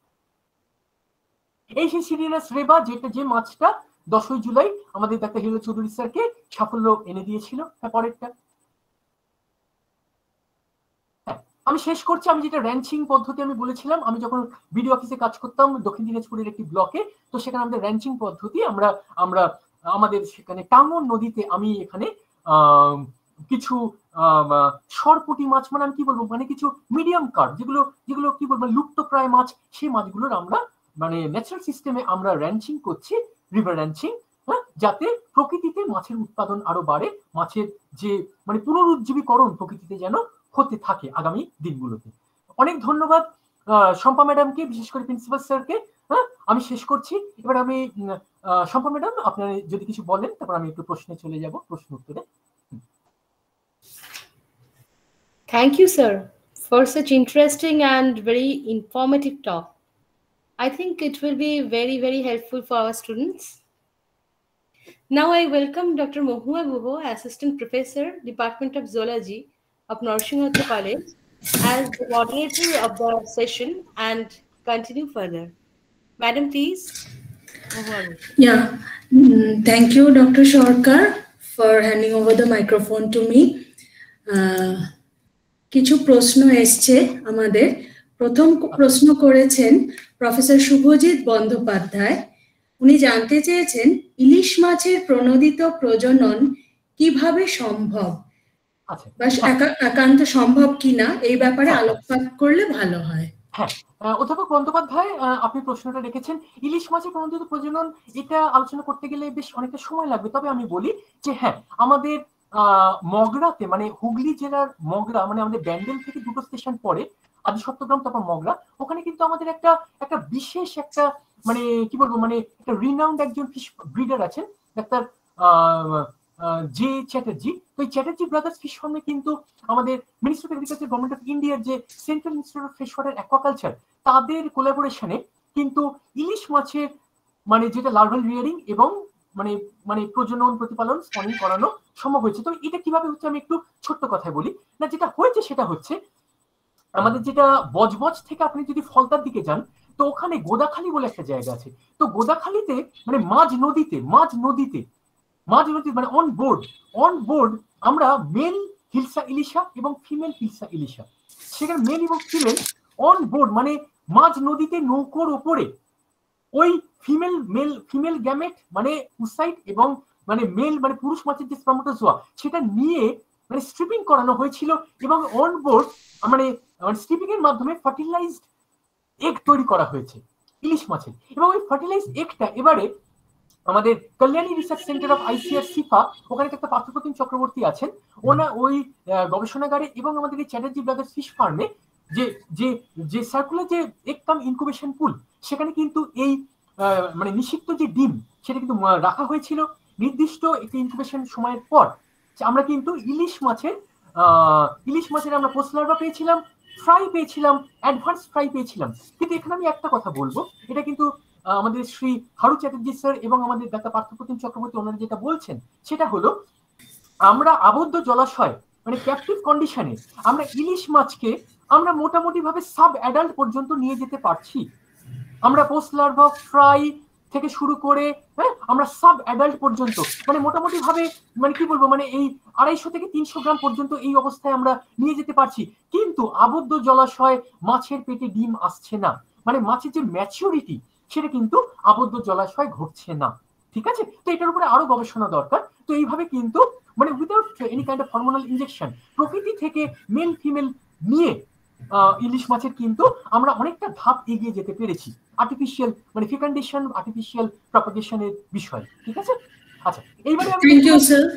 এই সেই সিরিয়াস রেবা, যেটা যে মাছটা দশই জুলাই আমাদের ডাক্তার হীরালাল চৌধুরী স্যারকে সাফল্য এনে দিয়েছিল। হ্যাঁ, পরেরটা হ্যাঁ আমি শেষ করছি। আমি যেটা র্যাঞ্চিং পদ্ধতি আমি বলেছিলাম, আমি যখন বিডিও অফিসে কাজ করতাম দক্ষিণ দিনাজপুরের একটি ব্লকে, তো সেখানে আমাদের র্যাঞ্চিং পদ্ধতি আমরা আমরা আমাদের সেখানে টাঙ্গন নদীতে আমি এখানে কিছু সরপুটি মাছ মানে আমি কি বলবো মানে কিছু মিডিয়াম কার্প যেগুলো যেগুলো কি বলবো লুপ্তপ্রায় মাছ, সেই মাছগুলোর আমরা মানে ন্যাচারাল সিস্টেমে আমরা র্যাঞ্চিং করছি, রিভার র্যাঞ্চিং, হ্যাঁ, যাতে প্রকৃতিতে মাছের উৎপাদন আরো বাড়ে, মাছের যে মানে পুনরুজ্জীবীকরণ প্রকৃতিতে যেন হতে থাকে আগামী দিনগুলোতে। অনেক ধন্যবাদ শম্পা ম্যাডামকে, বিশেষ করে প্রিন্সিপাল স্যারকে। হ্যাঁ, আমি শেষ করছি। এবার আমি শম্পা ম্যাডাম আপনারা যদি কিছু বলেন, তারপর আমি একটু প্রশ্নে চলে যাব, প্রশ্ন উত্তরে। Thank you, sir, for such interesting and very informative talk. I think it will be very, very helpful for our students. Now I welcome Doctor Mohua Guho, Assistant Professor, Department of Zoology of Narsinghattu College, as the moderator of the session and continue further. Madam, please. Mohua Guho. Yeah, mm, thank you, Doctor Sharkar, for handing over the microphone to me. Uh, কিছু প্রশ্ন এসছে আমাদের। প্রথম প্রশ্ন করেছেন professor Subhajit Bandyopadhyay. উনি জানতে চেয়েছেন ইলিশ মাছের প্রণোদিত প্রজনন কিভাবে সম্ভব বা একান্ত সম্ভব কিনা এই ব্যাপারে আলোকপাত করলে ভালো হয়। হ্যাঁ, অধ্যাপক বন্দ্যোপাধ্যায় আপনি প্রশ্নটা রেখেছেন ইলিশ মাছের প্রণোদিত প্রজনন, এটা আলোচনা করতে গেলে বেশ অনেকটা সময় লাগবে। তবে আমি বলি যে হ্যাঁ, আমাদের আহ মগরাতে মানে হুগলি জেলার মগরা মানে আমাদের ব্যান্ডেল থেকে দুটো স্টেশন পরে আদি সপ্তগ্রাম তারপর মগরা, ওখানে কিন্তু আমাদের একটা একটা বিশেষ একটা মানে কি বলবো মানে একটা রিনাউন্ড একজন ফিশ ব্রিডার আছেন ডাক্তার আহ জে চ্যাটার্জি। তো এই চ্যাটার্জি ব্রাদার্স ফিশ ফার্মে কিন্তু আমাদের ministry of agriculture government of ইন্ডিয়ার যে central institute of fish water aquaculture তাদের কোলাবোরেশনে কিন্তু ইলিশ মাছের মানে যেটা লার্ভাল রিয়ারিং এবং মানে মানে প্রজনন প্রতিপালন স্পনিং করানো সম্ভব হয়েছে। তো এটা কিভাবে হচ্ছে আমি একটু ছোট্ট কথায় বলি। না, যেটা হয়েছে সেটা হচ্ছে আমাদের যেটা বজবজ থেকে আপনি যদি ফলতার দিকে যান তো ওখানে গোদাখালী বলে একটা জায়গা আছে। তো গোদাখালীতে মানে মাঝ নদীতে মাঝ নদীতে মাঝ নদী মানে অন বোর্ড অন বোর্ড আমরা মেল হিলসা ইলিশা এবং ফিমেল হিলসা ইলিশা, সেখানে মেল এবং ফিমেল অন বোর্ড মানে মাঝ নদীতে নৌকোর ওপরে ওই ফিমেল মেল ফিমেল গ্যামেট মানে উসাইট এবং মানে মেল মানে পুরুষ মাছের যে স্পার্মাটোজোয়া সেটা নিয়ে মানে স্ট্রিপিং করানো হয়েছিল এবং অন বোর্ড মানে স্ট্রিপিং এর মাধ্যমে ফার্টিলাইজড এগ তৈরি করা হয়েছে ইলিশ মাছের। এবং ওই ফার্টিলাইজড এগটা এবারে আমাদের Kalyani research centre of ICAR CIFA, ওখানে একটা পার্থপ্রতিম চক্রবর্তী আছেন, ওনা ওই গবেষণাগারে এবং আমাদের এই চ্যাটার্জি ব্রাদার্স ফিশ ফার্মে যে যে যে সার্কুলার যে এগ কাম ইনকুবেশন পুল সেখানে কিন্তু এই মানে নিষিক্ত যে ডিম সেটা কিন্তু রাখা হয়েছিল। নির্দিষ্ট একটি ইনকুবেশন সময়ের পর আমরা কিন্তু ইলিশ মাছের আহ ইলিশ মাছের আমরা পোস্ট লার্ভা পেয়েছিলাম, ফ্রাই পেয়েছিলাম, অ্যাডভান্স ফ্রাই পেয়েছিলাম। কিন্তু এখানে আমি একটা কথা বলবো, এটা কিন্তু আমাদের শ্রী হারু চ্যাটার্জি স্যার এবং আমাদের ডাক্তার পার্থপ্রতিম চক্রবর্তী ওনারা যেটা বলছেন সেটা হলো আমরা আবদ্ধ জলাশয় মানে ক্যাপটিভ কন্ডিশনে আমরা ইলিশ মাছকে আমরা মোটামুটি ভাবে সাব অ্যাডাল্ট পর্যন্ত নিয়ে যেতে পারছি। আমরা পোস্ট লার্ভা ফ্রাই থেকে শুরু করে হ্যাঁ আমরা সাব অ্যাডাল্ট পর্যন্ত মানে মোটামুটি ভাবে মানে কি বলবো মানে এই আড়াইশো থেকে তিনশো গ্রাম পর্যন্ত এই অবস্থায় আমরা নিয়ে যেতে পারছি। কিন্তু আবদ্ধ জলাশয় মাছের পেটে ডিম আসছে না, মানে মাছের যে ম্যাচিউরিটি সেটা কিন্তু আবদ্ধ জলাশয় ঘটছে না। ঠিক আছে, তো এটার উপরে আরো গবেষণা দরকার। তো এইভাবে কিন্তু মানে without any kind of hormonal injection প্রকৃতি থেকে মেল ফিমেল নিয়ে ইলিশ মাছের কিন্তু আমরা অনেকটা ধাপ এগিয়ে যেতে পেরেছি আর্টিফিশিয়াল মানে ফেকান্ডেশন আর্টিফিশিয়াল প্রপাগেশনের বিষয়। ঠিক আছে, আচ্ছা এইবারে আমি thank you sir.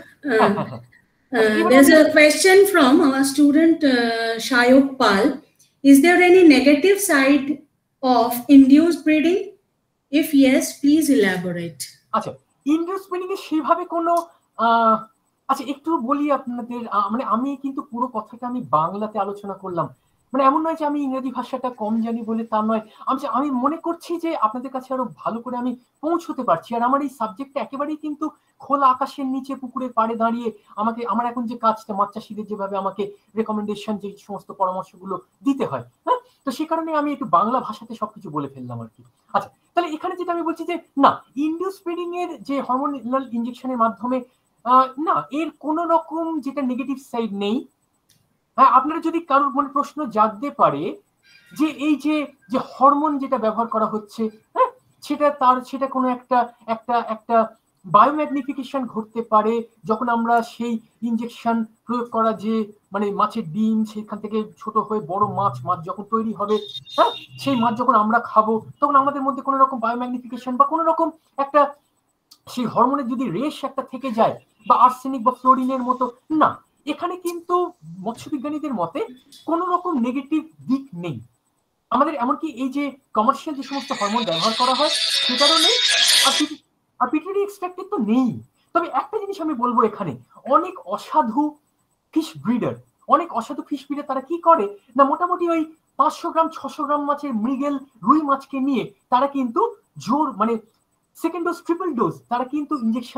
There's a question from our student uh, Shayok Pal. Is there any negative side of induced breeding? If yes, please elaborate. আচ্ছা, ইনডিউসড ব্রিডিং এ সেভাবে কোনো আচ্ছা একটু বলি আপনাদের, মানে আমি কিন্তু পুরো কথাটা আমি বাংলাতে আলোচনা করলাম, মানে এমন নয় যে আমি ইংরেজি ভাষাটা কম জানি বলে তা নয়। আমি আমি মনে করছি যে আপনাদের কাছে আরো ভালো করে আমি পৌঁছতে পারছি। আর আমার এই সাবজেক্টটা একেবারেই কিন্তু খোলা আকাশের নিচে পুকুরের পাড়ে দাঁড়িয়ে আমাকে আমার এখন যে কাজটা মাছ চাষিদের যেভাবে আমাকে রেকমেন্ডেশন যে সমস্ত পরামর্শগুলো দিতে হয়, হ্যাঁ, তো সে কারণে আমি একটু বাংলা ভাষাতে সবকিছু বলে ফেললাম আর কি। আচ্ছা, তাহলে এখানে যেটা আমি বলছি যে না, ইনডিউস ব্রিডিং এর যে হরমোনাল ইনজেকশনের মাধ্যমে না এর কোন রকম যেটা নেগেটিভ সাইড নেই। হ্যাঁ, আপনারা যদি কারোর মনে প্রশ্ন জাগতে পারে যে এই যে যে হরমোন যেটা ব্যবহার করা হচ্ছে হ্যাঁ সেটা তার সেটা কোনো একটা একটা একটা বায়োম্যাগনিফিকেশন ঘটতে পারে যখন আমরা সেই ইনজেকশন প্রয়োগ করা যে মানে মাছের ডিম সেখান থেকে ছোট হয়ে বড় মাছ মাছ যখন তৈরি হবে হ্যাঁ সেই মাছ যখন আমরা খাবো তখন আমাদের মধ্যে কোনো রকম বায়োম্যাগনিফিকেশন বা কোনো রকম একটা সেই হরমোনের যদি রেশ একটা থেকে যায় বা আর্সেনিক বা ফ্লোরিনের মতো, না এখানে কিন্তু মৎস্যবিজ্ঞানীদের মতে কোনো রকম নেগেটিভ দিক নেই আমাদের। এমনকি এই যে কমার্শিয়াল যে সমস্ত হরমোন ব্যবহার করা হয় সেটারও নেই, আর পিটুইটারি এক্সট্রাক্টেড তো নেই। তবে একটা জিনিস আমি বলবো, এখানে অনেক অসাধু ফিশ ব্রিডার অনেক অসাধু ফিশ ব্রিডার তারা কি করে না মোটামুটি ওই পাঁচশো গ্রাম ছশো গ্রাম মাছের মৃগেল রুই মাছকে নিয়ে তারা কিন্তু জোর মানে সেকেন্ড ডোজ ট্রিপল ডোজ তারা কিন্তু ইনজেকশন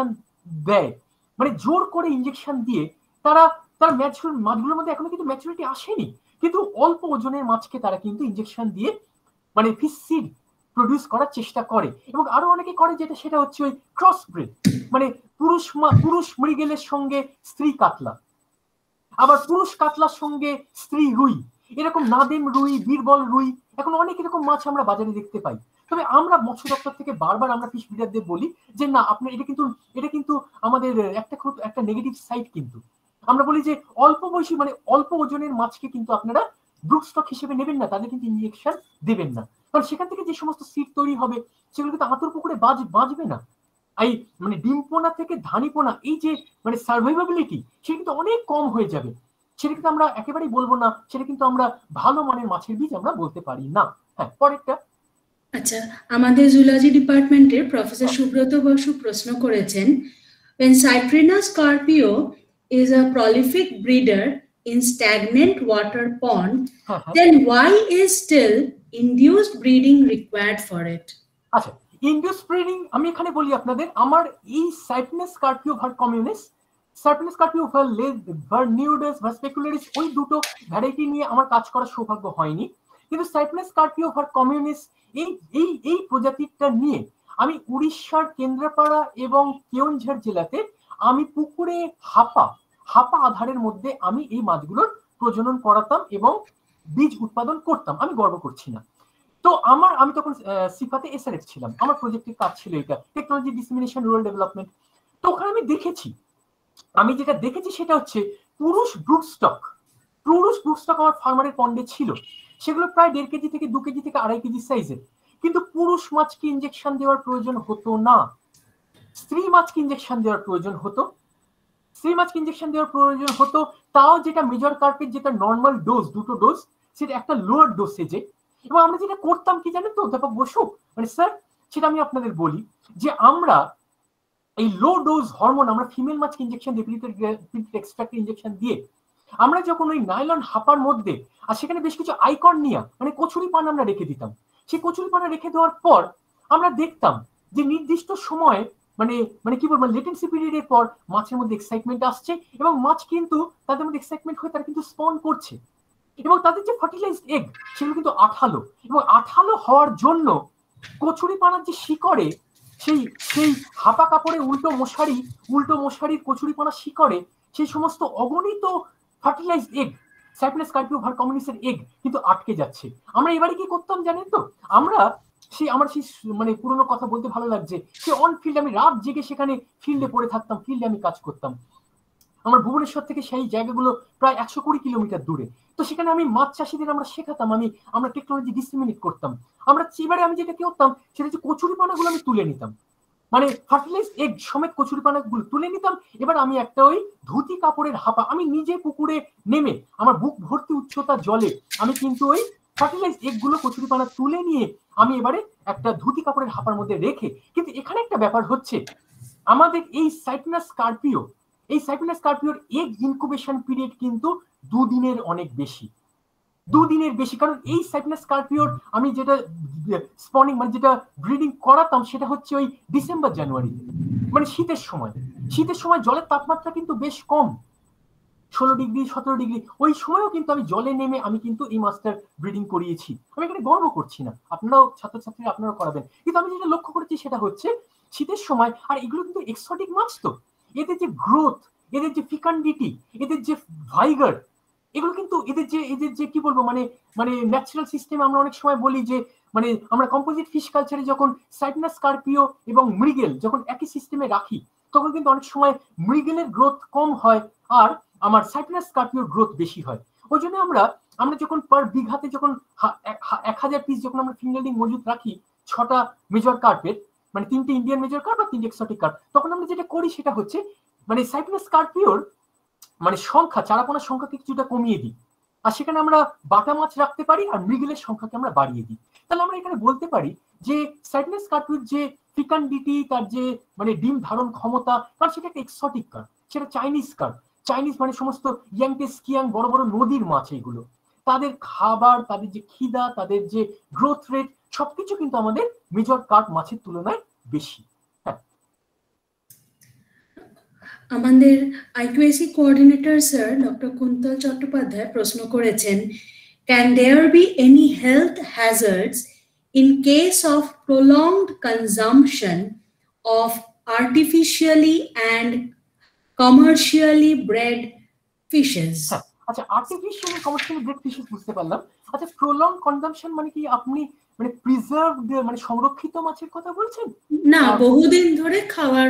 দেয়, মানে জোর করে ইনজেকশন দিয়ে তারা তার ম্যাচুর মাছগুলোর মধ্যে এখনো কিন্তু ম্যাচুরিটি আসেনি, কিন্তু অল্প ওজনের মাছকে তারা কিন্তু ইনজেকশন দিয়ে মানে ফিশ সিড প্রডিউস করার চেষ্টা করে। এবং আরো অনেকে করে যেটা, সেটা হচ্ছে ওই ক্রস ব্রিড, মানে পুরুষ পুরুষ মৃগেলের সঙ্গে স্ত্রী কাতলা, আবার পুরুষ কাতলার সঙ্গে স্ত্রী রুই, এরকম নাদেম রুই, বীরবল রুই, এখন অনেক এরকম মাছ আমরা বাজারে দেখতে পাই। তবে আমরা মৎস্য দপ্তর থেকে বারবার আমরা ফিশ ব্রিডারদের বলি যে না, আপনার এটা কিন্তু এটা কিন্তু আমাদের একটা খুব একটা নেগেটিভ সাইড, কিন্তু আমরা বলি যে অল্প বয়সী মানে অল্প ওজনের মাছকে কিন্তু আপনারা ব্রুক স্টক হিসেবে নেবেন না, তাদের কিন্তু ইনজেকশন দেবেন না, কারণ সেখান থেকে যে সমস্ত সিড তৈরি হবে সেগুলো কিন্তু আতর পুকুরে বাজ বাঁচবে না। এই মানে ডিমপোনা থেকে ধানিপোনা, এই যে মানে সার্ভাইভাবিলিটি, সেটা কিন্তু অনেক কম হয়ে যাবে। সেটা কিন্তু আমরা একেবারেই বলবো না, সেটা কিন্তু আমরা ভালো মানের মাছের বীজ আমরা বলতে পারি না। হ্যাঁ, পরেরটা। আচ্ছা, আমাদের জুলজি ডিপার্টমেন্টের প্রফেসর সুব্রত বসু প্রশ্ন করেছেন, when Cyprinus carpio is a prolific breeder in stagnant water pond, then why is still induced breeding required for it? আচ্ছা, ইন্ডিউস ব্রিডিং আমি এখানে বলি আপনাদের, আমার এই সাইপ্রিনাস কার্পিও ভার কমিউনিস, সাইপ্রিনাস কার্পিও ভার ভার নিউডাস ভার স্পেকুলারিস, ওই দুটো ভ্যারাইটি নিয়ে আমার কাজ করার সৌভাগ্য হয়নি, কিন্তু সাইপ্রিনাস কার্পিও ভার কমিউনিস এই এই এই প্রজাতিটা নিয়ে আমি উড়িষ্যার কেন্দ্রাপাড়া এবং কেওনঝাড় জেলাতে আমি পুকুরে হাপা হাপা আধারের মধ্যে আমি এই মাছগুলোর প্রজনন করাতাম এবং বীজ উৎপাদন করতাম। আমি গর্ব করছি না। তো আমার আমি তখন সিফাতে এসআরএফ ছিলাম, আমার প্রজেক্টের কাজ ছিল এটা, টেকনোলজি ডিসেমিনেশন রুরাল ডেভেলপমেন্ট। তো ওখানে আমি দেখেছি, আমি যেটা দেখেছি সেটা হচ্ছে পুরুষ ব্রুক স্টক, পুরুষ ব্রুক স্টক আমার ফার্মারের পন্ডে ছিল, সেগুলো প্রায় দেড় কেজি থেকে দু কেজি থেকে আড়াই কেজি সাইজের, কিন্তু পুরুষ মাছকে ইনজেকশন দেওয়ার প্রয়োজন হতো না, স্ত্রী মাছকে ইনজেকশন দেওয়ার প্রয়োজন হতো, স্ত্রী মাছকে ইনজেকশন দেওয়ার প্রয়োজন হতো, তাও যেটা মেজর কার্পের যেটা নর্মাল ডোজ, দুটো ডোজ, সেটা একটা লোয়ার ডোসেজে। এবং আমরা যেটা করতাম কি জানেন তো অধ্যাপক বসু, মানে স্যার, সেটা আমি আপনাদের বলি যে আমরা এই লো ডোজ হরমোন আমরা ফিমেল মাছকে ইনজেকশন দিয়ে পিরিয়ড এক্সট্রাক্ট ইনজেকশন দিয়ে আমরা যখন ওই নাইলন হাপার মধ্যে, আর সেখানে বেশ কিছু আইকর্নিয়া মানে কচুরি পানা আমরা রেখে দিতাম, সেই কচুরি পানা রেখে দেওয়ার পর আমরা দেখতাম যে নির্দিষ্ট সময় মানে মানে কি বলবো লেটেন্সি পিরিয়ডের পর মাছের মধ্যে এক্সাইটমেন্ট আসছে এবং মাছ কিন্তু তাদের মধ্যে এক্সাইটমেন্ট হয়ে তারা কিন্তু স্পন করছে এবং তাদের যে ফার্টিলাইজড এগ সেগুলো কিন্তু আঠালো, এবং আঠালো হওয়ার জন্য কচুরি পানার যে শিকড়ে সেই সেই হাপা কাপড়ে উল্টো মশারি উল্টো মশারির কচুরি পানা শিকড়ে সেই সমস্ত অগণিত ফার্টিলাইজড এগ, সাইপ্রিনাস কার্পিও ভার কমিউনিসের এগ কিন্তু আটকে যাচ্ছে। আমরা এবারে কি করতাম জানেন তো, আমরা সেই আমার সেই মানে পুরোনো কথা বলতে ভালো লাগছে, সে অন ফিল্ড আমি রাত জেগে সেখানে ফিল্ডে পড়ে থাকতাম, ফিল্ডে আমি কাজ করতাম। আমার ভুবনেশ্বর থেকে সেই জায়গাগুলো প্রায় একশো কুড়ি কিলোমিটার দূরে, তো সেখানে আমি মাছ চাষিদের আমরা শেখাতাম, আমি আমরা টেকনোলজি ডিসেমিনেট করতাম। আমরা এবারে আমি যেটা কি করতাম সেটা হচ্ছে কচুরি পানাগুলো আমি তুলে নিতাম, মানে ফার্টিলাইজ এগ সমেত কচুরি পানাগুলো তুলে নিতাম। এবার আমি একটা ওই ধুতি কাপড়ের হাপা আমি নিজে পুকুরে নেমে আমার বুক ভর্তি উচ্চতা জলে আমি কিন্তু ওই ফার্টিলাইজ এগ গুলো কচুরি পানা তুলে নিয়ে আমি এবারে একটা ধুতি কাপড়ের হাপার মধ্যে রেখে, কিন্তু এখানে একটা ব্যাপার হচ্ছে আমাদের এই সাইপ্রিনাস কার্পিও এই সাইপ্রিনাস কার্পিওর এগ ইনকুবেশন পিরিয়ড কিন্তু দুদিনের অনেক বেশি, দুদিনের বেশি, কারণ এই সাইপ্রিনাস কার্পিওর আমি যেটা স্পনিং মানে যেটা ব্রিডিং করাতাম সেটা হচ্ছে ওই ডিসেম্বর জানুয়ারি, মানে শীতের সময়। শীতের সময় জলের তাপমাত্রা কিন্তু বেশ কম, ষোলো ডিগ্রি সতেরো ডিগ্রি, ওই সময়ও কিন্তু আমি জলে নেমে আমি কিন্তু এই মাছটার ব্রিডিং করিয়েছি। আমি এখানে গর্ব করছি না, আপনারাও ছাত্রছাত্রীরা আপনারা করাবেন, কিন্তু আমি যেটা লক্ষ্য করেছি সেটা হচ্ছে শীতের সময়, আর এগুলো কিন্তু এক্সোটিক মাছ, তো এদের যে গ্রোথ, এদের যে ফিকান্ডিটি, এদের যে ভাইগার, এগুলো কিন্তু এদের যে এদের যে কি বলবো মানে মানে ন্যাচারাল সিস্টেম আমরা অনেক সময় বলি যে মানে আমরা কম্পোজিট ফিশ কালচারে যখন সাইপ্রিনাস কার্পিও এবং মৃগেল যখন একই সিস্টেমে রাখি তখন কিন্তু অনেক সময় মৃগেলের গ্রোথ কম হয় আর আমার সাইপ্রিনাস কার্পিওর গ্রোথ বেশি হয়। ওই জন্য আমরা আমরা যখন পার বিঘাতে যখন এক হাজার পিস যখন আমরা ফিঙ্গারিং মজুদ রাখি ছটা মেজর কার্পের, মানে তিনটে ইন্ডিয়ান মেজর কার্প আর তিনটে এক্সোটিক কার্প, তখন আমরা যেটা করি সেটা হচ্ছে মানে সাইপ্রিনাস কার্পিওর মানে সংখ্যা চারাপোনার সংখ্যা কিছুটা কমিয়ে দিই, আর সেখানে আমরা বাটা মাছ রাখতে পারি আর মৃগেলের সংখ্যাকে আমরা বাড়িয়ে দিই। তাহলে আমরা এখানে বলতে পারি যে সাইপ্রিনাস কার্পিওর যে ফিকান্ডিটি, তার যে মানে ডিম ধারণ ক্ষমতা, কারণ সেটা একটা এক্সোটিক কার্প, সেটা চাইনিজ কার্প, চাইনিজ মানে সমস্ত ইয়াংটে স্কিয়াং বড় বড় নদীর মাছ, এগুলো তাদের খাবার, তাদের যে খিদা, তাদের যে গ্রোথ রেট সবকিছু কিন্তু আমাদের মেজর কার্প মাছের তুলনায় বেশি। আমাদের IQAC coordinator sir doctor Kuntal Chattopadhyay প্রশ্ন করেছেন, can there be any health hazards in case of prolonged consumption of artificially and commercially bred fishes? আচ্ছা, আর্টিফিশিয়ালি কমার্শিয়ালি ব্রেড ফিশেস বুঝতে পারলাম। আচ্ছা, প্রলং কনজাম্পশন মানে কি আপনি মানে প্রিজার্ভড মানে সংরক্ষিত মাছের কথা বলছেন? না, বহুদিন ধরে খাওয়ার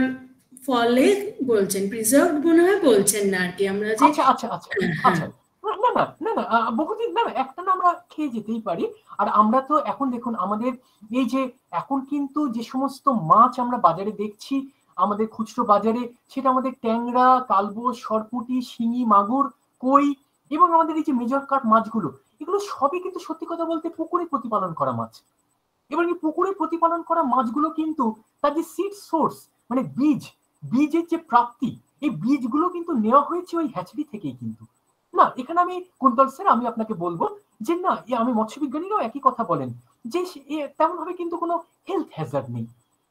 ফলে বলছেন, প্রিজার্ভড মনে হয় বলছেন না আর কি আমরা যে। আচ্ছা আচ্ছা আচ্ছা আচ্ছা না না না না বহুদিন না, একটা না আমরা খেয়ে যেতেই পারি। আর আমরা তো এখন দেখুন আমাদের এই যে এখন কিন্তু যে সমস্ত মাছ আমরা বাজারে দেখছি আমাদের খুচরো বাজারে, সেটা আমাদের ট্যাংরা, কালবোস, সরপুঁটি, শিঙি, মাগুর, কই এবং আমাদের এই যে মেজর কার্প মাছগুলো, এগুলো সবই কিন্তু সত্যি কথা বলতে পুকুরে প্রতিপালন করা মাছ। এবার এই পুকুরে প্রতিপালন করা মাছগুলো কিন্তু তার যে সিড সোর্স মানে বীজ, বীজের যে প্রাপ্তি, এই বীজগুলো কিন্তু নেওয়া হয়েছে ওই হ্যাচারি থেকেই কিন্তু। না, এখানে আমি কুন্তল স্যার আমি আপনাকে বলবো যে না, আমি মৎস্যবিজ্ঞানীরাও একই কথা বলেন যে তেমন ভাবে কিন্তু কোনো হেলথ হ্যাজার্ড নেই,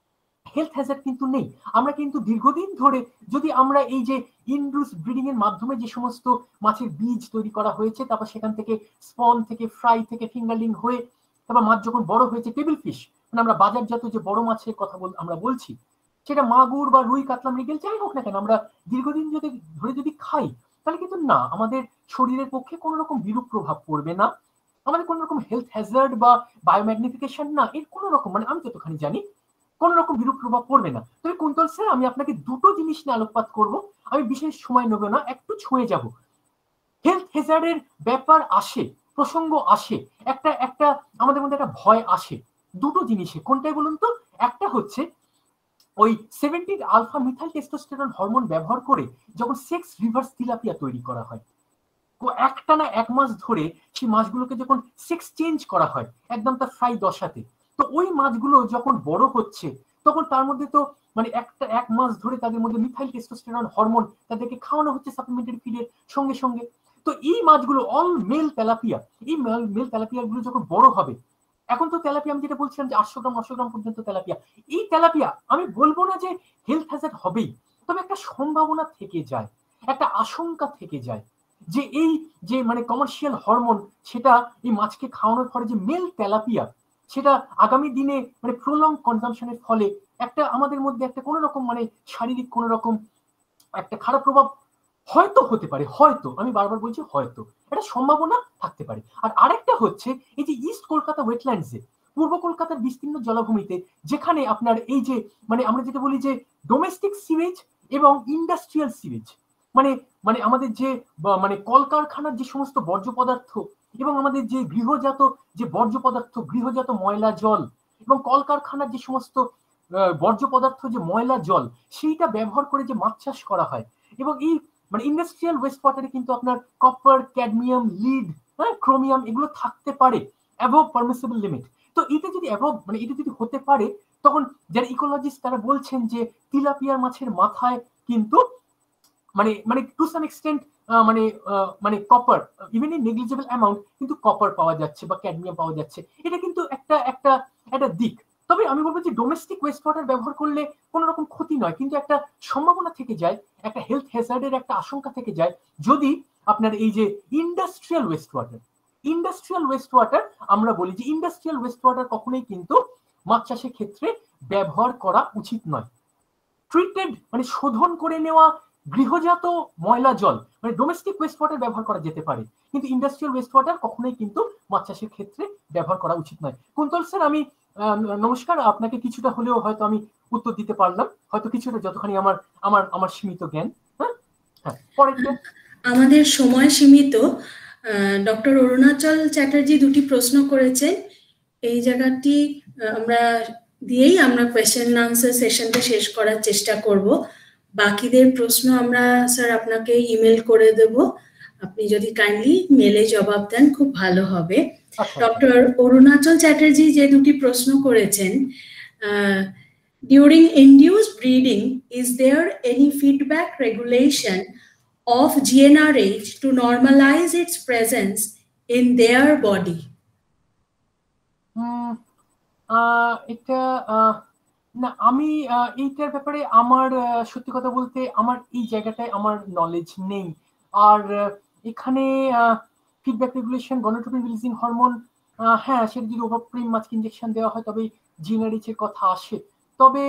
হেলথ হ্যাজার্ড কিন্তু নেই। আমরা কিন্তু দীর্ঘদিন ধরে যদি আমরা এই যে ইনড্রুস ব্রিডিং এর মাধ্যমে যে সমস্ত মাছের বীজ তৈরি করা হয়েছে, তারপর সেখান থেকে স্পন থেকে ফ্রাই থেকে ফিঙ্গারলিং হয়ে তারপর মাছ যখন বড় হয়েছে টেবিল ফিশ, মানে আমরা বাজারজাত যে বড় মাছের কথা আমরা বলছি, সেটা মাগুর বা রুই, কাতলা, মৃগেল যাই হোক না কেন, আমরা দীর্ঘদিন যদি ধরে যদি খাই তাহলে কিন্তু না আমাদের শরীরের পক্ষে কোনো রকম বিরূপ প্রভাব পড়বে না, আমাদের কোনো রকম হেলথ হ্যাজার্ড বা বায়োম্যাগনিফিকেশন না, এর কোনো রকম মানে আমি যতখানি জানি কোন রকম বিরূপ প্রভাব পড়বে না। তবে কুন্তল স্যার আমি আপনাকে দুটো জিনিস নিয়ে আলোকপাত করব, আমি বিশেষ সময় নেব না, একটু ছুঁয়ে যাব। হেলথ হ্যাজার্ডের ব্যাপার আসে, প্রসঙ্গ আসে, একটা একটা আমাদের মধ্যে একটা ভয় আসে দুটো জিনিসে। কোনটাই বলুন তো? একটা হচ্ছে ওই seventeen alpha methyl testosterone hormone ব্যবহার করে যখন সেক্স রিভার্স তিলাপিয়া তৈরি করা হয়, একটা না এক মাস ধরে সেই মাছগুলোকে যখন সেক্স চেঞ্জ করা হয় একদম তার ফ্রাই দশাতে, তো ওই মাছগুলো যখন বড় হচ্ছে তখন তার মধ্যে তো মানে একটা এক মাস ধরে তাদের মধ্যে মিথাইল টেস্টোস্টেরন হরমোন তাদেরকে খাওয়ানো হচ্ছে সাপ্লিমেন্টারি ফিডের সঙ্গে সঙ্গে। তো এই মাছগুলো অল মেল তেলাপিয়া, এই মেল তেলাপিয়া গুলো যখন বড় হবে, এখন তো তেলাপিয়া আমি যেটা বলছিলাম যে আটশো গ্রাম নশো গ্রাম পর্যন্ত তেলাপিয়া, এই তেলাপিয়া আমি বলবো না যে হেলথ হ্যাজার্ড হবেই, তবে একটা সম্ভাবনা থেকে যায়, একটা আশঙ্কা থেকে যায় যে এই যে মানে কমার্শিয়াল হরমোন সেটা এই মাছকে খাওয়ানোর পরে যে মেল তেলাপিয়া সেটা আগামী দিনে মানে প্রলং কনজাম্পশনের ফলে একটা আমাদের মধ্যে একটা কোনো রকম মানে শারীরিক কোনো রকম একটা খারাপ প্রভাব হয়তো হতে পারে, হয়তো আমি বারবার বলছি হয়তো, এটা সম্ভাবনা থাকতে পারে। আর আরেকটা হচ্ছে এই যে ইস্ট কলকাতা ওয়েটল্যান্ডসে, পূর্ব কলকাতার বিস্তীর্ণ জলাভূমিতে, যেখানে আপনার এই যে মানে আমরা যেটা বলি যে ডোমেস্টিক সিওয়েজ এবং ইন্ডাস্ট্রিয়াল সিওয়েজ, মানে মানে আমাদের যে মানে কলকারখানার যে সমস্ত বর্জ্য পদার্থ এবং আমাদের যে গৃহজাত যে বর্জ্য পদার্থ, গৃহজাত ময়লা জল এবং কলকারখানার যে সমস্ত বর্জ্য পদার্থ যে ময়লা জল, সেইটা ব্যবহার করে যে মাছ চাষ করা হয়, এবং এই মানে ইন্ডাস্ট্রিয়াল ওয়েস্ট ওয়াটারে কিন্তু আপনার কপার, ক্যাডমিয়াম, লিড, হ্যাঁ ক্রোমিয়াম এগুলো থাকতে পারে অ্যাবভ পারমিসিবল লিমিট। তো এটা যদি অ্যাবভ মানে এটা যদি হতে পারে, তখন যারা ইকোলজিস্ট তারা বলছেন যে তিলাপিয়ার মাছের মাথায় কিন্তু মানে মানে টু সাম এক্সটেন্ট মানে মানে copper, even in negligible amount কিন্তু কপার পাওয়া যাচ্ছে বা ক্যাডমিয়াম পাওয়া যাচ্ছে, এটা কিন্তু একটা একটা একটা দিক। তবে আমি বলবো যে ডোমেস্টিক ওয়েস্ট ওয়াটার ব্যবহার করলে কোনো রকম ক্ষতি নয়, কিন্তু একটা সম্ভাবনা থেকে যায়, একটা হেলথ হ্যাজার্ডের একটা আশঙ্কা থেকে যায় যদি আপনার এই যে industrial waste water, industrial waste water আমরা বলি যে ইন্ডাস্ট্রিয়াল ওয়েস্ট ওয়াটার কখনোই কিন্তু মাছ চাষের ক্ষেত্রে ব্যবহার করা উচিত নয়। ট্রিটেড মানে শোধন করে নেওয়া গৃহজাত ময়লা জল মানে ডোমেস্টিক ওয়েস্ট ওয়াটার ব্যবহার করা যেতে পারে, কিন্তু ইন্ডাস্ট্রিয়াল ওয়েস্ট ওয়াটার কখনোই কিন্তু মাছ চাষের ক্ষেত্রে ব্যবহার করা উচিত নয়। কুন্তল স্যার আমি নমস্কার, আপনাকে কিছুটা হলেও হয়তো আমি উত্তর দিতে পারলাম, হয়তো কিছুটা যতখানি আমার আমার আমার সীমিত জ্ঞান। হ্যাঁ হ্যাঁ পরে আমাদের সময় সীমিত। ডক্টর অরুণাচল চ্যাটার্জি দুটি প্রশ্ন করেছেন, এই জায়গাটি আমরা দিয়েই আমরা কোয়েশ্চেন আনসার সেশনটা শেষ করার চেষ্টা করব। বাকিদের প্রশ্ন আমরা স্যার আপনাকে ইমেল করে দেব, আপনি যদি কাইন্ডলি মেলে জবাব দেন খুব ভালো হবে। ডক্টর অরুণাচল চ্যাটার্জি যে দুটি প্রশ্ন করেছেন, during induce breeding is there any feedback regulation of G N R H to normalize its presence in their body? এটা না আমি এইটার ব্যাপারে আমার সত্যি কথা বলতে আমার এই জায়গাটায় আমার নলেজ নেই। আর এখানে feedback regulation, gonadotropin releasing hormone, হ্যাঁ সেটা যদি ওভারপ্রিম মাছকে ইনজেকশন দেওয়া হয় তবে জিনারিচের কথা আসে। তবে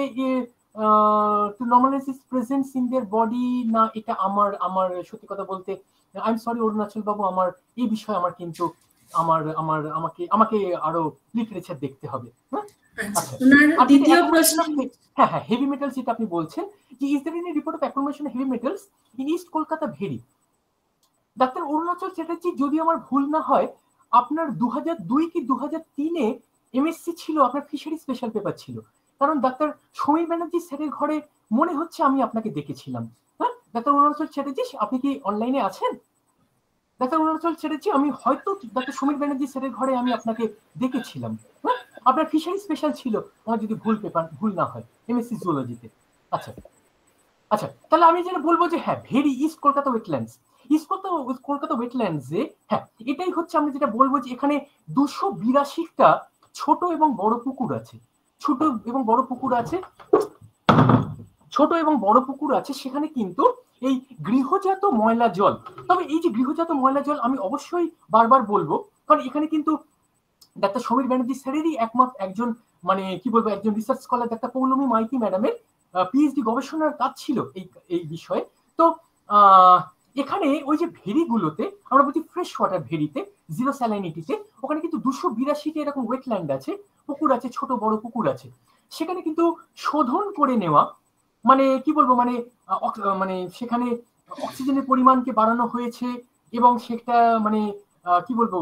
to normalize its presence in their body না, এটা আমার আমার সত্যি কথা বলতে আই এম সরি অরুণাচল বাবু, আমার এই বিষয়ে আমার কিন্তু আমার আমার আমাকে আমাকে আরো লিটারেচার দেখতে হবে। হ্যাঁ দ্বিতীয় প্রশ্ন, হ্যাঁ হ্যাঁ হেভি মেটালস যেটা আপনি বলছেন যে is there any report of accumulation heavy metals in East Kolkata bheri. Doctor Arunachal Chatterjee যদি আমার ভুল না হয় আপনার দু হাজার দুই কি দু হাজার তিনে এমএসসি ছিল, আপনার ফিশারি স্পেশাল পেপার ছিল। কারণ ডাক্তার সমীর ব্যানার্জি স্যারের ঘরে মনে হচ্ছে আমি আপনাকে দেখেছিলাম। হ্যাঁ ডাক্তার অরুণাচল চ্যাটার্জি আপনি কি অনলাইনে আছেন? ডাক্তার অরুণাচল চ্যাটার্জি আমি হয়তো ডাক্তার সমীর ব্যানার্জি স্যারের ঘরে আমি আপনাকে দেখেছিলাম। হ্যাঁ আপনার ফিশারি স্পেশাল ছিল আমার যদি ভুল পেপার ভুল না হয় এমএসসি জুলজিতে। আচ্ছা আচ্ছা তাহলে আমি যেটা বলবো যে হ্যাঁ bheri East Kolkata wetlands, East Kolkata Kolkata ওয়েটল্যান্ডসে হ্যাঁ এটাই হচ্ছে আমরা যেটা বলবো যে এখানে দুশো বিরাশিটা ছোট এবং বড় পুকুর আছে। ছোট এবং বড় পুকুর আছে ছোট এবং বড় পুকুর আছে সেখানে কিন্তু এই গৃহজাত ময়লা জল, তবে এই যে গৃহজাত ময়লা জল আমি অবশ্যই বারবার বলবো কারণ এখানে কিন্তু ডাক্তার সমীর ব্যানার্জি স্যারেরই একমাত্র একজন মানে কি বলবো একজন research scholar doctor Poulami Maity ম্যাডামের পিএইচডি গবেষণার কাজ ছিল এই এই বিষয়ে। তো এখানে ওই যে ভেরিগুলোতে আমরা বলছি ফ্রেশ ওয়াটার ভেরিতে জিরো স্যালাইনিটিতে ওখানে কিন্তু দুশো বিরাশিটি এরকম ওয়েটল্যান্ড আছে, পুকুর আছে, ছোট বড় পুকুর আছে। সেখানে কিন্তু শোধন করে নেওয়া মানে কি বলবো মানে মানে সেখানে অক্সিজেনের পরিমাণকে বাড়ানো হয়েছে এবং সেটা মানে কি বলবো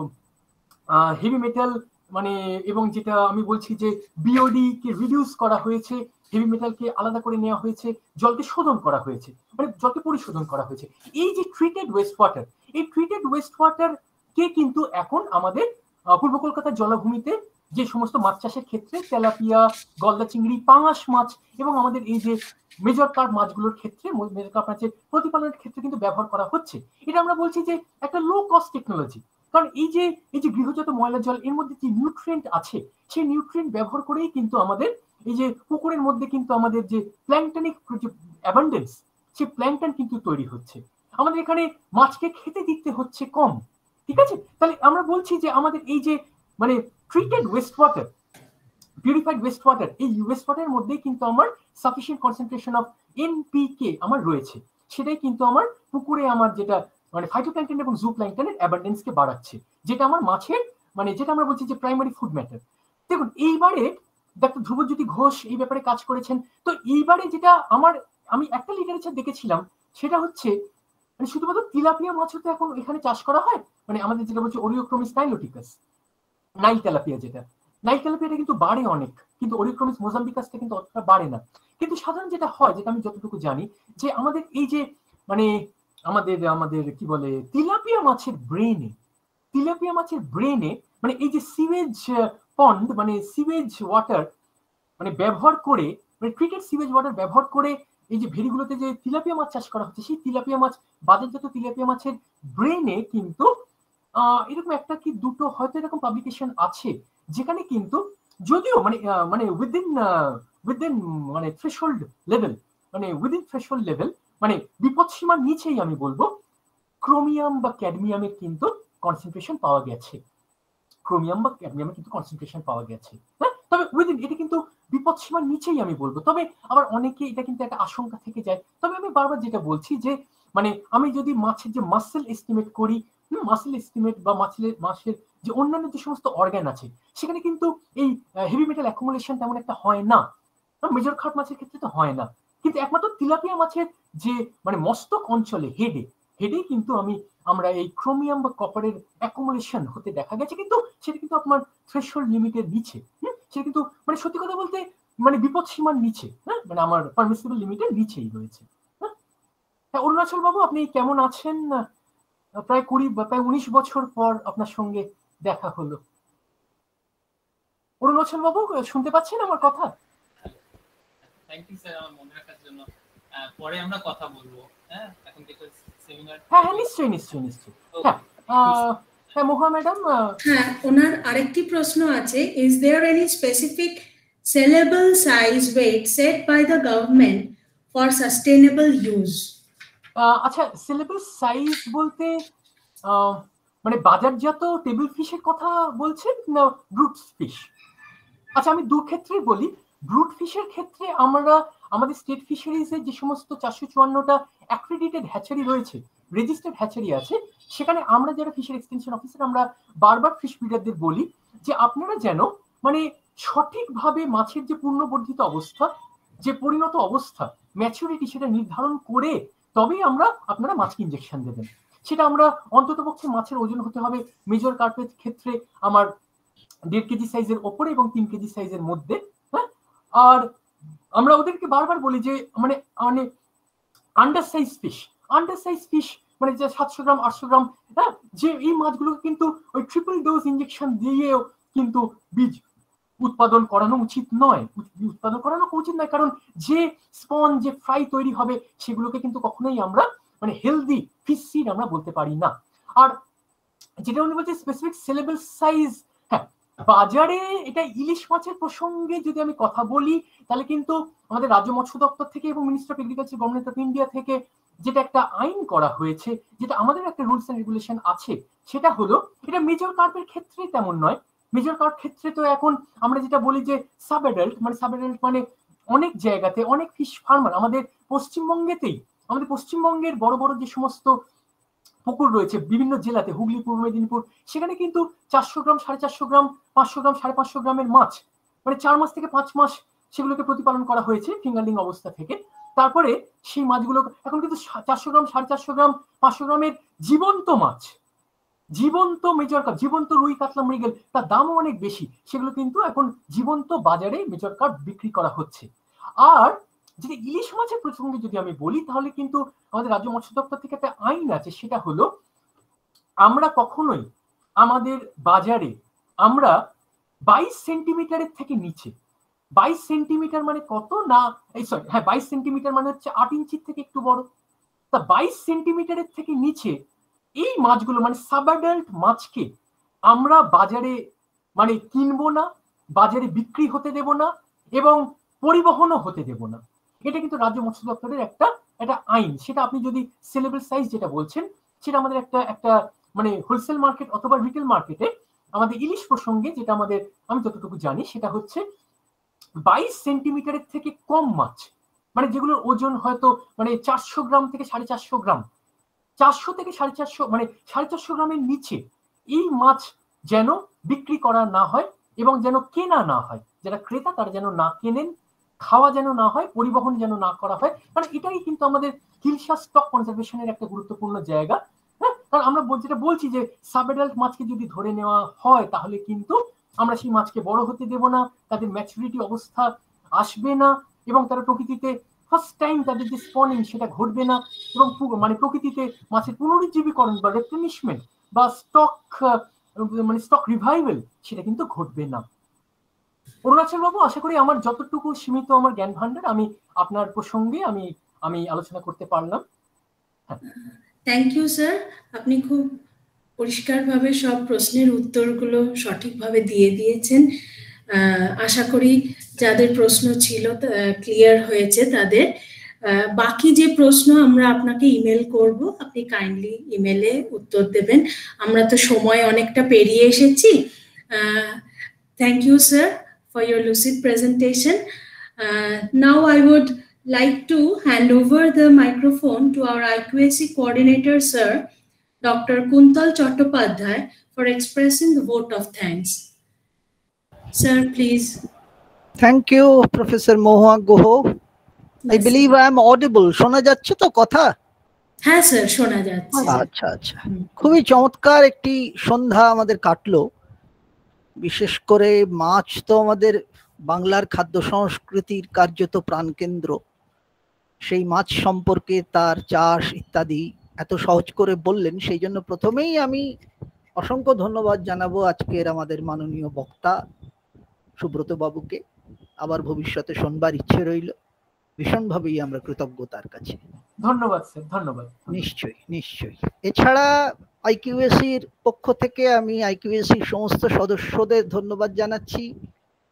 হেভি মেটাল মানে এবং যেটা আমি বলছি যে বিওডি কে রিডিউস করা হয়েছে, হেভি মেটালকে আলাদা করে নেওয়া হয়েছে, জলকে শোধন করা হয়েছে, মানে জলকে পরিশোধন করা হয়েছে। এই যে ট্রিটেড ওয়েস্ট ওয়াটার, এই ট্রিটেড ওয়েস্ট ওয়াটার কে কিন্তু এখন আমাদের পূর্ব কলকাতার জলাভূমিতে যে সমস্ত মাছ চাষের ক্ষেত্রে তেলাপিয়া, গলদা চিংড়ি, পাঙাশ মাছ এবং আমাদের এই যে মেজর কার্প মাছগুলোর ক্ষেত্রে মেজর কার্প মাছের প্রতিপালনের ক্ষেত্রে কিন্তু ব্যবহার করা হচ্ছে। এটা আমরা বলছি যে একটা লো কস্ট টেকনোলজি। কারণ এই যে এই যে গৃহজাত ময়লা জল এর মধ্যে যে নিউট্রিয়েন্ট আছে সেই নিউট্রিয়েন্ট ব্যবহার করেই কিন্তু আমাদের এই যে পুকুরের মধ্যে কিন্তু আমাদের যে প্ল্যাঙ্কটনিক যে অ্যাবান্ডেন্স সেই প্ল্যাঙ্কটন কিন্তু তৈরি হচ্ছে। আমাদের এখানে মাছকে খেতে দিতে হচ্ছে কম, ঠিক আছে? তাহলে আমরা বলছি যে আমাদের এই যে মানে treated waste water, purified waste water, এই ওয়েস্ট ওয়াটারের মধ্যেই কিন্তু আমার সাফিসিয়েন্ট কনসেন্ট্রেশন অফ এনপিকে আমার রয়েছে। সেটাই কিন্তু আমার পুকুরে আমার যেটা মানে ফাইটোপ্ল্যাঙ্কটন এবং জুপ্ল্যাঙ্কটনের অ্যাবান্ডেন্সকে বাড়াচ্ছে, যেটা আমার মাছের মানে যেটা আমরা বলছি যে প্রাইমারি ফুড ম্যাটার। দেখুন এইবারে ডাক্তার ধ্রুবজ্যোতি ঘোষ এই ব্যাপারে কাজ করেছেন। তো এইবারে যেটা আমার আমি একটা লিটারেচার দেখেছিলাম সেটা হচ্ছে মানে শুধুমাত্র তিলাপিয়া মাছও তো এখন এখানে চাষ করা হয়, মানে আমাদের যেটা বলছে ওরিওক্রোমিস নাইলোটিকাস, নাইল তেলাপিয়া, যেটা নাইল তেলাপিয়াটা কিন্তু বাড়ে অনেক, কিন্তু ওরিওক্রোমিস মোজাম্বিকাসটা কিন্তু অতটা বাড়ে না। কিন্তু সাধারণ যেটা হয়, যেটা আমি যতটুকু জানি, যে আমাদের এই যে মানে আমাদের আমাদের কি বলে তিলাপিয়া মাছের ব্রেনে তিলাপিয়া মাছের ব্রেনে মানে এই যে সিওয়েজ পন্ড মানে সিওয়েজ ওয়াটার মানে ব্যবহার করে মানে ট্রিটেড সিওয়েজ ওয়াটার ব্যবহার করে এই যে ভেরিগুলোতে যে তিলাপিয়া মাছ চাষ করা হচ্ছে সেই তিলাপিয়া মাছ বাজারজাত তিলাপিয়া মাছের ব্রেনে কিন্তু আহ এরকম একটা কি দুটো হয়তো এরকম পাবলিকেশন আছে যেখানে কিন্তু যদিও মানে মানে উইদিন উইদিন মানে থ্রেশহোল্ড লেভেল মানে উইদিন থ্রেশহোল্ড লেভেল মানে বিপদসীমার নিচেই আমি বলবো ক্রোমিয়াম বা ক্যাডমিয়ামের কিন্তু কনসেন্ট্রেশন পাওয়া গেছে, ক্রোমিয়াম বা ক্যাডমিয়ামের কিন্তু কনসেন্ট্রেশন পাওয়া গেছে। হ্যাঁ তবে উইদিন এটা কিন্তু বিপদসীমার নিচেই আমি বলবো। তবে আবার অনেকে এটা কিন্তু একটা আশঙ্কা থেকে যায়। তবে আমি বারবার যেটা বলছি যে মানে আমি যদি মাছের যে মাসেল এস্টিমেট করি, মাসেল এস্টিমেট বা মাছের মাছের যে অন্যান্য যে সমস্ত অর্গান আছে সেখানে কিন্তু এই হেভি মেটাল অ্যাকুমুলেশন তেমন একটা হয় না, মেজর কার্প মাছের ক্ষেত্রে তো হয় না। কিন্তু একমাত্র তিলাপিয়া মাছের যে মানে মস্তক অঞ্চলে হেডে হেডেই কিন্তু আমি আমরা এই ক্রোমিয়াম বা কপারের অ্যাকুমুলেশন হতে দেখা গেছে, কিন্তু সেটা কিন্তু আপনার থ্রেশহোল্ড লিমিটের নিচে, হ্যাঁ সেটা কিন্তু মানে সত্যি কথা বলতে মানে বিপদ সীমার নিচে, হ্যাঁ মানে আমার পারমিসিবল লিমিটের নিচেই রয়েছে। হ্যাঁ অরুণাচল বাবু আপনি কেমন আছেন? প্রায় কুড়ি বা প্রায় উনিশ বছর পর আপনার সঙ্গে দেখা হলো। অরুণাচল বাবু শুনতে পাচ্ছেন আমার কথা? থ্যাংক ইউ স্যার আমার মনে রাখার জন্য। পরে আমরা কথা বলবো। হ্যাঁ এখন থেকে সেমিনার। হ্যাঁ হ্যাঁ নিশ্চয়ই নিশ্চয়ই নিশ্চয়ই। হ্যাঁ হ্যাঁ মোহা ম্যাডাম। হ্যাঁ ওনার আরেকটি প্রশ্ন আছে, is there any specific sellable size weight set by the government for sustainable use? আচ্ছা, সেলেবল সাইজ বলতে মানে বাজারজাত টেবিল ফিশের কথা বলছেন না ব্রুট ফিশ? আচ্ছা, আমি দু ক্ষেত্রেই বলি। ব্রুট ফিশের ক্ষেত্রে আমরা আমাদের স্টেট ফিশারিজে যে সমস্ত চারশো চুয়ান্নটা অ্যাক্রেডিটেড হ্যাচারি রয়েছে, রেজিস্টার্ড হ্যাচারি আছে, সেখানে আমরা যারা ফিশারি এক্সটেনশন অফিসার আমরা বারবার ফিশ ব্রিডারদের বলি যে আপনারা যেন মানে সঠিকভাবে মাছের যে পূর্ণবর্ধিত অবস্থা, যে পরিণত অবস্থা, ম্যাচুরিটি, সেটা নির্ধারণ করে তবেই আমরা আপনারা মাছকে ইনজেকশন দেবেন। সেটা আমরা অন্ততপক্ষে মাছের ওজন হতে হবে মেজর কার্পের ক্ষেত্রে আমার দেড় কেজি সাইজের ওপরে এবং তিন কেজি সাইজের মধ্যে। হ্যাঁ, আর আমরা ওদেরকে বারবার বলি যে মানে মানে under size fish, under size fish মানে যে সাতশো গ্রাম আটশো গ্রাম, হ্যাঁ, যে এই মাছগুলো কিন্তু ওই ট্রিপল ডোজ ইনজেকশন দিয়েও কিন্তু বীজ উৎপাদন করানো উচিত নয়, উৎপাদন করানো উচিত নয় কারণ যে স্পন, যে ফ্রাই তৈরি হবে সেগুলোকে কিন্তু কখনোই আমরা মানে হেলদি ফিশ সিড আমরা বলতে পারি না। আর যেটা উনি বলছে স্পেসিফিক সেলেবল সাইজ, হ্যাঁ, বাজারে এটা ইলিশ মাছের প্রসঙ্গে যদি আমি কথা বলি তাহলে কিন্তু আমাদের রাজ্য মৎস্য দপ্তর থেকে এবং minister of agriculture government of India থেকে যেটা একটা আইন করা হয়েছে, যেটা আমাদের একটা রুলস এন্ড রেগুলেশন আছে, সেটা হলো এটা মেজর কার্পের ক্ষেত্রে তেমন নয়। মেজর কার্প ক্ষেত্রে তো এখন আমরা যেটা বলি যে সাব অ্যাডাল্ট, মানে সাব অ্যাডাল্ট মানে অনেক জায়গাতে অনেক ফিশ ফার্মার আমাদের পশ্চিমবঙ্গেতেই, আমাদের পশ্চিমবঙ্গের বড় বড় যে সমস্ত পুকুর রয়েছে বিভিন্ন জেলাতে, হুগলি, পূর্ব মেদিনীপুর, সেখানে কিন্তু চারশো গ্রাম সাড়ে চারশো গ্রাম পাঁচশো গ্রাম সাড়ে পাঁচশো গ্রামের মাছ মানে চার মাস থেকে পাঁচ মাস সেগুলোকে প্রতিপালন করা হয়েছে ফিঙ্গারলিং অবস্থা থেকে। তারপরে সেই মাছগুলো এখন কিন্তু চারশো গ্রাম সাড়ে চারশো গ্রাম পাঁচশো গ্রামের জীবন্ত মাছ, জীবন্ত মেজর কার্প, জীবন্ত রুই কাতলা মৃগেল, তার দামও অনেক বেশি, সেগুলো কিন্তু এখন জীবন্ত বাজারে মেজর কার্প বিক্রি করা হচ্ছে। আর যদি ইলিশ মাছের প্রসঙ্গে যদি আমি বলি তাহলে কিন্তু আমাদের রাজ্য মৎস্য দপ্তর থেকে একটা আইন আছে, সেটা হলো আমরা কখনোই আমাদের বাজারে আমরা বাইশ সেন্টিমিটারের থেকে নিচে, বাইশ সেন্টিমিটার মানে কত না, এই সরি হ্যাঁ বাইশ সেন্টিমিটার মানে হচ্ছে আট ইঞ্চির থেকে একটু বড়, তা বাইশ সেন্টিমিটারের থেকে নিচে এই মাছগুলো মানে সাব অ্যাডাল্ট মাছকে আমরা বাজারে মানে কিনবো না, বাজারে বিক্রি হতে দেব না এবং পরিবহনও হতে দেব না। এটা কিন্তু রাজ্য মৎস্য দপ্তরের একটা একটা আইন। সেটা আপনি যদি সেলেবল সাইজ যেটা বলছেন সেটা আমাদের একটা একটা মানে হোলসেল মার্কেট অথবা রিটেল মার্কেটে আমাদের ইলিশ প্রসঙ্গে যেটা আমাদের আমি যতটুকু জানি সেটা হচ্ছে বাইশ সেন্টিমিটারের থেকে কম মাছ, মানে যেগুলোর ওজন হয়তো মানে চারশো গ্রাম থেকে সাড়ে চারশো গ্রাম, চারশো থেকে সাড়ে চারশো মানে সাড়ে চারশো গ্রামের নিচে এই মাছ যেন বিক্রি করা না হয় এবং যেন কেনা না হয়, যারা ক্রেতা তারা যেন না কেনেন, খাওয়া যেন না হয়, পরিবহন যেন না করা হয়। কারণ এটাই কিন্তু আমাদের হিলসা স্টক কনজারভেশনের একটা গুরুত্বপূর্ণ জায়গা। হ্যাঁ, কারণ আমরা যেটা বলছি যে সাব অ্যাডাল্ট মাছকে যদি ধরে নেওয়া হয় তাহলে কিন্তু আমরা সেই মাছকে বড় হতে দেব না, তাদের ম্যাচুরিটি অবস্থা আসবে না এবং তারা প্রকৃতিতে ফার্স্ট টাইম তাদের যে স্পনিং সেটা ঘটবে না এবং মানে প্রকৃতিতে মাছের পুনরুজ্জীবীকরণ বা রেপ্লেনিশমেন্ট বা স্টক মানে স্টক রিভাইভাল সেটা কিন্তু ঘটবে না। অরুণাচল বাবু, আশা করি আমার যতটুকু সীমিত আমার জ্ঞান ভান্ডার আমি আপনার প্রসঙ্গে আমি আমি আলোচনা করতে পারলাম। থ্যাংক ইউ স্যার, আপনি খুব পরিষ্কারভাবে সব প্রশ্নের উত্তরগুলো সঠিকভাবে দিয়ে দিয়েছেন। আশা করি যাদের প্রশ্ন ছিল ক্লিয়ার হয়েছে তাদের। বাকি যে প্রশ্ন আমরা আপনাকে ইমেল করব, আপনি কাইন্ডলি ইমেলে উত্তর দেবেন। আমরা তো সময় অনেকটা পেরিয়ে এসেছি। Thank you sir for your lucid presentation. Uh, now I would like to hand over the microphone to our I Q A C coordinator, sir, Doctor Kuntal Chattopadhyay, for expressing the vote of thanks. Sir, please. Thank you, Professor Mohua Guho. I Yes, believe I am audible. শোনা যাচ্ছে তো কথা? হ্যাঁ sir, শোনা যাচ্ছে। আচ্ছা আচ্ছা, খুবই চমৎকার একটি সন্ধ্যা আমাদের কাটলো। বিশেষ করে মাছ তো আমাদের বাংলার খাদ্য সংস্কৃতির কার্যত প্রাণকেন্দ্র। সেই মাছ সম্পর্কে তার চাষ ইত্যাদি এত সহজ করে বললেন, সেই জন্য প্রথমেই আমি অসংখ্য ধন্যবাদ জানাবো আজকের আমাদের মাননীয় বক্তা সুব্রত বাবুকে। আবার ভবিষ্যতে শুনবার ইচ্ছে রইল। ভীষণভাবেই আমরা কৃতজ্ঞ তার কাছে। ধন্যবাদ স্যার, ধন্যবাদ। নিশ্চয়ই নিশ্চয়ই। এছাড়া আইকিউএসির পক্ষ থেকে আমি আইকিউএসির সমস্ত সদস্যদের ধন্যবাদ জানাচ্ছি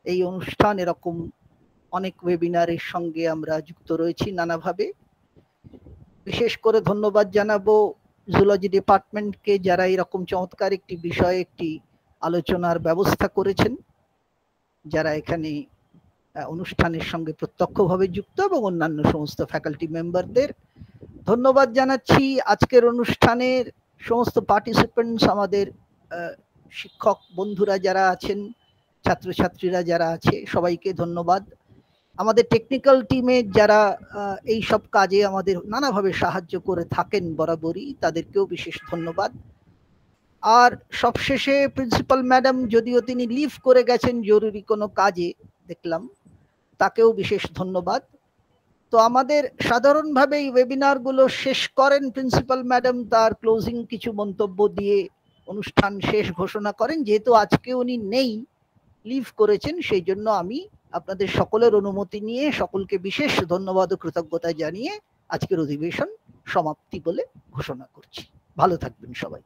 এই অনুষ্ঠান এরকম অনেক ওয়েবিনারের সঙ্গে আমরা যুক্ত রয়েছি নানাভাবে। বিশেষ করে ধন্যবাদ জানাবো জুলজি ডিপার্টমেন্টকে, যারা এরকম চমৎকার একটি বিষয়ে একটি আলোচনার ব্যবস্থা করেছেন, যারা এখানে অনুষ্ঠানের সঙ্গে প্রত্যক্ষভাবে যুক্ত, এবং অন্যান্য সমস্ত ফ্যাকাল্টি মেম্বারদের ধন্যবাদ জানাচ্ছি। আজকের অনুষ্ঠানের সমস্ত পার্টিসিপেন্টস, আমাদের শিক্ষক বন্ধুরা যারা আছেন, ছাত্রছাত্রীরা যারা আছে, সবাইকে ধন্যবাদ। আমাদের টেকনিক্যাল টিমে যারা এই সব কাজে আমাদের নানাভাবে সাহায্য করে থাকেন বরাবরই, তাদেরকেও বিশেষ ধন্যবাদ। আর সবশেষে প্রিন্সিপাল ম্যাডাম, যদিও তিনি লিভ করে গেছেন জরুরি কোনো কাজে দেখলাম, তাকেও বিশেষ ধন্যবাদ। তো আমাদের সাধারণভাবে এই ওয়েবিনারগুলো শেষ করেন প্রিন্সিপাল ম্যাডাম তার ক্লোজিং কিছু মন্তব্য দিয়ে অনুষ্ঠান শেষ ঘোষণা করেন। যেহেতু আজকে উনি নেই, লিভ করেছেন, সেই জন্য আমি আপনাদের সকলের অনুমতি নিয়ে সকলকে বিশেষ ধন্যবাদ ও কৃতজ্ঞতা জানিয়ে আজকের অধিবেশন সমাপ্তি বলে ঘোষণা করছি। ভালো থাকবেন সবাই।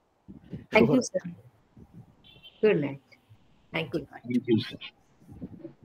Thank you sir. Good night. Thank you.